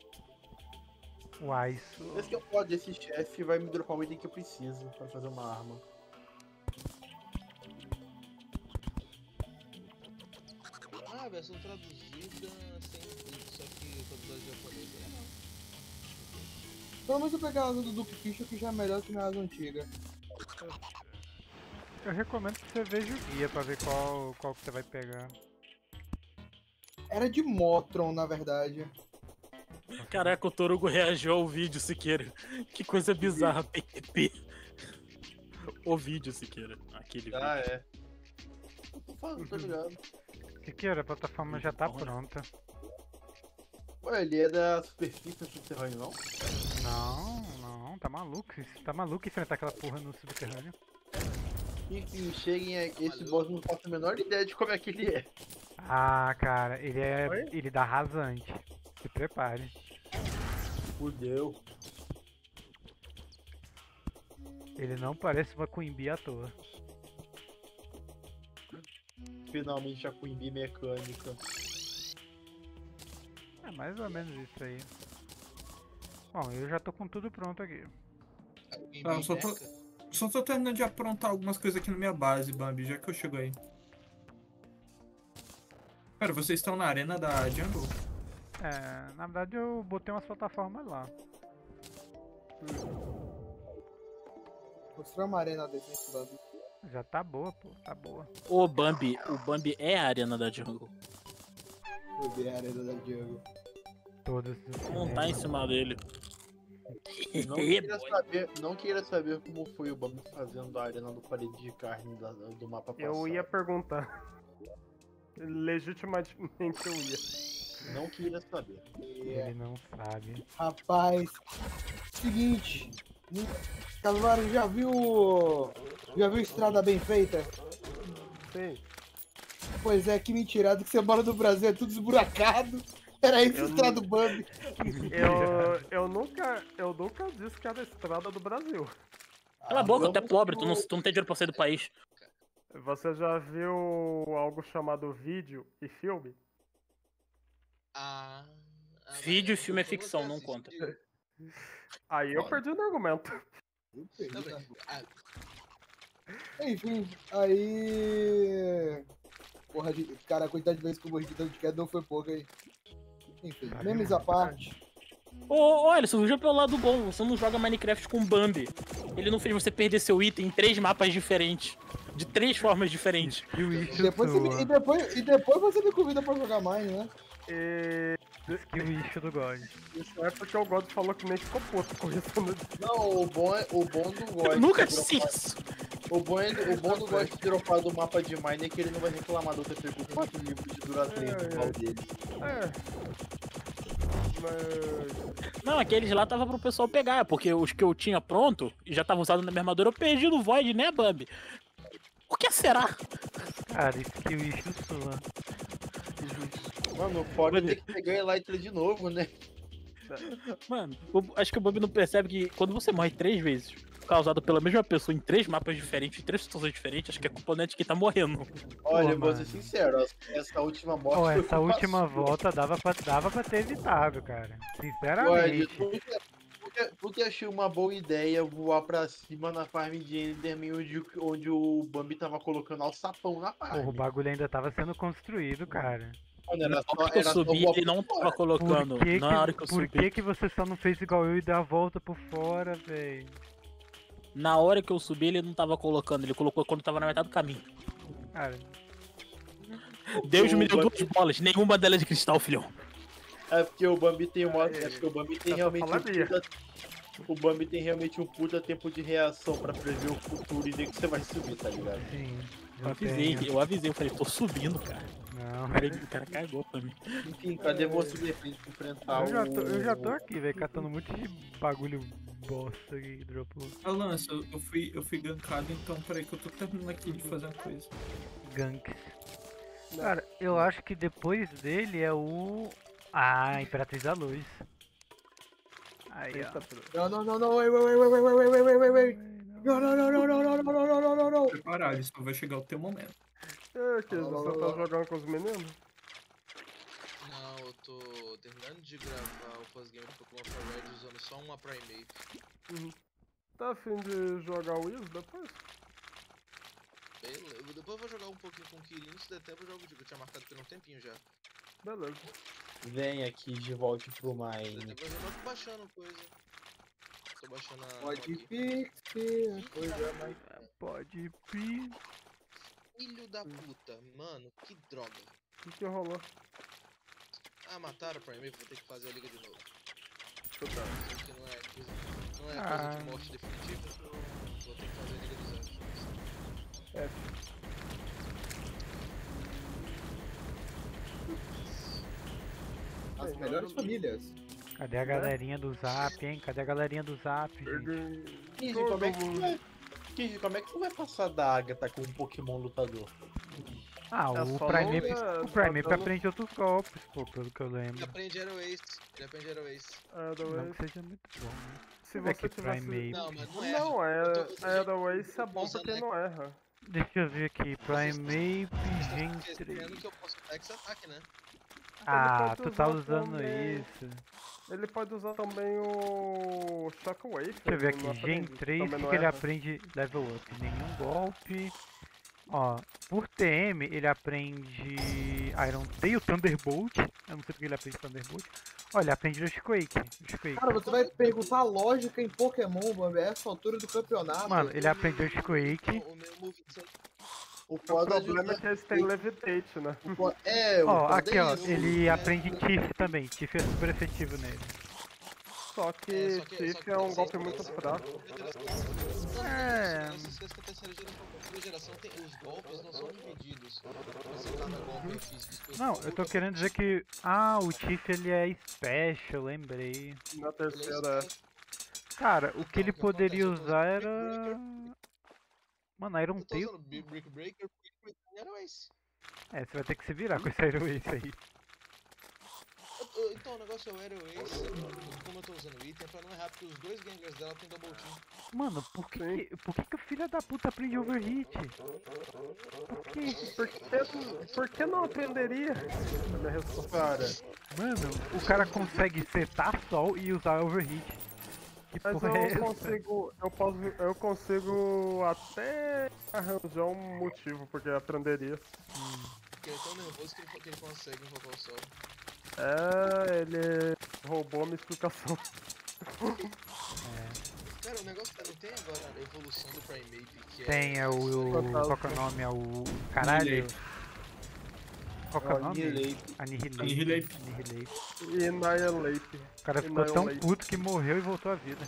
Uai, isso. Esse que eu posso, esse chefe vai me dropar o item que eu preciso pra fazer uma arma. Ah, a versão traduzida sem vídeo, só que traduzida em japonês é legal. Pelo menos eu pegar a asa do Duke Fisher, que já é melhor que na asa antiga. Eu recomendo que você veja o guia pra ver qual que você vai pegar. Era de Motron, na verdade. Caraca, o Torugo reagiu ao vídeo, Siqueira. Que coisa bizarra, PTP. O vídeo, Siqueira. Aquele vídeo. Ah, é. Eu tô falando, tô ligado. Siqueira, a plataforma já tá pronta. Ué, ele é da superfície subterrânea, não? Não, tá maluco. Você tá maluco enfrentar aquela porra no subterrâneo. Enfim, cheguem a esse boss, não faço a menor ideia de como é que ele é. Ah, cara, ele é. Oi? Ele dá rasante. Se prepare. Fudeu. Ele não parece uma Queen à toa. Finalmente a Queen Bee mecânica. É mais ou menos isso aí. Bom, eu já tô com tudo pronto aqui. Ah, eu só tô terminando de aprontar algumas coisas aqui na minha base, Bambi, já que eu chego aí. Pera, vocês estão na arena da Jungle? É, na verdade eu botei umas plataformas lá. Mostrar uma arena decente, Bambi. Já tá boa, pô, tá boa. O Bambi é a arena da jungle. Vou ver a arena da Jungle. Todas. Não tá em cima dele. Não queira saber como foi o Bambi fazendo a arena do parede de carne do mapa passado. Eu ia perguntar. Legitimamente eu ia. Não queira saber. Ele não sabe. Rapaz, seguinte. Calvário, já viu Estrada Bem Feita? Sim. Pois é, que mentirado que você mora no Brasil, é tudo esburacado. Era isso, Eu Estrada não- do Bambi. Eu nunca disse que era a estrada do Brasil. Cala a boca, tu é pobre, tu não tem dinheiro pra sair do país. Você já viu algo chamado vídeo e filme? Vídeo e filme é Você ficção, não assistiu? conta. Aí eu perdi no argumento. Não, mas- Enfim, aí. Porra, cara, a quantidade de vezes que eu morri de dano de queda não foi pouca aí. Enfim, memes à parte. Ô, Alisson, veja pelo lado bom, você não joga Minecraft com Bambi. Ele não fez você perder seu item em 3 mapas diferentes. De 3 formas diferentes. E o Ishi Depois você me, e depois você me convida pra jogar mais, né? E que o Ishi do God. isso é porque o God falou que nem ficou puto com isso. Né? Não, o bom do God. Eu nunca disse isso. O bom do God de dropar do mapa de Mine é que ele não vai reclamar de eu ter pego 4 livros de Duratrem no pau dele. Mas... Não, aqueles lá tava pro pessoal pegar, porque os que eu tinha pronto e já tava usado na minha armadura, eu perdi no Void, né, Bambi? Por que será? Cara, isso que o Ishi sua. Mano, fora ter que pegar Elytra de novo, né? Mano, acho que o Bambi não percebe que quando você morre 3 vezes, causado pela mesma pessoa em 3 mapas diferentes, em 3 situações diferentes, acho que é componente que tá morrendo. Olha, Pô, vou ser mano. sincero, essa última morte. Pô, foi essa culpa última sua. volta dava pra ter evitado, cara. Olha, Sinceramente. porque achei uma boa ideia voar pra cima na farm de Enderman onde o Bambi tava colocando alçapão na farm. Porra, o bagulho ainda tava sendo construído, cara. Mano, era Na só, hora que eu era só subi, voar ele por não fora. tava colocando. Na hora que eu Por subi. que você só não fez igual eu e deu a volta por fora, véi? Na hora que eu subi, ele não tava colocando, ele colocou quando tava na metade do caminho. Cara, Deus me deu Bambi- 2 bolas, nenhuma delas de cristal, filhão. É porque o Bambi tem uma. É porque o Bambi tem Essa realmente falaria. o Bambi tem realmente um puta tempo de reação pra prever o futuro e ver que você vai subir, tá ligado? sim. Eu avisei, eu falei, tô subindo, cara. Não. O cara cagou pra mim. Enfim, cadê você de repente pra enfrentar Eu já tô aqui, velho, catando um monte de bagulho bosta que dropou. Ô, Lance, eu fui gankado, então peraí que eu tô terminando aqui de fazer uma coisa. Ganks. Cara, eu acho que depois dele é o. Ah, Imperatriz da Luz. Aí, ó. Não, wait. Não. Preparar, isso vai chegar o teu momento. É, que você tá jogando com os meninos? Não, eu tô terminando de gravar o pós-game do Pokémon For Red usando só uma Primate. Tá afim de jogar o Wiz depois? Beleza, depois eu vou jogar um pouquinho com o Kirin, se der tempo eu jogo o Digo. Eu tinha marcado por um tempinho já. Beleza. Vem aqui de volta pro Se Mine. der tempo eu tô baixando coisa. Tô baixando a... Pode aqui. fixar a coisa mais. Pode pi. Filho da puta, mano, que droga. O que rolou? Ah, mataram o Primate, vou ter que fazer a liga de novo. Puta. Só que não é coisa de morte definitiva, então vou ter que fazer a liga do zero. As melhores famílias. Cadê a galerinha do Zap, hein? Cadê a galerinha do Zap, gente? Kizzy, como é que você vai passar da Agatha com um Pokémon lutador? Ah, É o só Primeape, não, o Primeape tá dando- aprende outros golpes, pô, pelo que eu Ele lembro. aprende Aero Ace. Ele aprende Aero Ace. É, da Não Waze. que seja muito bom, né? Se Deixa eu ver você aqui, tivesse. Primeape. Não, mas não erra. Não, Eu da Waze é tô bom usando porque não erra. Deixa eu ver aqui, Primeape Gen esquecendo 3. que eu posso dar esse ataque, né? Ah, pode tu tá usar usando também. isso. Ele pode usar também o Shockwave. Deixa eu ver ele não aqui, Gen aprende, 3, o também que não que ele erra. aprende level up? Nenhum golpe. Ó, por TM ele aprende Iron Tail, Thunderbolt. Eu não sei porque ele aprende Thunderbolt. Olha, ele aprende Earthquake. Cara, você vai perguntar lógica em Pokémon, mano, é essa altura do campeonato. Mano, ele aprende Earthquake. O meu move O O foda problema é que eles têm Levitate, né? Ó, aqui ó, isso. ele aprende Tiff também. Tiff é super efetivo nele. Só que Tiff é um golpe muito fraco. É. Essa terceira geração tem, os golpes não são divididos. Você cada golpe eu fiz. Não, eu tô querendo dizer que. Ah, o Tiff ele é special, lembrei. Na terceira Cara, o que ele Então, o que poderia acontece? Eu tô usar usando era. Mano, Iron Eu tô Tail. usando Brick Breaker e Aero Ace. É, você vai ter que se virar com esse Aero Ace aí. Então o negócio é o Aero Ace, como eu tô usando o item, é pra não errar, porque os dois Gengars dela tem double team. Mano, por que o filho da puta aprende overhit? Por que? Por que não aprenderia? A minha resposta. Cara, Mano, o cara consegue setar sol e usar overhit. Que Mas porra é eu essa? eu consigo até arranjar um motivo porque aprenderia. Porque ele é tão nervoso que ele consegue invocar o sol. É, ele roubou a minha explicação. Cara, o negócio é que não tem agora a evolução do Primeape, que Tem, é o. Qual que é o nome? É o. Caralho. Qual que é o nome? Annihilate. Annihilate. E Annihilate. O cara ficou tão Annihilate. puto que morreu e voltou à vida.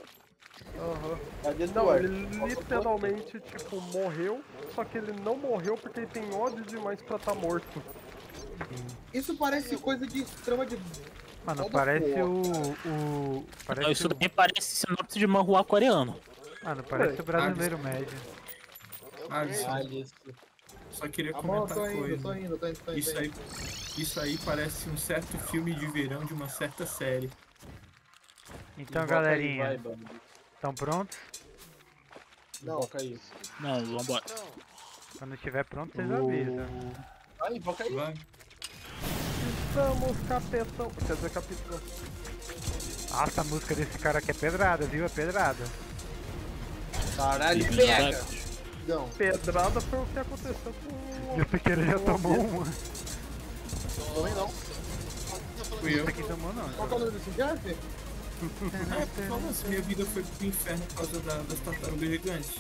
cadê Não, tu? ele literalmente, tipo, morreu, só que ele não morreu porque ele tem ódio demais pra tá morto. Isso parece coisa de trama de. Mano, God of parece War. Não, Parece isso o. daí parece sinopse de manhua coreano. Mano, parece o brasileiro médio. Alisson, só queria Tá bom, comentar tô uma indo, tô coisa. indo, tô indo. Isso aí parece um certo filme de verão de uma certa série. Então, galerinha, estão prontos? Não, Invoca aí. Não, vambora. Não, Quando estiver pronto, vocês avisam. Vai, invoca aí. Vai. Estamos capetão. Quer dizer, capitão. Nossa, a música desse cara aqui é pedrada, viu? É pedrada. Caralho, pega! não. Pedrada foi o que aconteceu com E o Piqueira já tomou uma. Também não. Fui eu. Esse aqui tomou não. Qual que é o nome desse chefe? Fala assim, minha vida foi pro inferno por causa das tartarugas gigantes.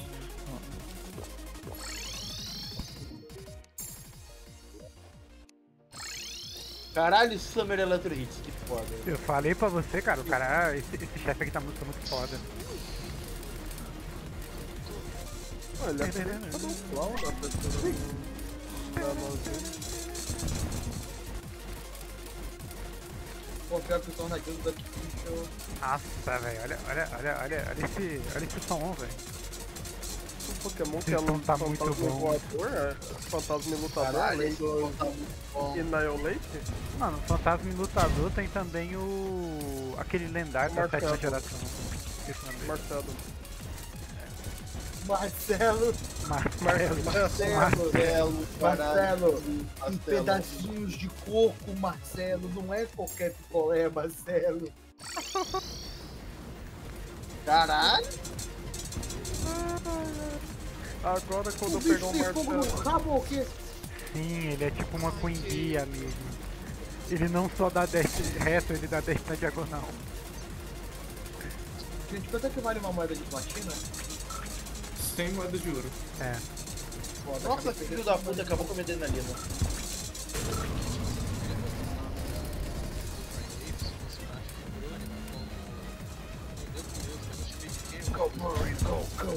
Caralho, Summer Electro Hits, que foda. Eu falei pra você, cara, o cara. Esse chefe aqui tá muito foda. Olha, cadê o Clown da pessoa? Pô, pior que o tornadinho do Artificial. Nossa, velho, olha esse som, velho. Um Pokémon que Esse é som um tá muito fantasma bom. voador, é fantasma lutador, Caralho, além esse do som tá muito bom. Annihilate. Mano, Fantasma e Lutador tem também aquele lendário da Marcelo. sétima geração. Esqueci o nome dele. Marcelo. Marcelo, Marcelo. Marcelo, Marcelo, em Marcelo. pedacinhos de coco, Marcelo. Não é qualquer picolé, Marcelo. Caralho. Agora quando O eu bicho pegar o tem fogo no Marcelo. rabo ou o quê? Sim, ele é tipo uma Queen Bee, amigo. Ele não só dá dash reto, ele dá dash na diagonal. Gente, quanto é que vale uma moeda de platina? 100 moedas de ouro. É. Foda, Nossa, acabei filho de- da puta, acabou com a minha adrenalina. Go, Murray, go, go.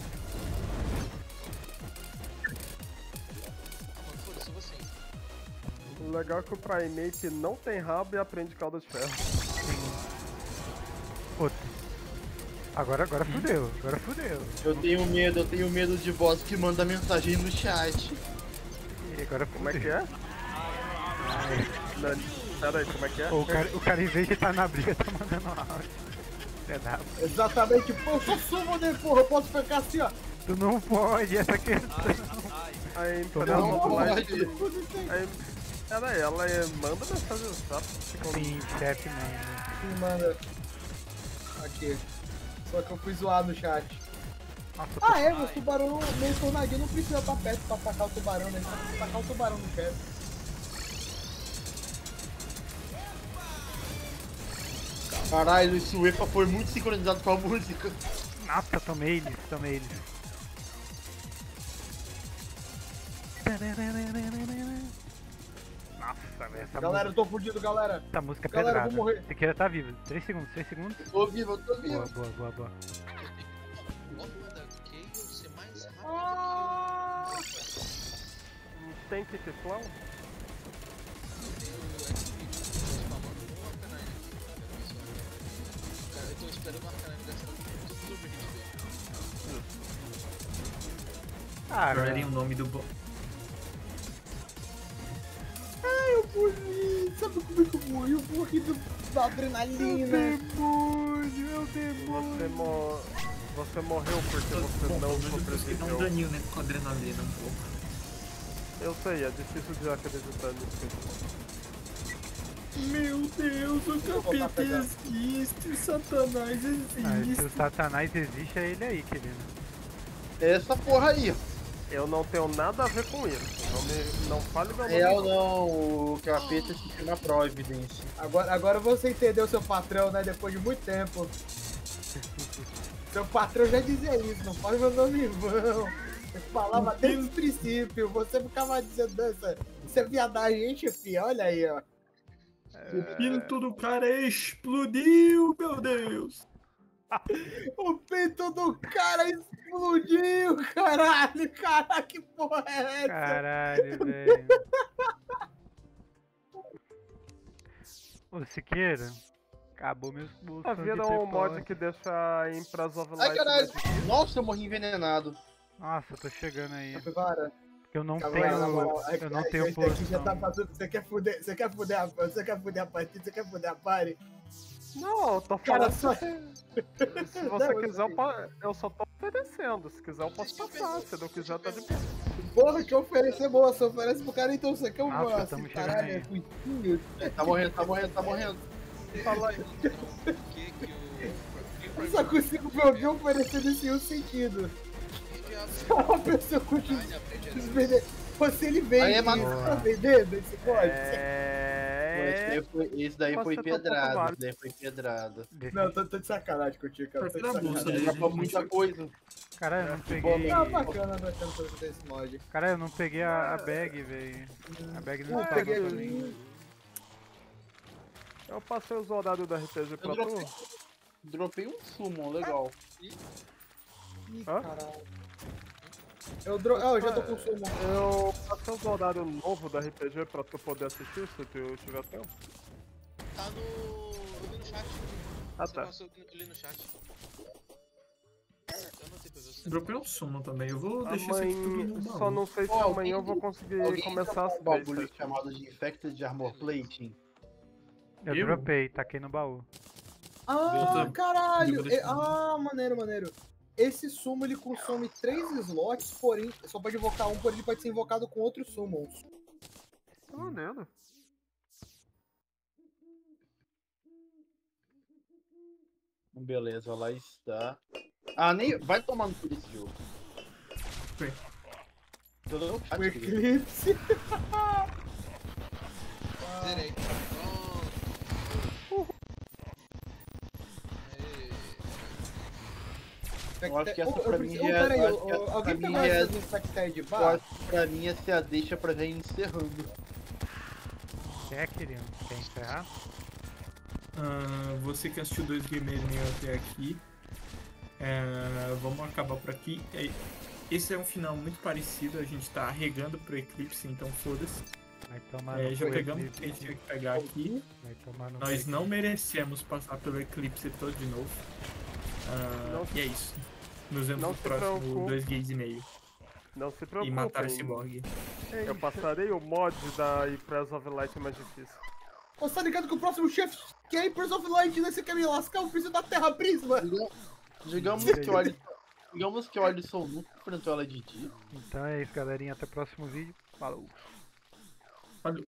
foda-se você. O legal é que o Primeape não tem rabo e aprende cauda de ferro. Puta. Agora fudeu, Eu tenho medo de boss que manda mensagem no chat. E agora Como é que é? Pera aí, como é que é? O cara, em vez de estar na briga, tá mandando áudio. Exatamente, pô, eu sou summoner, porra, eu posso ficar assim, ó. Tu não pode, essa questão. A empresa Não online. pode. Ela manda mensagem no chat. Sim, chefe mesmo. Sim, manda. Aqui. Só que eu fui zoado no chat. Nossa, Ah, é, mas o tubarão, meu tornadinho não precisa estar perto pra atacar o tubarão, né? Ele só precisa atacar o tubarão no chat. Caralho, esse UEFA foi muito sincronizado com a música. Nossa, tomei eles. Nossa, velho, Galera, eu tô fudido, galera. essa música é Galera, eu pedrada. vou morrer. Tequila tá vivo. 3 segundos. Tô vivo, tô vivo. Boa. Forma da Kayle ser mais rápido Tem que ter flow? Cara, eu tô esperando o Arcanine gastar tudo do overhit dele. Ready o nome do bot. Ai, eu morri. Sabe como é que eu morri? Eu morri da adrenalina. Você morreu porque você não Dá um sobreviveu. daninho, né? Com adrenalina um pouco. Eu sei, é difícil de acreditar nisso. Meu Deus, o capeta existe, o Satanás Se existe. o Satanás existe, é ele aí, querido. Essa porra aí. Eu não tenho nada a ver com isso. Não fale meu nome. Real não, o capeta se chama Providence. Agora você entendeu seu patrão, né? Depois de muito tempo. Seu patrão já dizia isso, não fale meu nome em vão. Eu falava desde o princípio, você ficava dizendo isso é viadagem, hein, chefe? Olha aí, ó. O pinto do cara explodiu, meu Deus. O peito do cara explodiu, caralho! Caralho, que porra é essa? Caralho, velho. Ô, Siqueira, acabou meus bolsos. Tá vendo um mod que deixa a Empress of Ai Light caralho, mais nossa, eu morri envenenado. Nossa, eu tô chegando aí. Capivara, Eu não Capivara, na moral, tenho esse aqui já posição. tá fazendo. Você quer fuder a partida, você quer fuder a party? Não, eu tô Cara, falando. só. Se você quiser, eu só tô oferecendo. Se quiser, eu posso passar. Se não quiser, tá de boa. Porra, que oferecer boa, você oferece pro cara, então você quer um Nossa, assim, tamo chegando caralho, aí. é cuidinho. Tá morrendo. Fala aí. Por que que o... Eu só consigo ver alguém oferecendo isso em um sentido. Que diabo Só uma pessoa com Arcanine aprende a vender. Você ele vende Aí é isso, boa. tá vendendo esse código? Esse daí foi Você tá pedrado, pouco esse daí foi pedrado. Não, tô de sacanagem contigo, cara. Tô de Tá na bolsa sacanagem. dele. Dá pra muita coisa. Caralho, eu não peguei. Ah, bacana pra fazer esse mod. Caralho, eu não peguei a bag, velho. A bag não Eu tá peguei pra aqui. mim. Eu passei os horários da RPG pra tu. Dropei um summon, legal. Ih, Hã? caralho. Eu já tô com sumo. Eu passei os horários novos da RPG pra tu poder assistir se tu tiver tempo. Tá no... Eu vi no chat. Ah, Você tá. passou ali no chat. Eu anotei pra você. Dropei um summon também. Eu vou deixar isso aqui tudo no baú. Só não sei se Ó, amanhã eu vou alguém conseguir começar as um bagulho três. chamado de Infected Armor Plating. Eu Eu? dropei, taquei no baú. Ah, Eu tô- caralho! eu tô- Ah, maneiro. Esse sumo ele consome 3 slots, porém só pode invocar um, porém ele pode ser invocado com outros summons. Tá maneiro. Beleza, lá está. Ah, nem. Vai tomar no cu desse jogo. Foi. Tô dando chat O aqui. Eclipse. Zerei. Pronto. Aê. Eu acho que essa pra mim Peraí, é. eu acho que essa pra alguém mim pegou é. essas Infected Eu Bar? acho que pra mim essa é a deixa pra já ir encerrando. Quer, querido? Quer encerrar? Você que assistiu 2 Gamer New até aqui, vamos acabar por aqui. Esse é um final muito parecido, a gente tá regando pro Eclipse, então foda-se. Vai tomar no Já cu, pegamos o Eclipse. que a gente tinha que pegar aqui. Vai tomar no Nós cu. não merecemos passar pelo Eclipse todo de novo. Não- E é isso. Nos vemos não no se próximo preocupe. 2 Games e meio. Não se E matar o preocupem. Cyborg. Eu passarei o mod da Empress of Light mais difícil. Você tá ligado que o próximo chefe que é Empress of Light, né? Você quer me lascar? Eu preciso da Terra Prisma. Digamos que o Alisson nunca enfrentou ela de dia. Então é isso, galerinha. Até o próximo vídeo. Falou.